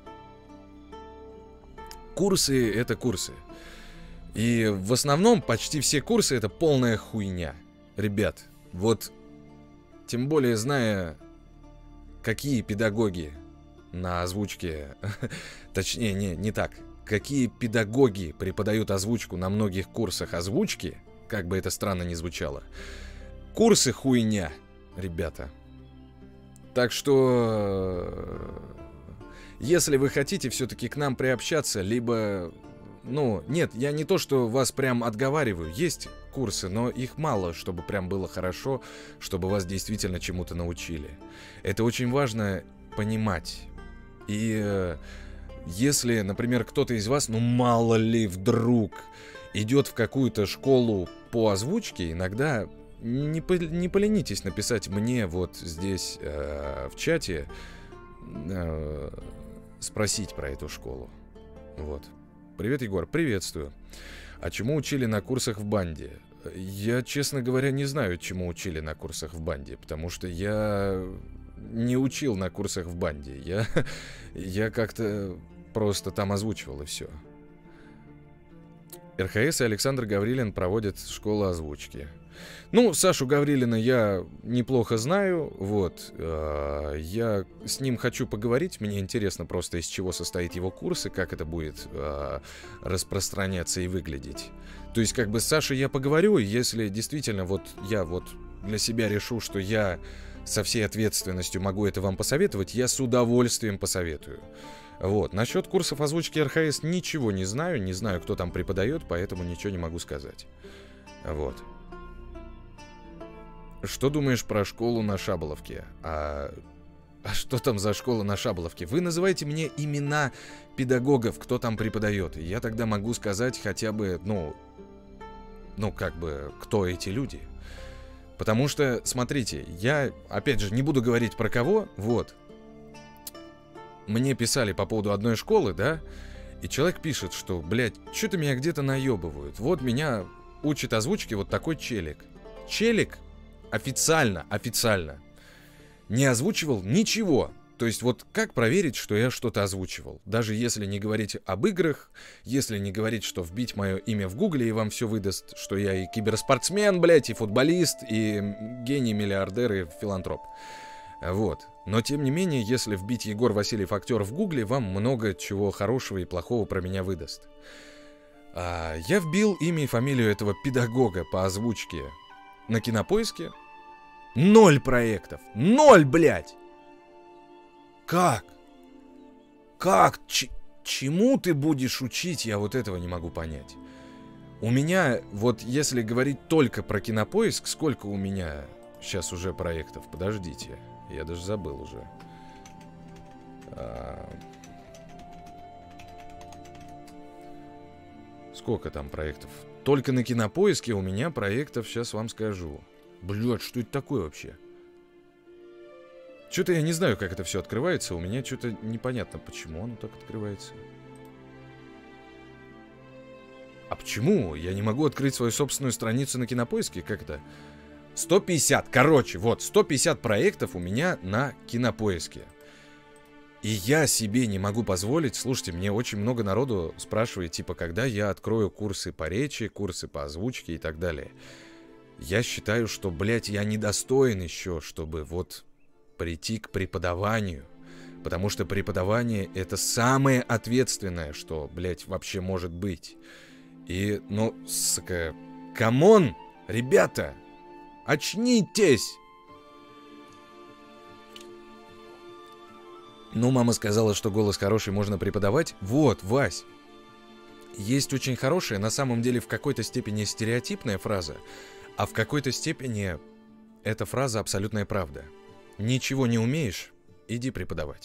Курсы — это курсы. И в основном почти все курсы — это полная хуйня. Ребят, вот тем более зная, какие педагоги на озвучке... Точнее, не, не так. Какие педагоги преподают озвучку на многих курсах озвучки, как бы это странно ни звучало. Курсы хуйня, ребята. Так что, если вы хотите все-таки к нам приобщаться, либо... Ну, нет, я не то, что вас прям отговариваю. Есть курсы, но их мало, чтобы прям было хорошо, чтобы вас действительно чему-то научили. Это очень важно понимать. И... Если, например, кто-то из вас, ну мало ли вдруг, идет в какую-то школу по озвучке, иногда не, по, не поленитесь написать мне вот здесь э, в чате, э, спросить про эту школу. Вот. Привет, Егор, приветствую. А чему учили на курсах в банде? Я, честно говоря, не знаю, чему учили на курсах в банде, потому что я не учил на курсах в банде. Я, я как-то... Просто там озвучивал и все. эр ха эс и Александр Гаврилин проводят школу озвучки. Ну, Сашу Гаврилина я неплохо знаю. Вот. Э, я с ним хочу поговорить. Мне интересно просто, из чего состоит его курс и как это будет э, распространяться и выглядеть. То есть, как бы с Сашей я поговорю, и если действительно вот я вот для себя решу, что я со всей ответственностью могу это вам посоветовать, я с удовольствием посоветую. Вот, насчет курсов озвучки эр ха эс ничего не знаю, не знаю, кто там преподает, поэтому ничего не могу сказать. Вот. Что думаешь про школу на Шаболовке? А, а что там за школа на Шаболовке? Вы называете мне имена педагогов, кто там преподает, и я тогда могу сказать хотя бы, ну, ну, как бы, кто эти люди. Потому что, смотрите, я, опять же, не буду говорить про кого, вот. Мне писали по поводу одной школы, да, и человек пишет, что, блядь, что-то меня где-то наебывают. Вот меня учит озвучке вот такой челик. Челик официально, официально не озвучивал ничего. То есть вот как проверить, что я что-то озвучивал? Даже если не говорить об играх, если не говорить, что вбить мое имя в гугле и вам все выдаст, что я и киберспортсмен, блядь, и футболист, и гений, миллиардер, и филантроп. Вот. Но тем не менее, если вбить Егор Васильев актер в гугле, вам много чего хорошего и плохого про меня выдаст. А я вбил имя и фамилию этого педагога по озвучке на Кинопоиске. Ноль проектов. Ноль, блядь! Как? Как? Ч- чему ты будешь учить? Я вот этого не могу понять. У меня, вот если говорить только про Кинопоиск, сколько у меня сейчас уже проектов? Подождите, я даже забыл уже. А... Сколько там проектов? Только на Кинопоиске у меня проектов, сейчас вам скажу. Блядь, что это такое вообще? Что-то я не знаю, как это все открывается. У меня что-то непонятно, почему оно так открывается. А почему? Я не могу открыть свою собственную страницу на Кинопоиске? Как это? сто пятьдесят. Короче, вот, сто пятьдесят проектов у меня на Кинопоиске. И я себе не могу позволить... Слушайте, мне очень много народу спрашивает, типа, когда я открою курсы по речи, курсы по озвучке и так далее. Я считаю, что, блядь, я недостоин еще, чтобы вот... прийти к преподаванию, потому что преподавание — это самое ответственное, что, блядь, вообще может быть. И, ну, сука, камон, ребята, очнитесь! Ну, мама сказала, что голос хороший можно преподавать. Вот, Вась, есть очень хорошая, на самом деле в какой-то степени стереотипная фраза, а в какой-то степени эта фраза абсолютная правда. Ничего не умеешь, иди преподавать.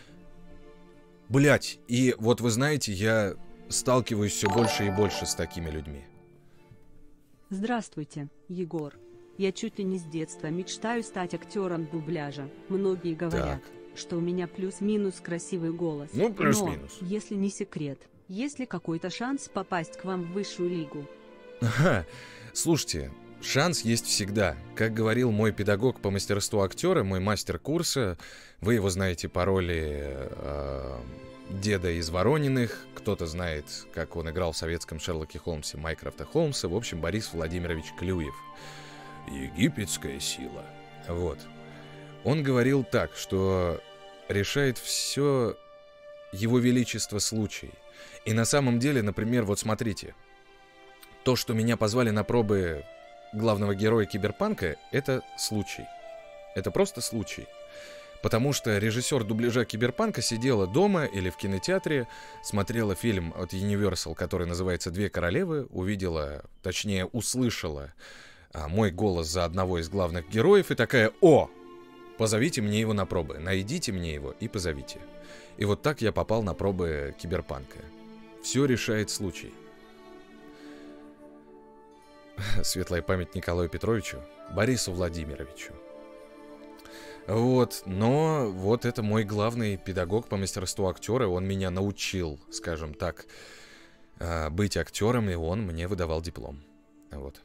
Блять, и вот вы знаете, я сталкиваюсь все больше и больше с такими людьми. Здравствуйте, Егор. Я чуть ли не с детства мечтаю стать актером дубляжа. Многие говорят, Так. что у меня плюс-минус красивый голос. Ну, плюс-минус. Но, если не секрет, есть ли какой-то шанс попасть к вам в высшую лигу? Ага, слушайте, шанс есть всегда. Как говорил мой педагог по мастерству актера, мой мастер курса, вы его знаете по роли э, деда из Ворониных, кто-то знает, как он играл в советском Шерлоке Холмсе Майкрофта Холмса, в общем, Борис Владимирович Клюев. Египетская сила. Вот. Он говорил так, что решает все его величество случай. И на самом деле, например, вот смотрите, то, что меня позвали на пробы главного героя Киберпанка, это случай. Это просто случай. Потому что режиссер дубляжа Киберпанка сидела дома или в кинотеатре, смотрела фильм от Universal, который называется «Две королевы», увидела, точнее, услышала а, мой голос за одного из главных героев и такая: «О, позовите мне его на пробы, найдите мне его и позовите». И вот так я попал на пробы Киберпанка. Все решает случай. Светлая память Николаю Петровичу, Борису Владимировичу. Вот, но вот это мой главный педагог по мастерству актера, он меня научил, скажем так, быть актером, и он мне выдавал диплом. Вот.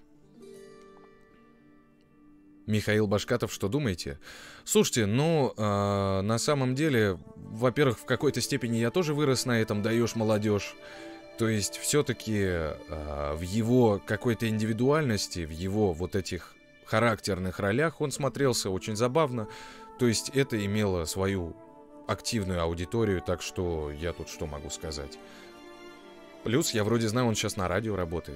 Михаил Башкатов, что думаете? Слушайте, ну, э, на самом деле, во-первых, в какой-то степени я тоже вырос на этом, даешь молодежь. То есть все-таки э, в его какой-то индивидуальности, в его вот этих характерных ролях он смотрелся очень забавно. То есть это имело свою активную аудиторию, так что я тут что могу сказать. Плюс я вроде знаю, он сейчас на радио работает.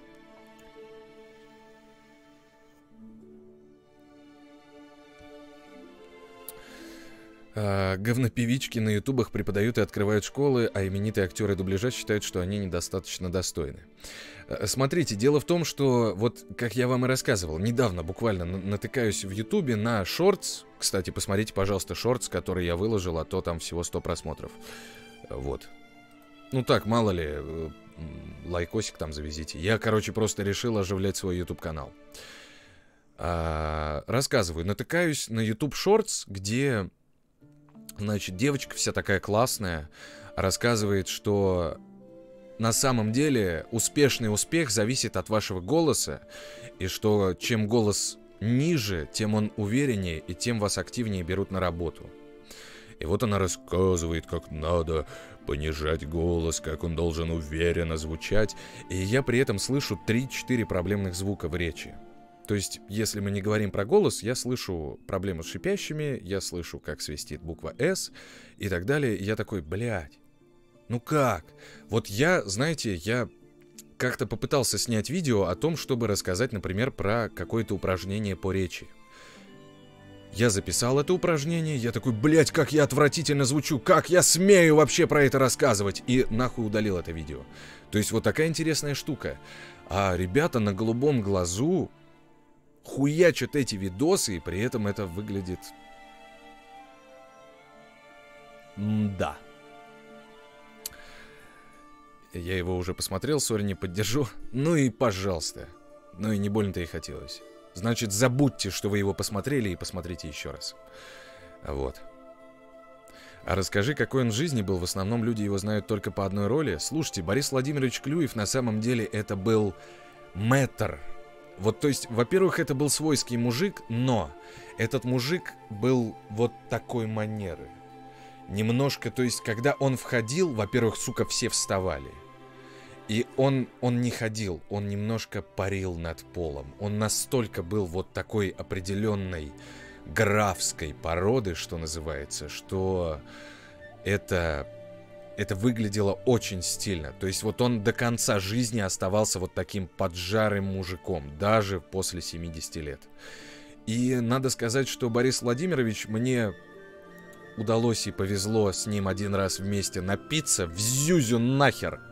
А, говнопевички на ютубах преподают и открывают школы, а именитые актеры дубляжа считают, что они недостаточно достойны. А, смотрите, дело в том, что, вот как я вам и рассказывал, недавно буквально натыкаюсь в ютубе на шортс. Кстати, посмотрите, пожалуйста, шортс, который я выложил, а то там всего сто просмотров. Вот. Ну так, мало ли, лайкосик там завезите. Я, короче, просто решил оживлять свой ютуб-канал. А, рассказываю, натыкаюсь на ютуб шортс, где... Значит, девочка вся такая классная рассказывает, что на самом деле успешный успех зависит от вашего голоса, и что чем голос ниже, тем он увереннее, и тем вас активнее берут на работу. И вот она рассказывает, как надо понижать голос, как он должен уверенно звучать. И я при этом слышу три-четыре проблемных звука в речи. То есть, если мы не говорим про голос, я слышу проблему с шипящими, я слышу, как свистит буква «С» и так далее. И я такой, блядь, ну как? Вот я, знаете, я как-то попытался снять видео о том, чтобы рассказать, например, про какое-то упражнение по речи. Я записал это упражнение, я такой, блядь, как я отвратительно звучу, как я смею вообще про это рассказывать? И нахуй удалил это видео. То есть вот такая интересная штука. А ребята на голубом глазу хуячат эти видосы, и при этом это выглядит... М-да. Я его уже посмотрел, сори, не поддержу. Ну и пожалуйста. Ну и не больно-то и хотелось. Значит, забудьте, что вы его посмотрели, и посмотрите еще раз. Вот. А расскажи, какой он в жизни был. В основном люди его знают только по одной роли. Слушайте, Борис Владимирович Клюев на самом деле это был мэтр. Вот, то есть, во-первых, это был свойский мужик, но этот мужик был вот такой манеры. Немножко, то есть, когда он входил, во-первых, сука, все вставали. И он, он не ходил, он немножко парил над полом. Он настолько был вот такой определенной графской породы, что называется, что это... Это выглядело очень стильно. То есть вот он до конца жизни оставался вот таким поджарым мужиком, даже после семидесяти лет. И надо сказать, что Борис Владимирович, мне удалось и повезло с ним один раз вместе напиться в зюзю нахер.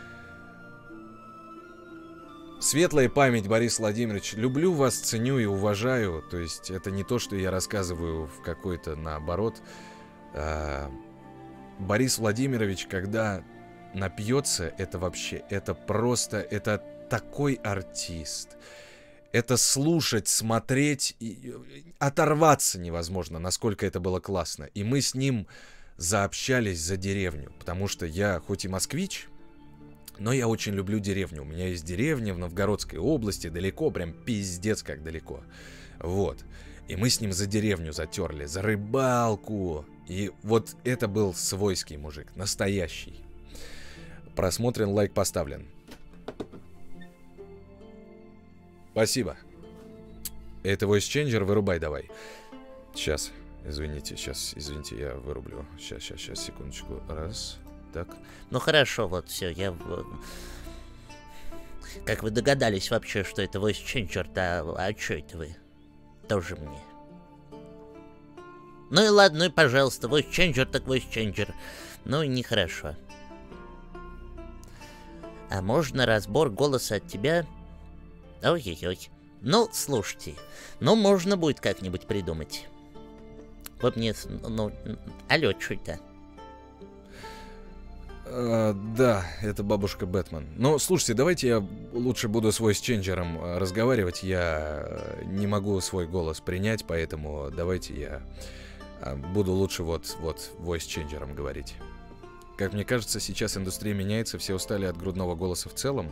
Светлая память, Борис Владимирович. Люблю вас, ценю и уважаю. То есть это не то, что я рассказываю в какой-то наоборот... А... Борис Владимирович, когда напьется, это вообще, это просто, это такой артист. Это слушать, смотреть, и оторваться невозможно, насколько это было классно. И мы с ним заобщались за деревню, потому что я хоть и москвич, но я очень люблю деревню. У меня есть деревня в Новгородской области, далеко, прям пиздец как далеко. Вот. И мы с ним за деревню затерли, за рыбалку. И вот это был свойский мужик, настоящий. Просмотрен, лайк поставлен. Спасибо. Это voice changer, вырубай давай. Сейчас, извините, сейчас, извините, я вырублю. Сейчас, сейчас, сейчас, секундочку. Раз, так. Ну хорошо, вот все, я... Как вы догадались вообще, что это voice changer-то, а чё это вы? Тоже мне. Ну и ладно, ну и пожалуйста, voice changer так voice changer. Ну и нехорошо. А можно разбор голоса от тебя? Ой-ой-ой. Ну, слушайте, ну можно будет как-нибудь придумать. Вот мне, ну, алло, что это? А, да, это бабушка Бэтмен. Но слушайте, давайте я лучше буду с voice-ченджером разговаривать. Я не могу свой голос принять, поэтому давайте я буду лучше вот, вот voice-ченджером говорить. Как мне кажется, сейчас индустрия меняется, все устали от грудного голоса в целом.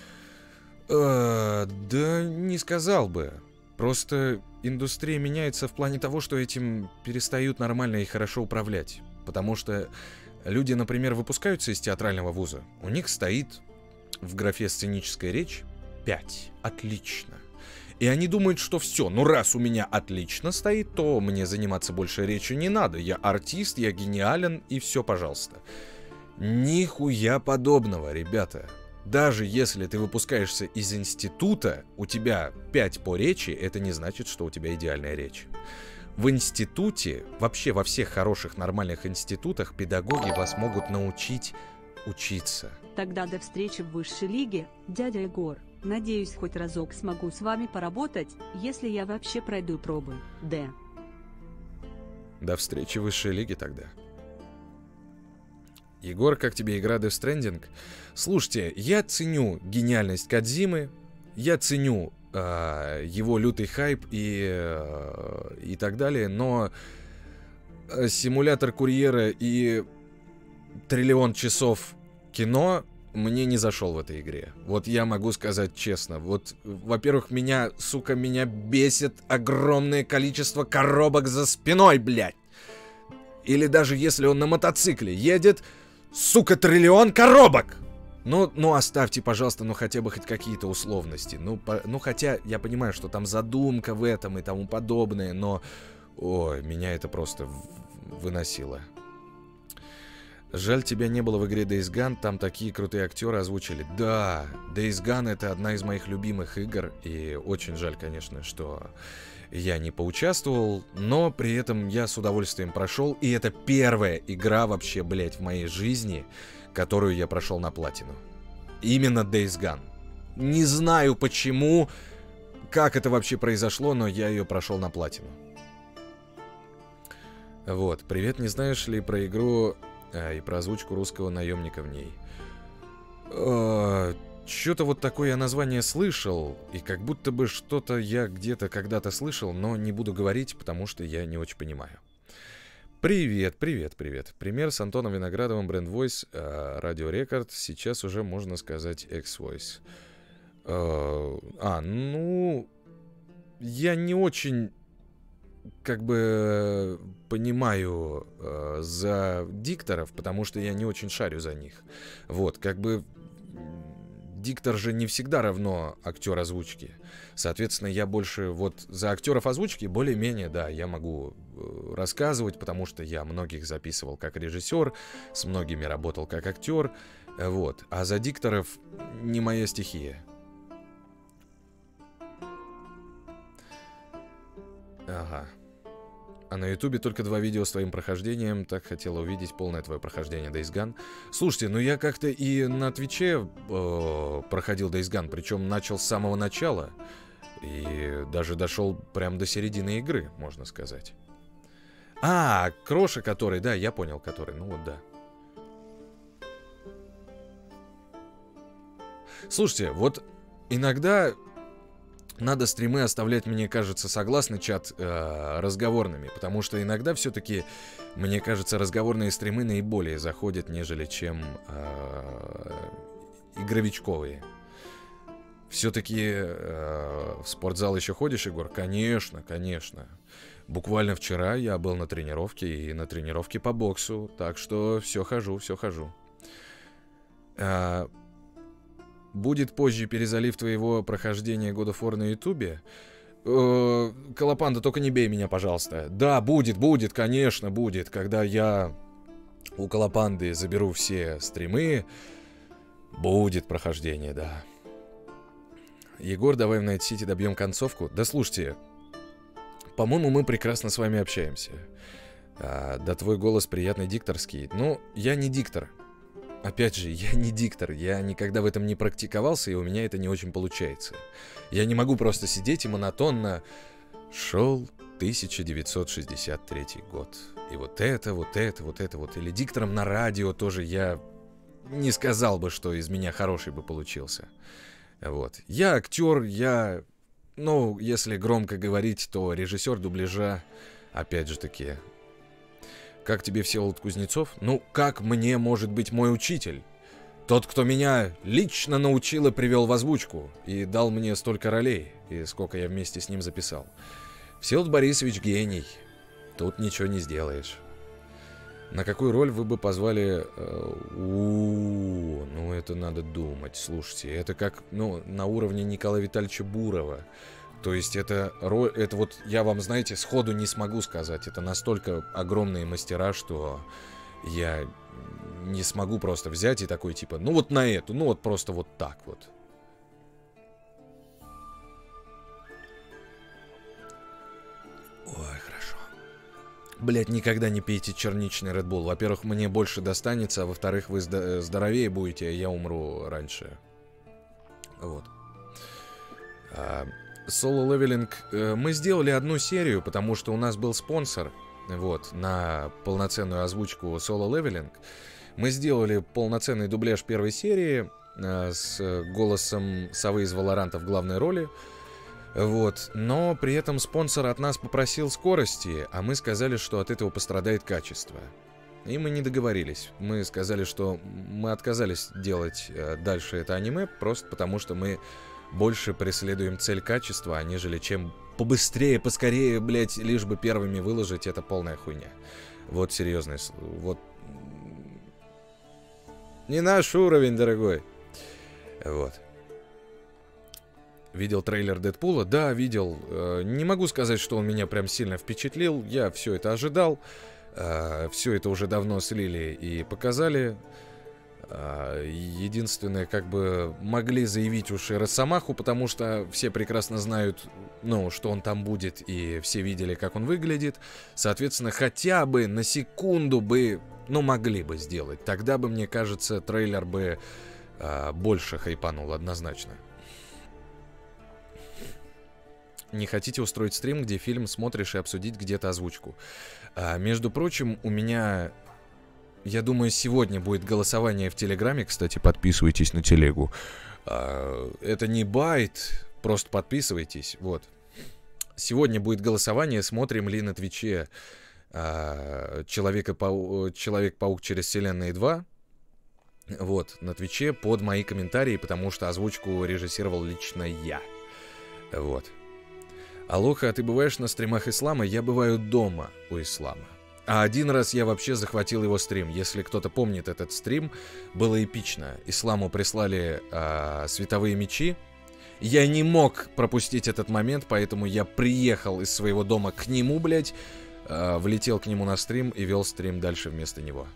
А, да не сказал бы. Просто индустрия меняется в плане того, что этим перестают нормально и хорошо управлять. Потому что люди, например, выпускаются из театрального вуза, у них стоит в графе «сценическая речь» пять. Отлично. И они думают, что все, ну раз у меня отлично стоит, то мне заниматься больше речью не надо. Я артист, я гениален, и все, пожалуйста. Нихуя подобного, ребята. Даже если ты выпускаешься из института, у тебя пять по речи, это не значит, что у тебя идеальная речь. В институте, вообще во всех хороших нормальных институтах, педагоги вас могут научить учиться. Тогда до встречи в высшей лиге, дядя Егор. Надеюсь, хоть разок смогу с вами поработать, если я вообще пройду пробы. Д. До встречи в высшей лиге тогда. Егор, как тебе игра Death Stranding? Слушайте, я ценю гениальность Кодзимы, я ценю э, его лютый хайп и, э, и так далее, но симулятор курьера и триллион часов кино мне не зашел в этой игре. Вот я могу сказать честно. Вот, во-первых, меня, сука, меня бесит огромное количество коробок за спиной, блядь. Или даже если он на мотоцикле едет, сука, триллион коробок! Ну, ну оставьте, пожалуйста, ну хотя бы хоть какие-то условности. Ну, по, ну, хотя я понимаю, что там задумка в этом и тому подобное, но... Ой, меня это просто выносило. Жаль, тебя не было в игре Days Gone, там такие крутые актеры озвучили. Да, Days Gone — это одна из моих любимых игр, и очень жаль, конечно, что я не поучаствовал, но при этом я с удовольствием прошел, и это первая игра вообще, блядь, в моей жизни, которую я прошел на платину. Именно Days Gone. Не знаю почему, как это вообще произошло, но я ее прошел на платину. Вот, привет, не знаешь ли про игру а, и про озвучку русского наемника в ней? А, Что-то вот такое я название слышал, и как будто бы что-то я где-то когда-то слышал, но не буду говорить, потому что я не очень понимаю. Привет, привет, привет. Пример с Антоном Виноградовым, Brand Voice, Radio Record, сейчас уже можно сказать X-Voice. А, а, ну, я не очень, как бы, понимаю э, за дикторов, потому что я не очень шарю за них. Вот, как бы, диктор же не всегда равно актер озвучки. Соответственно, я больше вот за актеров озвучки более-менее, да, я могу рассказывать, потому что я многих записывал как режиссер, с многими работал как актер, вот. А за дикторов не моя стихия. Ага. А на ютубе только два видео с твоим прохождением. Так хотела увидеть полное твое прохождение Days Gone. Слушайте, ну я как-то и на Твиче э, проходил Days Gone, причем начал с самого начала. И даже дошел прям до середины игры, можно сказать. А, Кроша, который, да, я понял, который, ну вот да. Слушайте, вот иногда надо стримы оставлять, мне кажется, согласно чат э, разговорными, потому что иногда все-таки, мне кажется, разговорные стримы наиболее заходят, нежели чем э, игровичковые. Все-таки э, в спортзал еще ходишь, Егор? Конечно, конечно. Буквально вчера я был на тренировке, и на тренировке по боксу, так что все хожу, все хожу. Э, Будет позже перезалив твоего прохождения God of War на ютубе? Э, Колопанда, только не бей меня, пожалуйста. Да, будет, будет, конечно, будет. Когда я у Колопанды заберу все стримы, будет прохождение, да. Егор, давай в Night City добьем концовку. Да слушайте, по-моему, мы прекрасно с вами общаемся. А, да твой голос приятный дикторский. Ну, я не диктор. Опять же, я не диктор, я никогда в этом не практиковался, и у меня это не очень получается. Я не могу просто сидеть и монотонно... Шел тысяча девятьсот шестьдесят третий год. И вот это, вот это, вот это вот. Или диктором на радио тоже я не сказал бы, что из меня хороший бы получился. Вот. Я актер, я... Ну, если громко говорить, то режиссер дубляжа, опять же таки... Как тебе Всеволод Кузнецов? Ну, как мне может быть мой учитель? Тот, кто меня лично научил и привел в озвучку, и дал мне столько ролей, и сколько я вместе с ним записал. Всеволод Борисович гений. Тут ничего не сделаешь. На какую роль вы бы позвали... У-у-у, ну, это надо думать. Слушайте, это как, ну, на уровне Николая Витальевича Бурова. То есть это роль, это вот я вам, знаете, сходу не смогу сказать. Это настолько огромные мастера, что я не смогу просто взять и такой типа, ну вот на эту, ну вот просто вот так вот. Ой, хорошо. Блять, никогда не пейте черничный Red Bull. Во-первых, мне больше достанется, а во-вторых, вы здоровее будете, а я умру раньше. Вот. А... Соло-левелинг мы сделали одну серию, потому что у нас был спонсор, вот, на полноценную озвучку соло-левелинг. Мы сделали полноценный дубляж первой серии э, с голосом совы из Валоранта в главной роли, вот, но при этом спонсор от нас попросил скорости, а мы сказали, что от этого пострадает качество. И мы не договорились. Мы сказали, что мы отказались делать э, дальше это аниме, просто потому что мы... больше преследуем цель качества, нежели чем побыстрее, поскорее, блять, лишь бы первыми выложить, это полная хуйня. Вот серьезно. Вот. Не наш уровень, дорогой. Вот. Видел трейлер Дэдпула? Да, видел. Не могу сказать, что он меня прям сильно впечатлил. Я все это ожидал. Все это уже давно слили и показали. Единственное, как бы могли заявить уж и Росомаху, потому что все прекрасно знают, ну, что он там будет, и все видели, как он выглядит. Соответственно, хотя бы на секунду бы, ну, могли бы сделать. Тогда бы, мне кажется, трейлер бы а, больше хайпанул однозначно. Не хотите устроить стрим, где фильм смотришь и обсудить где-то озвучку? А, между прочим, у меня... Я думаю, сегодня будет голосование в Телеграме. Кстати, подписывайтесь на телегу. Это не байт, просто подписывайтесь. Вот. Сегодня будет голосование. Смотрим ли на Твиче Человека-пау... Человек-паук через вселенные два. Вот, на Твиче под мои комментарии, потому что озвучку режиссировал лично я. Вот. Алоха, а ты бываешь на стримах Ислама? Я бываю дома у Ислама. А один раз я вообще захватил его стрим. Если кто-то помнит этот стрим, было эпично. Исламу прислали а, световые мечи. Я не мог пропустить этот момент, поэтому я приехал из своего дома к нему, блядь, а, влетел к нему на стрим и вел стрим дальше вместо него.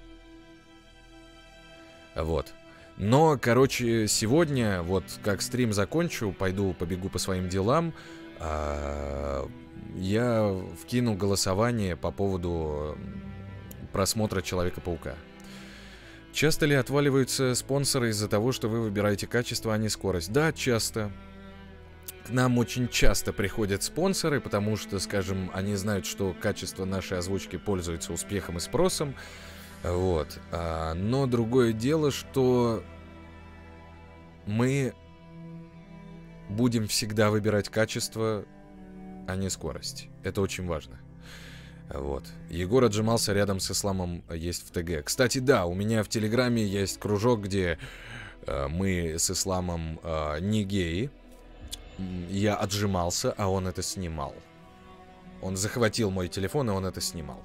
Вот. Но, короче, сегодня, вот как стрим закончу, пойду побегу по своим делам, а, я вкину голосование по поводу просмотра Человека-паука. Часто ли отваливаются спонсоры из-за того, что вы выбираете качество, а не скорость? Да, часто. К нам очень часто приходят спонсоры, потому что, скажем, они знают, что качество нашей озвучки пользуется успехом и спросом. Вот. А, но другое дело, что мы будем всегда выбирать качество, а не скорость. Это очень важно. Вот. Егор отжимался рядом с Исламом, есть в ТГ. Кстати, да, у меня в Телеграме есть кружок, где э, мы с Исламом э, не геи. Я отжимался, а он это снимал. Он захватил мой телефон, и он это снимал.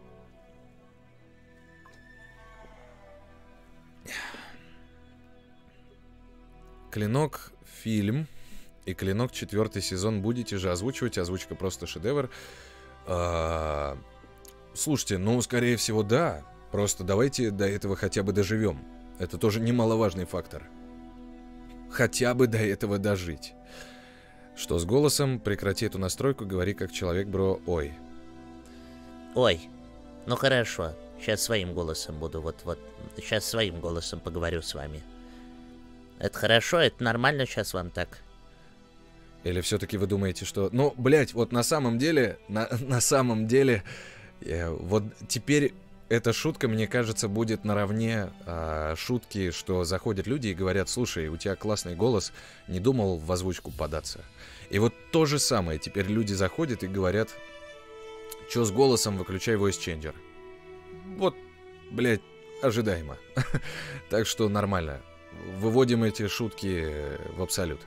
Клинок фильм и Клинок четвертый сезон будете же озвучивать? Озвучка просто шедевр. А, слушайте, ну, скорее всего, да. Просто давайте до этого хотя бы доживем. Это тоже немаловажный фактор. Хотя бы до этого дожить. Что с голосом? Прекрати эту настройку, говори как человек, бро. Ой. Ой. Ну хорошо. Сейчас своим голосом буду. Вот-вот. Сейчас своим голосом поговорю с вами. Это хорошо? Это нормально сейчас вам так? Или все-таки вы думаете, что... Ну, блядь, вот на самом деле, на, на самом деле, э, вот теперь эта шутка, мне кажется, будет наравне э, шутки, что заходят люди и говорят: слушай, у тебя классный голос, не думал в озвучку податься. И вот то же самое, теперь люди заходят и говорят: что с голосом, выключай voice changer. Вот, блядь, ожидаемо. Так что нормально. Выводим эти шутки в абсолют.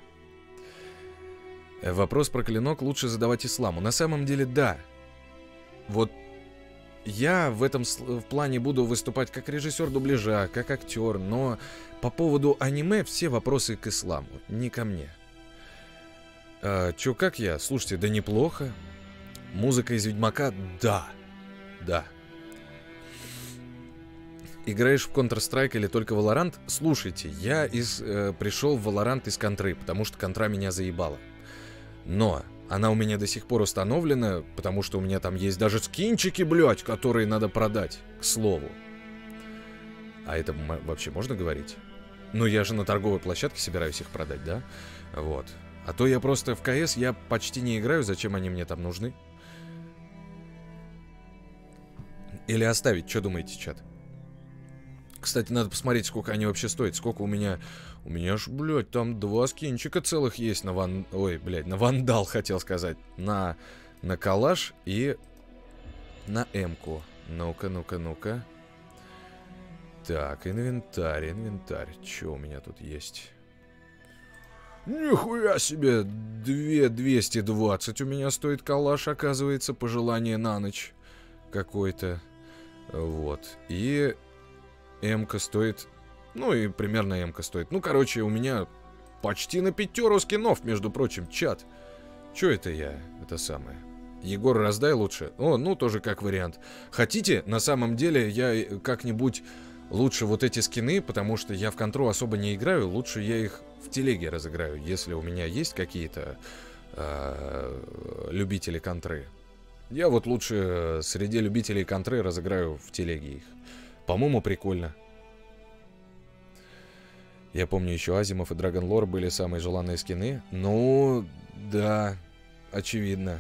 Вопрос про клинок лучше задавать Исламу. На самом деле, да. Вот я в этом в плане буду выступать как режиссер дубляжа, как актер, но по поводу аниме все вопросы к Исламу, не ко мне. А, чё, как я? Слушайте, да неплохо. Музыка из Ведьмака? Да. Да. Играешь в Counter-Strike или только Valorant? Слушайте, я из, э, пришел в Valorant из контры, потому что контра меня заебала. Но она у меня до сих пор установлена, потому что у меня там есть даже скинчики, блядь, которые надо продать, к слову. А это вообще можно говорить? Ну, я же на торговой площадке собираюсь их продать, да? Вот. А то я просто в КС, я почти не играю, зачем они мне там нужны? Или оставить, что думаете, чат? Кстати, надо посмотреть, сколько они вообще стоят. Сколько у меня... У меня ж, блядь, там два скинчика целых есть на ван... Ой, блядь, на вандал, хотел сказать. На... На калаш и... На эмку. Ну-ка, ну-ка, ну-ка. Так, инвентарь, инвентарь. Что у меня тут есть? Нихуя себе! две тысячи двести двадцать у меня стоит калаш, оказывается, пожелание на ночь. Какой-то... Вот. И М-ка стоит... Ну и примерно М-ка стоит. Ну, короче, у меня почти на пятеру скинов, между прочим, чат. Чё это я? Это самое. Егор, раздай лучше. О, ну, тоже как вариант. Хотите? На самом деле, я как-нибудь лучше вот эти скины, потому что я в контру особо не играю. Лучше я их в телеге разыграю, если у меня есть какие-то э, любители контры. Я вот лучше среди любителей контры разыграю в телеге их. По-моему, прикольно. Я помню, еще Азимов и Драгонлор были самые желанные скины. Ну, да, очевидно.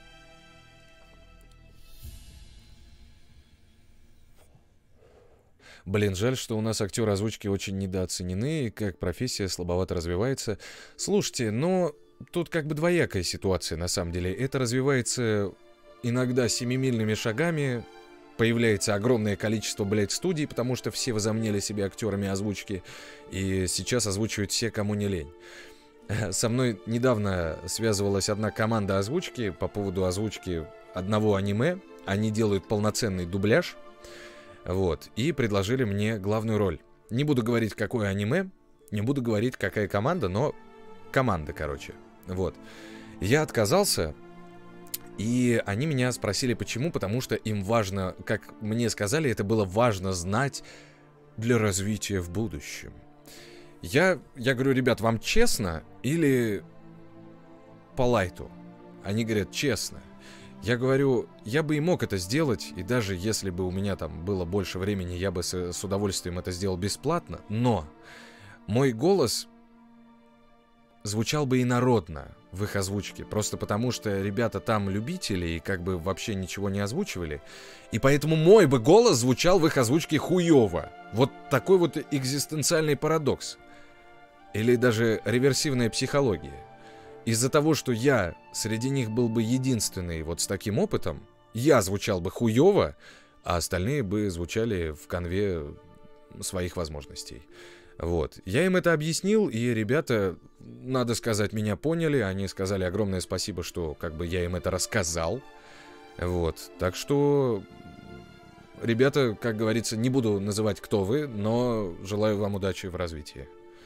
Блин, жаль, что у нас актеры озвучки очень недооценены, и как профессия слабовато развивается. Слушайте, но тут как бы двоякая ситуация, на самом деле. Это развивается иногда семимильными шагами. Появляется огромное количество, блядь, студий, потому что все возомнили себя актерами озвучки. И сейчас озвучивают все, кому не лень. Со мной недавно связывалась одна команда озвучки по поводу озвучки одного аниме. Они делают полноценный дубляж. Вот. И предложили мне главную роль. Не буду говорить, какое аниме. Не буду говорить, какая команда, но команда, короче. Вот. Я отказался. И они меня спросили, почему. Потому что им важно, как мне сказали, это было важно знать для развития в будущем. Я, я говорю, ребят, вам честно или по лайту? Они говорят, честно. Я говорю, я бы и мог это сделать, и даже если бы у меня там было больше времени, я бы с, с удовольствием это сделал бесплатно, но мой голос звучал бы инородно в их озвучке, просто потому что ребята там любители и как бы вообще ничего не озвучивали, и поэтому мой бы голос звучал в их озвучке хуёво. Вот такой вот экзистенциальный парадокс. Или даже реверсивная психология. Из-за того, что я среди них был бы единственный вот с таким опытом, я звучал бы хуёво, а остальные бы звучали в конве своих возможностей. Вот. Я им это объяснил, и ребята, надо сказать, меня поняли. Они сказали огромное спасибо, что как бы я им это рассказал. Вот. Так что, ребята, как говорится, не буду называть, кто вы, но желаю вам удачи в развитии.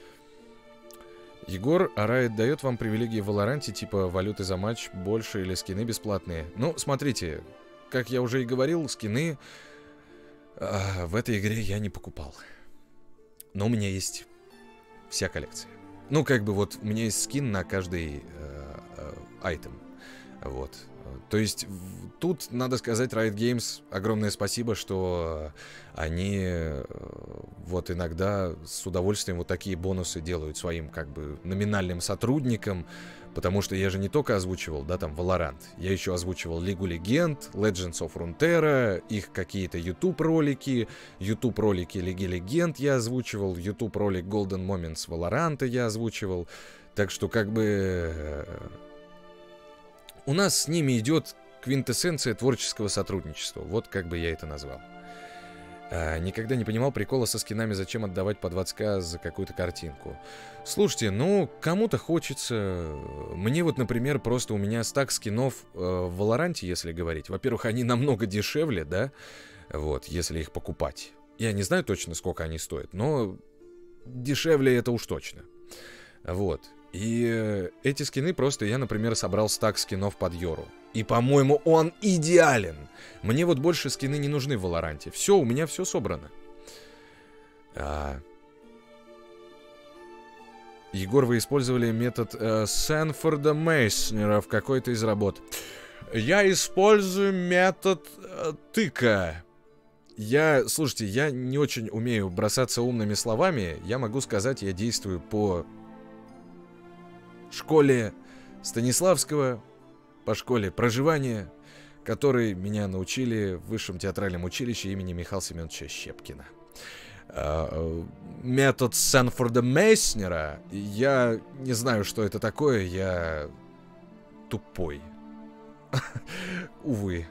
Егор, а Riot дает вам привилегии в Валоранте, типа валюты за матч больше или скины бесплатные? Ну, смотрите, как я уже и говорил, скины а, в этой игре я не покупал. Но у меня есть вся коллекция. Ну, как бы вот у меня есть скин на каждый э, э, айтем. Вот. То есть в, тут, надо сказать, Riot Games огромное спасибо, что они э, вот иногда с удовольствием вот такие бонусы делают своим как бы номинальным сотрудникам, потому что я же не только озвучивал, да, там, Valorant, я еще озвучивал Лигу Легенд, Legends of Runeterra, их какие-то YouTube-ролики, YouTube-ролики Лиги Легенд я озвучивал, YouTube-ролик Golden Moments Valorant я озвучивал, так что как бы... Э, у нас с ними идет квинтэссенция творческого сотрудничества. Вот как бы я это назвал. А, никогда не понимал прикола со скинами, зачем отдавать по двадцать тысяч за какую-то картинку. Слушайте, ну, кому-то хочется. Мне вот, например, просто у меня стак скинов э, в Валоранте, если говорить. Во-первых, они намного дешевле, да? Вот, если их покупать. Я не знаю точно, сколько они стоят, но дешевле это уж точно. Вот. И эти скины просто я, например, собрал стак скинов под Йору. И, по-моему, он идеален. Мне вот больше скины не нужны в Валоранте. Все, у меня все собрано. А... Егор, вы использовали метод э, Сэнфорда Мейснера в какой-то из работ. Я использую метод э, тыка. Я, слушайте, я не очень умею бросаться умными словами. Я могу сказать, я действую по... школе Станиславского, по школе проживания, которой меня научили в Высшем театральном училище имени Михаила Семеновича Щепкина. Метод Сэнфорда Мейснера, я не знаю, что это такое, я тупой. Увы.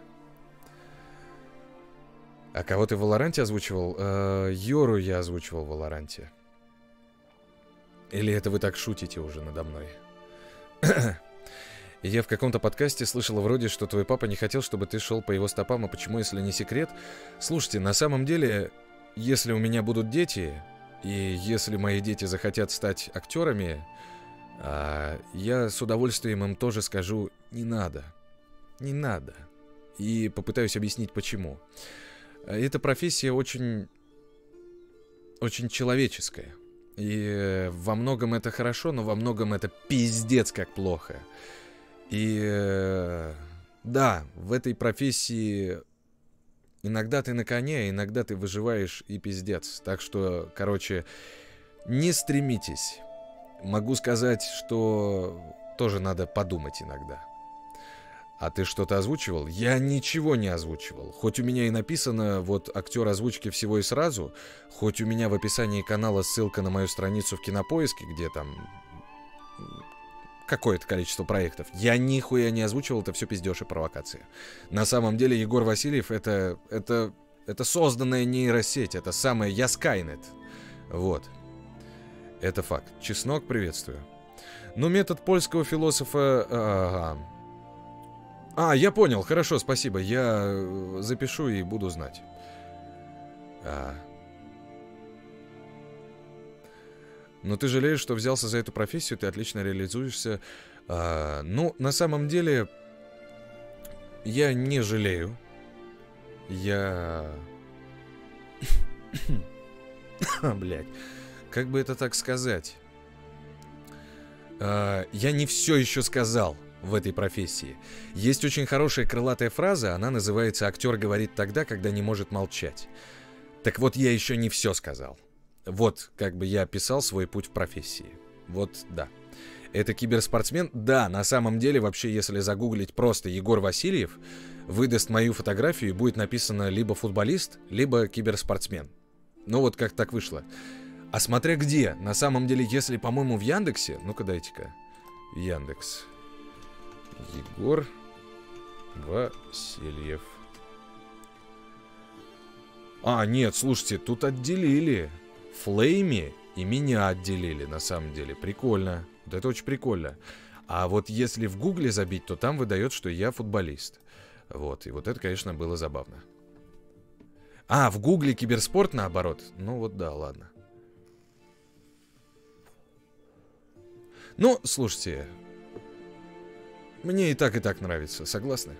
А кого ты в Валоранте озвучивал? Йору я озвучивал в Валоранте. Или это вы так шутите уже надо мной? Я в каком-то подкасте слышал вроде, что твой папа не хотел, чтобы ты шел по его стопам, а почему, если не секрет? Слушайте, на самом деле, если у меня будут дети, и если мои дети захотят стать актерами, а, я с удовольствием им тоже скажу: не надо, не надо. И попытаюсь объяснить, почему. Эта профессия очень, очень человеческая. И во многом это хорошо, но во многом это пиздец как плохо. И да, в этой профессии иногда ты на коне, иногда ты выживаешь и пиздец. Так что, короче, не стремитесь. Могу сказать, что тоже надо подумать иногда. А ты что-то озвучивал? Я ничего не озвучивал. Хоть у меня и написано вот актер озвучки всего и сразу, хоть у меня в описании канала ссылка на мою страницу в Кинопоиске, где там какое-то количество проектов. Я нихуя не озвучивал, это все пиздеж и провокация. На самом деле Егор Васильев это, это, это созданная нейросеть, это самое я Скайнет. Вот. Это факт. Чеснок, приветствую. Ну, метод польского философа... Ага. А, я понял, хорошо, спасибо. Я запишу и буду знать. А. Но ты жалеешь, что взялся за эту профессию, ты отлично реализуешься. А, ну, на самом деле, я не жалею. Я... Блять, как бы это так сказать? А, я не все еще сказал в этой профессии. Есть очень хорошая крылатая фраза, она называется «Актер говорит тогда, когда не может молчать». Так вот, я еще не все сказал. Вот, как бы я описал свой путь в профессии. Вот, да. Это киберспортсмен? Да, на самом деле, вообще, если загуглить просто Егор Васильев, выдаст мою фотографию и будет написано либо футболист, либо киберспортсмен. Ну вот как так вышло. А смотря где. На самом деле, если, по-моему, в Яндексе... Ну-ка, дайте-ка. Яндекс. Егор Васильев. А, нет, слушайте, тут отделили. Флейми и меня отделили, на самом деле. Прикольно. Вот это очень прикольно. А вот если в Гугле забить, то там выдает, что я футболист. Вот, и вот это, конечно, было забавно. А, в Гугле киберспорт наоборот. Ну вот да, ладно. Ну, слушайте, мне и так, и так нравится, согласны?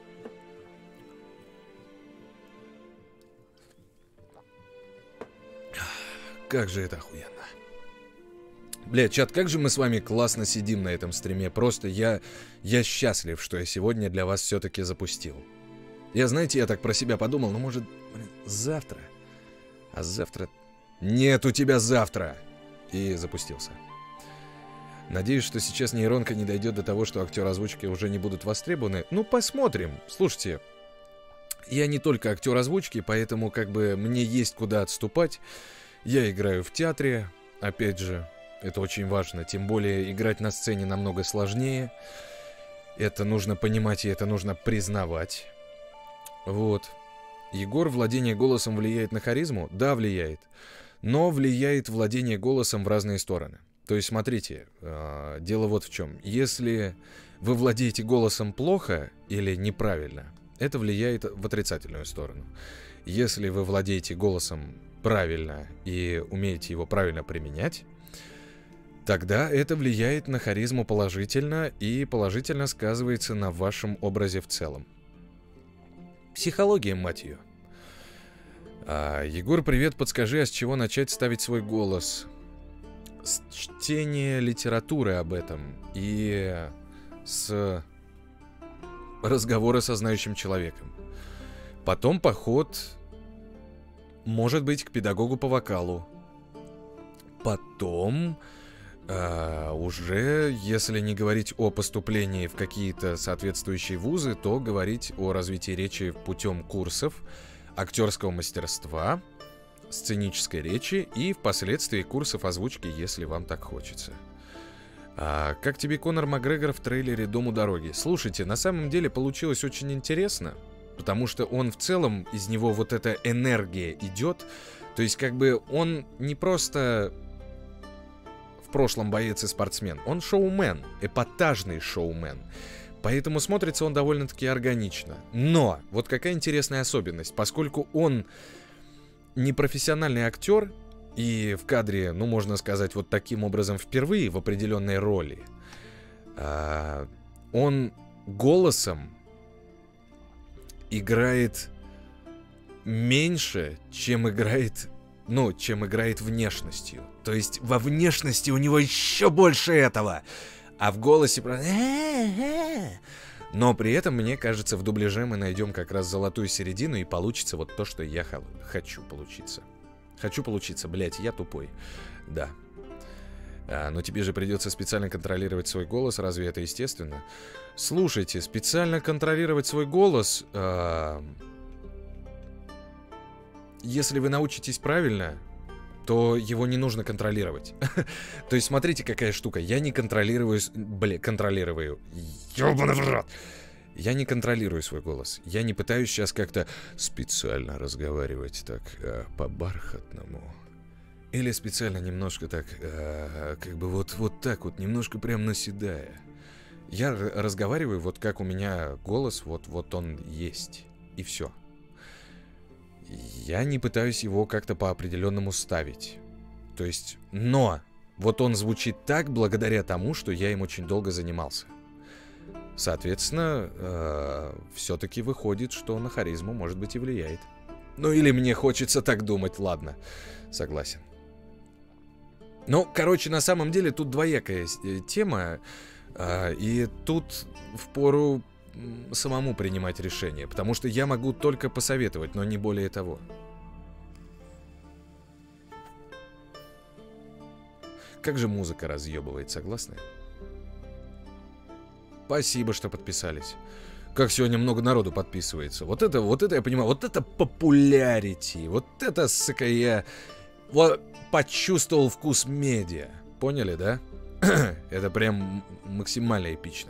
Как же это охуенно. Бля, чат, как же мы с вами классно сидим на этом стриме. Просто я, я счастлив, что я сегодня для вас все-таки запустил. Я, знаете, я так про себя подумал, ну, может, блин, завтра. А завтра... Нет у тебя завтра! И запустился. Надеюсь, что сейчас нейронка не дойдет до того, что актеры озвучки уже не будут востребованы. Ну, посмотрим. Слушайте, я не только актер озвучки, поэтому как бы мне есть куда отступать. Я играю в театре, опять же, это очень важно. Тем более играть на сцене намного сложнее. Это нужно понимать и это нужно признавать. Вот. Егор, владение голосом влияет на харизму? Да, влияет. Но влияет владение голосом в разные стороны. То есть, смотрите, э, дело вот в чем. Если вы владеете голосом плохо или неправильно, это влияет в отрицательную сторону. Если вы владеете голосом правильно и умеете его правильно применять, тогда это влияет на харизму положительно и положительно сказывается на вашем образе в целом. Психология, мать ее. А, Егор, привет, подскажи, а с чего начать ставить свой голос? С чтения литературы об этом и с разговора со знающим человеком. Потом поход, может быть, к педагогу по вокалу. Потом э, уже, если не говорить о поступлении в какие-то соответствующие вузы, то говорить о развитии речи путем курсов актерского мастерства, сценической речи и впоследствии курсов озвучки, если вам так хочется. А как тебе Конор Макгрегор в трейлере «Дом у дороги»? Слушайте, на самом деле получилось очень интересно, потому что он в целом, из него вот эта энергия идет. То есть как бы он не просто... В прошлом боец и спортсмен. Он шоумен, эпатажный шоумен. Поэтому смотрится он довольно-таки органично. Но, вот какая интересная особенность. Поскольку он не профессиональный актер, и в кадре, ну, можно сказать, вот таким образом впервые в определенной роли, а, он голосом играет меньше, чем играет, ну, чем играет внешностью. То есть во внешности у него еще больше этого, а в голосе просто... Но при этом, мне кажется, в дубляже мы найдем как раз золотую середину, и получится вот то, что я х- хочу получиться. Хочу получиться, блять, я тупой. Да. А, но тебе же придется специально контролировать свой голос, разве это естественно? Слушайте, специально контролировать свой голос... А... Если вы научитесь правильно, то его не нужно контролировать. То есть смотрите, какая штука. Я не контролирую... Бля, контролирую. Ёбаный в рот. Я не контролирую свой голос. Я не пытаюсь сейчас как-то специально разговаривать так э, по-бархатному. Или специально немножко так, э, как бы вот, вот так вот, немножко прям наседая. Я р- разговариваю вот как у меня голос, вот, вот он есть. И все. Я не пытаюсь его как-то по-определенному ставить. То есть, но вот он звучит так благодаря тому, что я им очень долго занимался. Соответственно, э, все-таки выходит, что на харизму, может быть, и влияет. Ну или мне хочется так думать, ладно, согласен. Ну, короче, на самом деле тут двоякая тема, э, и тут впору самому принимать решение, потому что я могу только посоветовать, но не более того. Как же музыка разъебывает, согласны? Спасибо, что подписались. Как сегодня много народу подписывается. Вот это, вот это я понимаю, вот это популярити, вот это, сука, я вот почувствовал вкус медиа. Поняли, да? Это прям максимально эпично.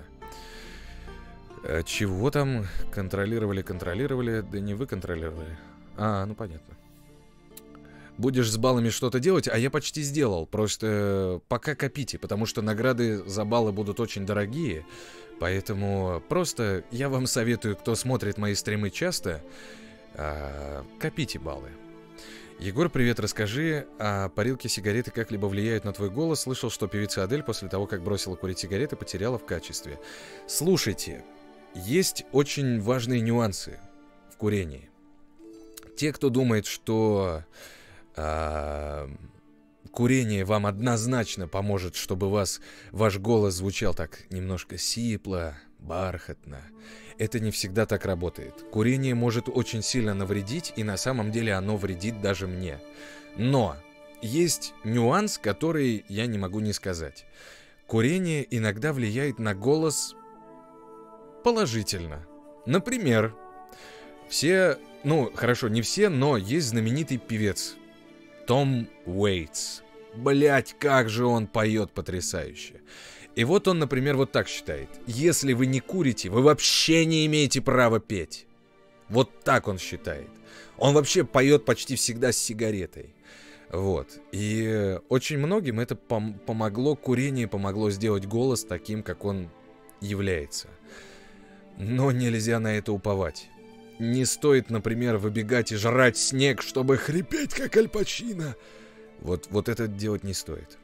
Чего там? Контролировали, контролировали. Да не вы контролировали. А, ну понятно. Будешь с баллами что-то делать, а я почти сделал. Просто пока копите, потому что награды за баллы будут очень дорогие. Поэтому просто я вам советую, кто смотрит мои стримы часто, копите баллы. Егор, привет, расскажи, а парилки сигареты как-либо влияют на твой голос? Слышал, что певица Адель после того, как бросила курить сигареты, потеряла в качестве. Слушайте. Есть очень важные нюансы в курении. Те, кто думает, что э, курение вам однозначно поможет, чтобы вас, ваш голос звучал так немножко сипло, бархатно, это не всегда так работает. Курение может очень сильно навредить, и на самом деле оно вредит даже мне. Но есть нюанс, который я не могу не сказать. Курение иногда влияет на голос положительно. Например, все, ну, хорошо, не все, но есть знаменитый певец Том Уэйтс. Блять, как же он поет потрясающе. И вот он, например, вот так считает. Если вы не курите, вы вообще не имеете права петь. Вот так он считает. Он вообще поет почти всегда с сигаретой. Вот. И очень многим это пом- помогло, курение помогло сделать голос таким, как он является. Но нельзя на это уповать. Не стоит, например, выбегать и жрать снег, чтобы хрипеть, как Аль Пачино. Вот, вот это делать не стоит.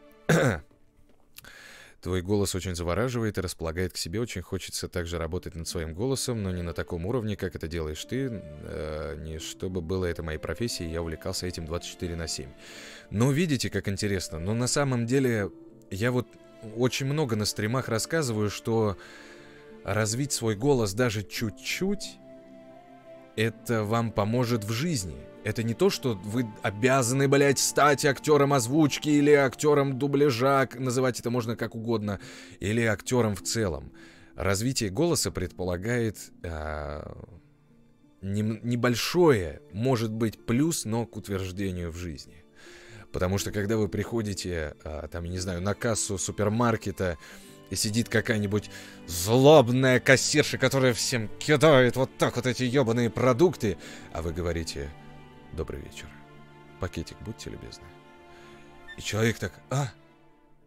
Твой голос очень завораживает и располагает к себе. Очень хочется также работать над своим голосом, но не на таком уровне, как это делаешь ты. Э, не чтобы было это моей профессией, я увлекался этим двадцать четыре на семь. Но видите, как интересно. Но на самом деле я вот очень много на стримах рассказываю, что развить свой голос даже чуть-чуть, это вам поможет в жизни. Это не то, что вы обязаны, блядь, стать актером озвучки или актером дубляжа, называть это можно как угодно, или актером в целом. Развитие голоса предполагает э, не, небольшое, может быть, плюс, но к утверждению в жизни. Потому что когда вы приходите, э, там, я не знаю, на кассу супермаркета, и сидит какая-нибудь злобная кассирша, которая всем кидает вот так вот эти ебаные продукты, а вы говорите: «Добрый вечер. Пакетик, будьте любезны». И человек так: «А,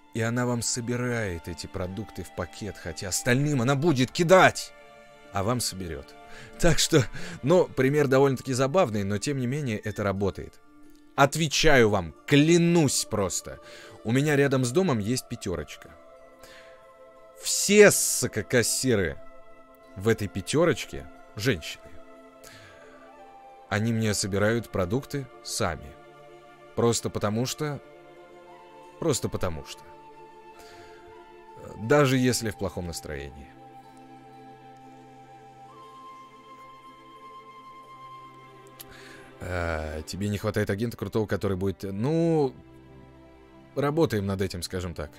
И она вам собирает эти продукты в пакет, хотя остальным она будет кидать, а вам соберет. Так что, ну, пример довольно-таки забавный, но тем не менее это работает. Отвечаю вам, клянусь просто. У меня рядом с домом есть пятерочка. Все, сука, кассиры в этой пятерочке женщины. Они мне собирают продукты сами. Просто потому что... Просто потому что. Даже если в плохом настроении. А, тебе не хватает агента крутого, который будет... Ну, работаем над этим, скажем так.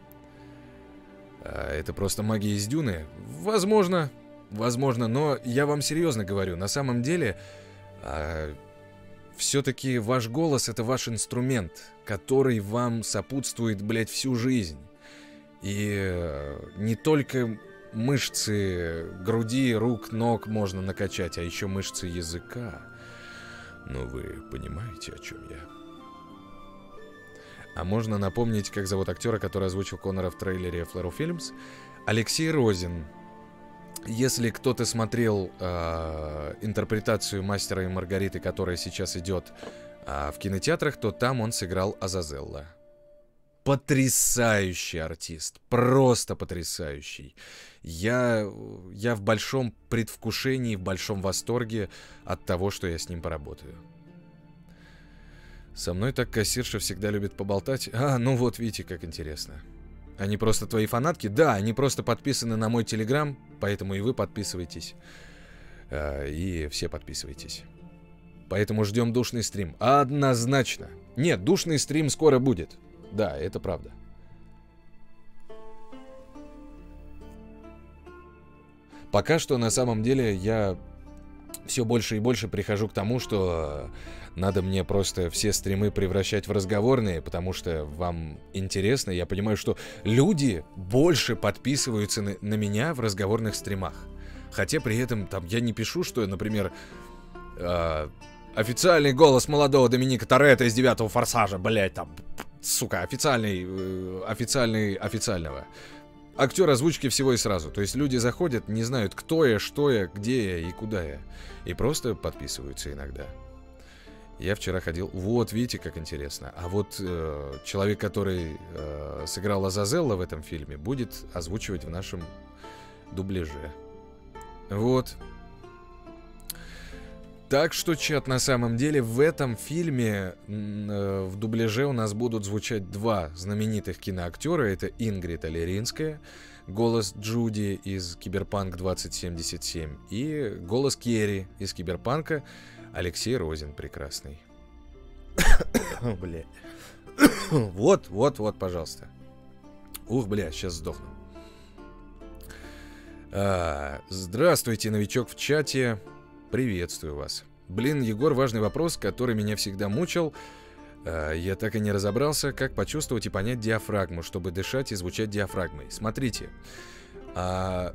А, это просто магия из Дюны? Возможно, возможно, но я вам серьезно говорю. На самом деле, а, все-таки ваш голос — это ваш инструмент, который вам сопутствует, блядь, всю жизнь. И не только мышцы груди, рук, ног можно накачать, а еще мышцы языка. Ну, вы понимаете, о чем я. А можно напомнить, как зовут актера, который озвучил Коннора в трейлере Flarrow Films? Алексей Розин. Если кто-то смотрел э, интерпретацию «Мастера и Маргариты», которая сейчас идет э, в кинотеатрах, то там он сыграл Азазелла. Потрясающий артист. Просто потрясающий. Я, я в большом предвкушении, в большом восторге от того, что я с ним поработаю. Со мной так кассирша всегда любит поболтать. А, ну вот, видите, как интересно. Они просто твои фанатки? Да, они просто подписаны на мой телеграм, поэтому и вы подписывайтесь. А, и все подписывайтесь. Поэтому ждем душный стрим. Однозначно. Нет, душный стрим скоро будет. Да, это правда. Пока что, на самом деле, я все больше и больше прихожу к тому, что надо мне просто все стримы превращать в разговорные, потому что вам интересно. Я понимаю, что люди больше подписываются на, на меня в разговорных стримах. Хотя при этом там я не пишу, что, например, э, официальный голос молодого Доминика Торетто из девятого форсажа, блять, там, сука, официальный, э, официальный, официального. Актер озвучки всего и сразу. То есть люди заходят, не знают, кто я, что я, где я и куда я. И просто подписываются иногда. Я вчера ходил... Вот, видите, как интересно. А вот э, человек, который э, сыграл Азазелла в этом фильме, будет озвучивать в нашем дубляже. Вот. Так что, чат, на самом деле, в этом фильме э, в дубляже у нас будут звучать два знаменитых киноактера. Это Ингрид Алеринская, голос Джуди из Киберпанк двадцать семьдесят семь, и голос Керри из Киберпанка Алексей Розин прекрасный. Бля. Вот, вот, вот, пожалуйста. Ух, бля, сейчас сдохну. А, здравствуйте, новичок в чате. Приветствую вас. Блин, Егор, важный вопрос, который меня всегда мучил. А, я так и не разобрался, как почувствовать и понять диафрагму, чтобы дышать и звучать диафрагмой. Смотрите. А,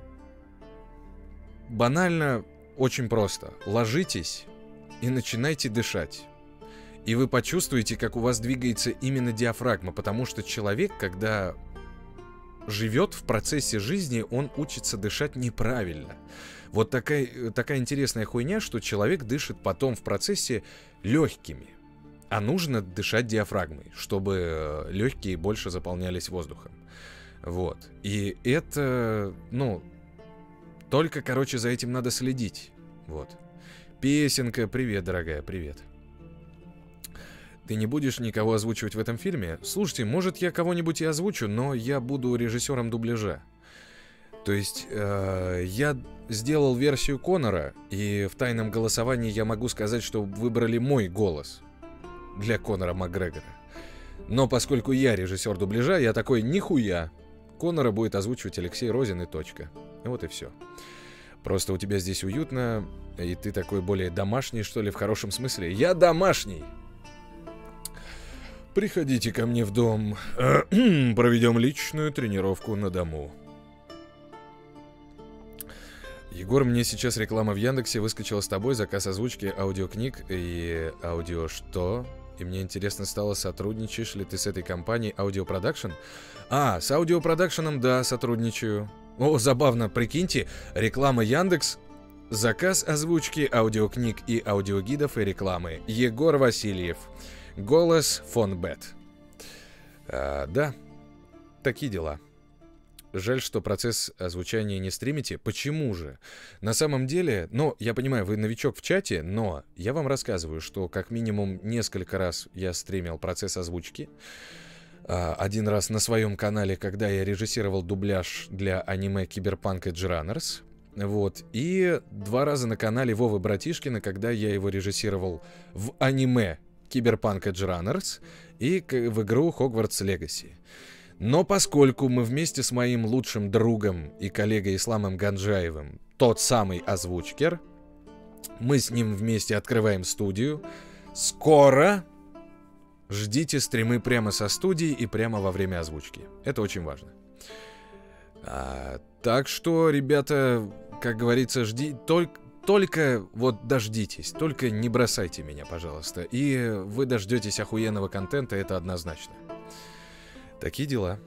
банально, очень просто. Ложитесь и начинайте дышать. И вы почувствуете, как у вас двигается именно диафрагма, потому что человек, когда живет в процессе жизни, он учится дышать неправильно. Вот такая, такая интересная хуйня, что человек дышит потом в процессе легкими, а нужно дышать диафрагмой, чтобы легкие больше заполнялись воздухом. Вот. И это, ну, только, короче, за этим надо следить. Вот. Песенка, привет, дорогая, привет. Ты не будешь никого озвучивать в этом фильме? Слушайте, может, я кого-нибудь и озвучу, но я буду режиссером дубляжа. То есть, э, я сделал версию Коннора, и в тайном голосовании я могу сказать, что выбрали мой голос для Коннора Макгрегора. Но поскольку я режиссер дубляжа, я такой, нихуя. Коннора будет озвучивать Алексей Розин и точка. И вот и все. Просто у тебя здесь уютно, и ты такой более домашний, что ли, в хорошем смысле. Я домашний! Приходите ко мне в дом. Проведем личную тренировку на дому. Егор, мне сейчас реклама в Яндексе выскочила с тобой, заказ озвучки аудиокниг и аудио что? И мне интересно стало, сотрудничаешь ли ты с этой компанией Audio Production? А, с Audio Production'ом, да, сотрудничаю. О, забавно, прикиньте, реклама Яндекс, заказ озвучки аудиокниг и аудиогидов и рекламы. Егор Васильев. Голос фон Бет. А, да, такие дела. Жаль, что процесс озвучания не стримите. Почему же? На самом деле, ну, я понимаю, вы новичок в чате, но я вам рассказываю, что как минимум несколько раз я стримил процесс озвучки. Один раз на своем канале, когда я режиссировал дубляж для аниме Киберпанк Edge Runners. Вот. И два раза на канале Вовы Братишкина, когда я его режиссировал в аниме Киберпанк Edge Runners и в игру Hogwarts Legacy. Но поскольку мы вместе с моим лучшим другом и коллегой Исламом Ганджаевым, тот самый озвучкер, мы с ним вместе открываем студию, скоро ждите стримы прямо со студии и прямо во время озвучки. Это очень важно. А, так что, ребята, как говорится, жди, только, только вот дождитесь, только не бросайте меня, пожалуйста. И вы дождетесь охуенного контента, это однозначно. Такие дела.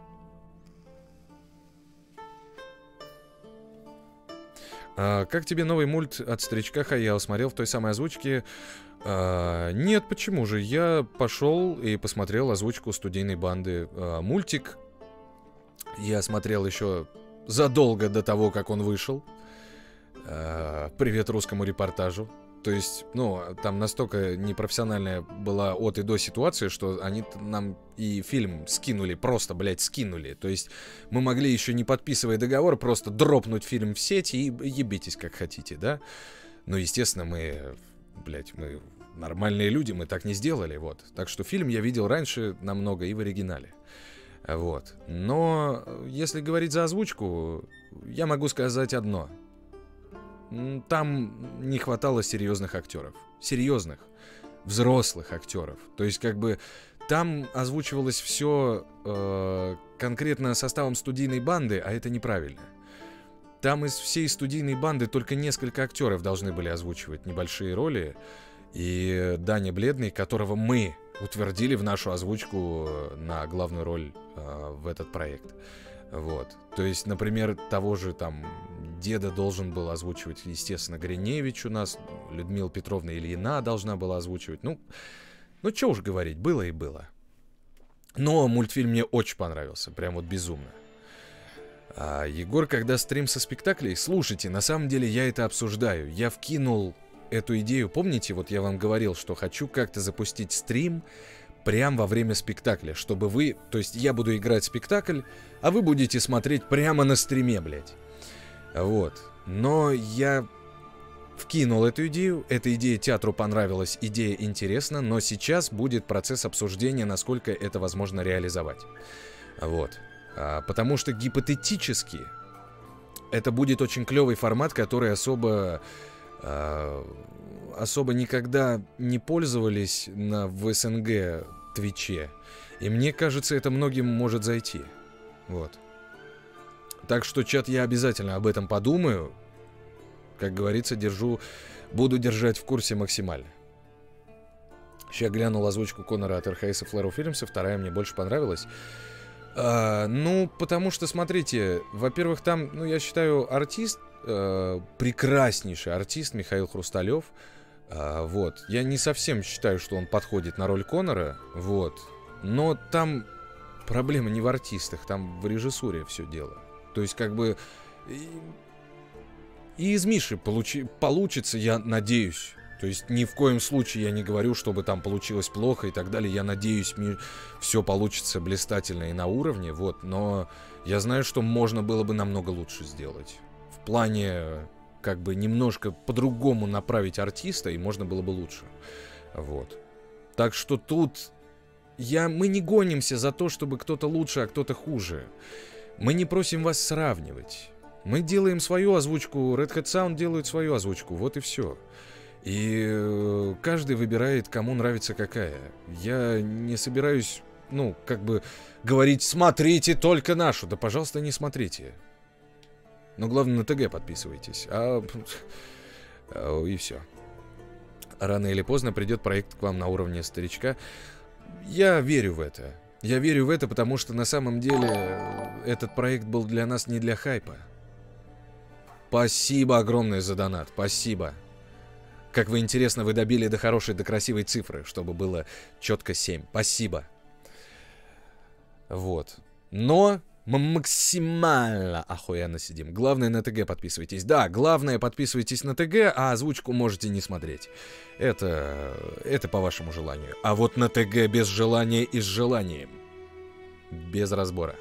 А, как тебе новый мульт от старичка Хаяо? Смотрел в той самой озвучке? А, нет, почему же? Я пошел и посмотрел озвучку студийной банды. А, мультик я смотрел еще задолго до того, как он вышел. А, привет русскому репортажу. То есть, ну, там настолько непрофессиональная была от и до ситуация, что они нам и фильм скинули, просто, блядь, скинули. То есть мы могли еще не подписывая договор, просто дропнуть фильм в сеть и ебитесь как хотите, да? Но, естественно, мы, блядь, мы нормальные люди, мы так не сделали, вот. Так что фильм я видел раньше намного и в оригинале. Вот. Но если говорить за озвучку, я могу сказать одно. Там не хватало серьезных актеров. Серьезных, взрослых актеров. То есть, как бы, там озвучивалось все э, конкретно составом студийной банды, а это неправильно. Там из всей студийной банды только несколько актеров должны были озвучивать небольшие роли. И Даня Бледный, которого мы утвердили в нашу озвучку на главную роль э, в этот проект. Вот. То есть, например, того же там деда должен был озвучивать, естественно, Гриневич у нас, Людмила Петровна Ильина должна была озвучивать. Ну, ну что уж говорить, было и было. Но мультфильм мне очень понравился, прям вот безумно. А Егор, когда стрим со спектаклей, слушайте, на самом деле я это обсуждаю. Я вкинул эту идею, помните, вот я вам говорил, что хочу как-то запустить стрим прямо во время спектакля, чтобы вы, то есть я буду играть спектакль, а вы будете смотреть прямо на стриме, блядь. Вот. Но я вкинул эту идею, эта идея театру понравилась, идея интересна, но сейчас будет процесс обсуждения, насколько это возможно реализовать. Вот. А, потому что гипотетически это будет очень клевый формат, который особо... особо никогда не пользовались на, в СНГ Твиче. И мне кажется, это многим может зайти. Вот. Так что, чат, я обязательно об этом подумаю. Как говорится, держу, буду держать в курсе максимально. Сейчас глянул озвучку Конора от эр эйч эс и Flare Films, вторая мне больше понравилась. А, ну, потому что, смотрите, во-первых, там, ну, я считаю, артист, э, прекраснейший артист Михаил Хрусталев. А, вот. Я не совсем считаю, что он подходит на роль Конора, вот. Но там проблема не в артистах, там в режиссуре все дело. То есть, как бы... И, и из Миши получи, получится, я надеюсь. То есть, ни в коем случае я не говорю, чтобы там получилось плохо и так далее. Я надеюсь, ми... все получится блистательно и на уровне, вот. Но я знаю, что можно было бы намного лучше сделать. В плане... как бы немножко по-другому направить артиста, и можно было бы лучше. Вот. Так что тут я, мы не гонимся за то, чтобы кто-то лучше, а кто-то хуже. Мы не просим вас сравнивать. Мы делаем свою озвучку, Red Hat Sound делают свою озвучку, вот и все. И каждый выбирает, кому нравится какая. Я не собираюсь, ну, как бы говорить, смотрите только нашу. Да, пожалуйста, не смотрите. Но главное, на ТГ подписывайтесь. А... И все. рано или поздно придет проект к вам на уровне старичка. Я верю в это. Я верю в это, потому что на самом деле этот проект был для нас не для хайпа. Спасибо огромное за донат, спасибо. Как вы, интересно, вы добили до хорошей, до красивой цифры, чтобы было четко семь. Спасибо. Вот. Но мы максимально охуенно сидим. Главное, на ТГ подписывайтесь. Да, главное, подписывайтесь на ТГ, а озвучку можете не смотреть. Это, это по вашему желанию. А вот на ТГ без желания и с желанием. Без разбора.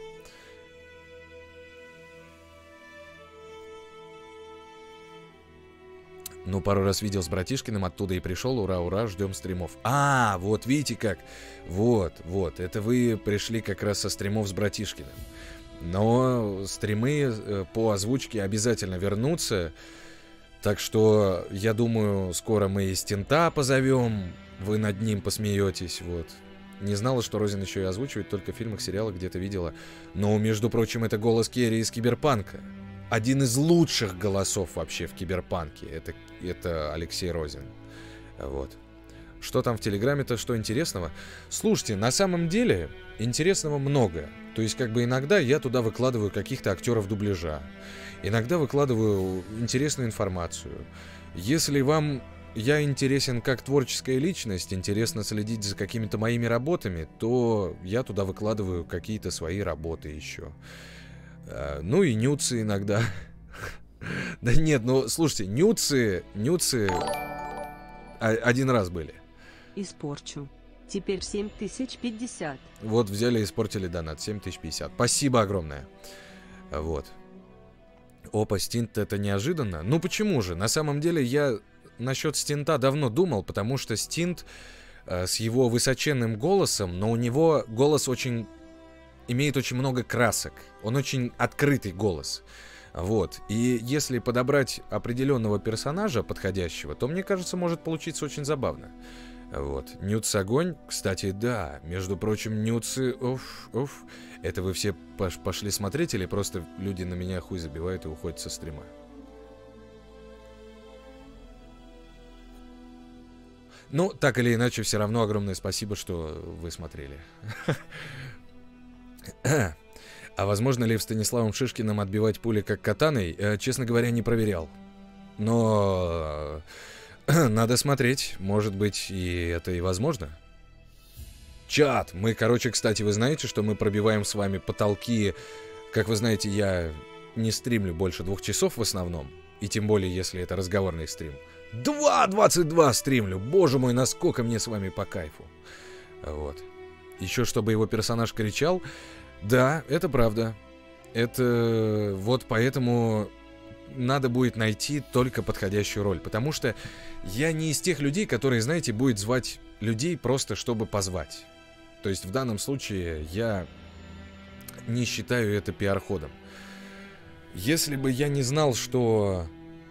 Ну, пару раз видел с братишкиным, оттуда и пришел. Ура, ура, ждем стримов. А, вот видите как. Вот, вот. Это вы пришли как раз со стримов с братишкиным. Но стримы по озвучке обязательно вернутся. Так что, я думаю, скоро мы и Стинта позовем. Вы над ним посмеетесь, вот. Не знала, что Розин еще и озвучивает только в фильмах, сериалах, где-то видела. Но, между прочим, это голос Керри из Киберпанка. Один из лучших голосов вообще в Киберпанке. Это, это Алексей Розин. Вот. Что там в Телеграме-то, что интересного? Слушайте, на самом деле интересного много. То есть, как бы иногда я туда выкладываю каких-то актеров дубляжа. Иногда выкладываю интересную информацию. Если вам я интересен как творческая личность, интересно следить за какими-то моими работами, то я туда выкладываю какие-то свои работы еще. Ну и нюцы иногда. Да нет, ну слушайте, нюцы, нюцы один раз были. Испорчу. Теперь семь тысяч пятьдесят. Вот взяли и испортили донат, семь тысяч пятьдесят. Спасибо огромное. Вот. Опа, стинт, это неожиданно. Ну почему же? На самом деле я насчет стинта давно думал, потому что стинт э, с его высоченным голосом, но у него голос очень... имеет очень много красок. Он очень открытый голос. Вот. И если подобрать определенного персонажа подходящего, то, мне кажется, может получиться очень забавно. Вот. Нюц огонь. Кстати, да. Между прочим, нюцы... Оф, оф. Это вы все пош пошли смотреть или просто люди на меня хуй забивают и уходят со стрима? Ну, так или иначе, все равно огромное спасибо, что вы смотрели. А возможно ли в Станиславом Шишкиным отбивать пули как катаной? Э, честно говоря, не проверял. Но э, надо смотреть. Может быть, и это и возможно. Чат! Мы, короче, кстати, вы знаете, что мы пробиваем с вами потолки. Как вы знаете, я не стримлю больше двух часов в основном. И тем более, если это разговорный стрим. два двадцать два стримлю! Боже мой, насколько мне с вами по кайфу. Вот. Еще чтобы его персонаж кричал. Да, это правда. Это вот поэтому надо будет найти только подходящую роль. Потому что я не из тех людей, которые, знаете, будет звать людей просто чтобы позвать. То есть в данном случае я не считаю это пиар-ходом. Если бы я не знал, что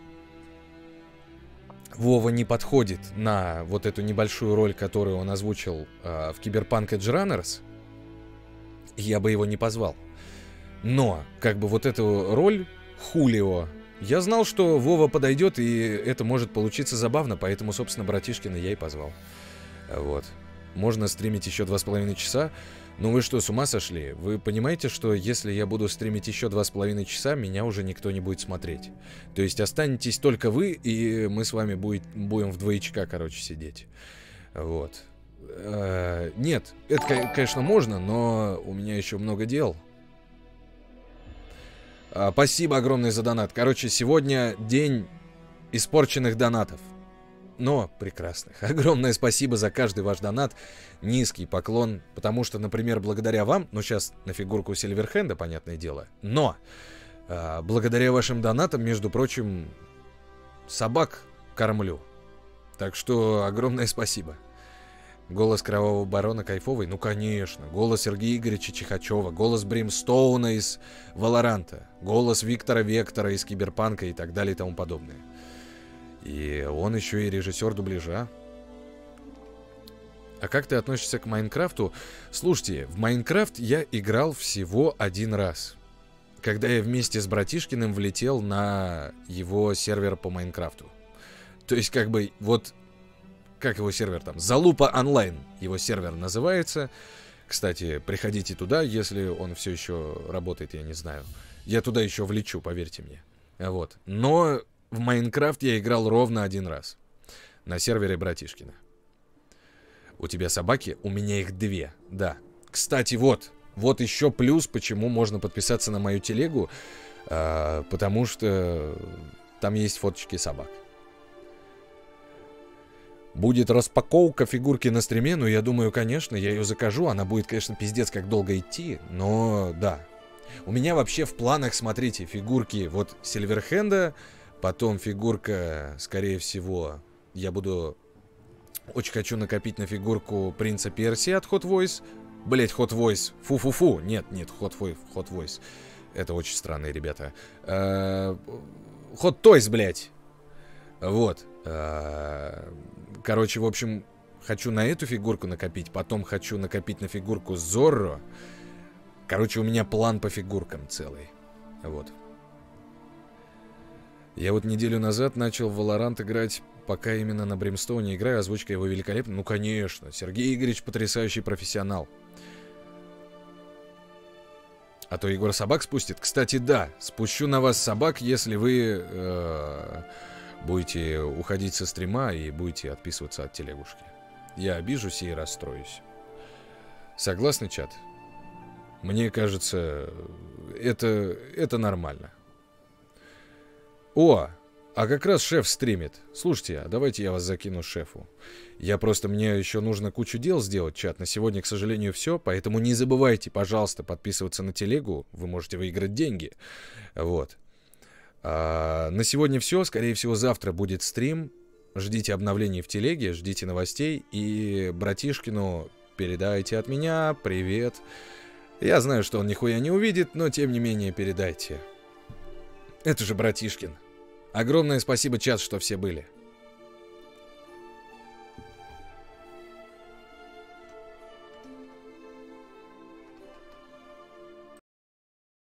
Вова не подходит на вот эту небольшую роль, которую он озвучил э, в Cyberpunk Edge Runners, я бы его не позвал. Но, как бы вот эту роль Хулио, я знал, что Вова подойдет, и это может получиться забавно, поэтому, собственно, братишкина я и позвал. Вот. Можно стримить еще два с половиной часа. Ну вы что, с ума сошли? Вы понимаете, что если я буду стримить еще два с половиной часа, меня уже никто не будет смотреть. То есть останетесь только вы, и мы с вами будет, будем в двоечка, короче, сидеть. Вот. Э, нет, это, конечно, можно, но у меня еще много дел. А, спасибо огромное за донат. Короче, сегодня день испорченных донатов. Но прекрасных. Огромное спасибо за каждый ваш донат. Низкий поклон. Потому что, например, благодаря вам, ну сейчас на фигурку Сильверхенда, понятное дело, но э, благодаря вашим донатам, между прочим, собак кормлю. Так что огромное спасибо. Голос Кровавого Барона кайфовый? Ну, конечно. Голос Сергея Игоревича Чихачева. Голос Бримстоуна из Валоранта. Голос Виктора Вектора из Киберпанка и так далее и тому подобное. И он еще и режиссер дубляжа. А как ты относишься к Майнкрафту? Слушайте, в Майнкрафт я играл всего один раз. Когда я вместе с братишкиным влетел на его сервер по Майнкрафту. То есть, как бы, вот как его сервер там? Залупа онлайн его сервер называется. Кстати, приходите туда, если он все еще работает, я не знаю. Я туда еще влечу, поверьте мне. Вот. Но в Майнкрафт я играл ровно один раз. На сервере Братишкина. У тебя собаки? У меня их две. Да. Кстати, вот. Вот еще плюс, почему можно подписаться на мою телегу. А, потому что там есть фоточки собак. Будет распаковка фигурки на стриме. Ну, я думаю, конечно, я ее закажу. Она будет, конечно, пиздец как долго идти. Но, да. У меня вообще в планах, смотрите, фигурки вот Сильверхенда. Потом фигурка, скорее всего, я буду... Очень хочу накопить на фигурку Принца Персии от Hot Voice. Блять, Hot Voice. Фу-фу-фу. Нет, нет, Hot Voice. Hot Voice. Это очень странные ребята. Hot Toys, блять. Вот. Короче, в общем, хочу на эту фигурку накопить. Потом хочу накопить на фигурку Зорро. Короче, у меня план по фигуркам целый. Вот. Я вот неделю назад начал в Valorant играть, пока именно на Бримстоуне играю, озвучка его великолепна. Ну, конечно, Сергей Игоревич потрясающий профессионал. А то Егор собак спустит. Кстати, да, спущу на вас собак, если вы э, будете уходить со стрима и будете отписываться от телегушки. Я обижусь и расстроюсь. Согласны, чат? Мне кажется, это, это нормально. О, а как раз шеф стримит. Слушайте, а давайте я вас закину шефу. Я просто, мне еще нужно кучу дел сделать, чат. На сегодня, к сожалению, все. Поэтому не забывайте, пожалуйста, подписываться на телегу. Вы можете выиграть деньги. Вот. А, на сегодня все. Скорее всего, завтра будет стрим. Ждите обновлений в телеге, ждите новостей. И Братишкину передайте от меня привет. Я знаю, что он нихуя не увидит, но тем не менее передайте. Это же Братишкин. Огромное спасибо, чат, что все были.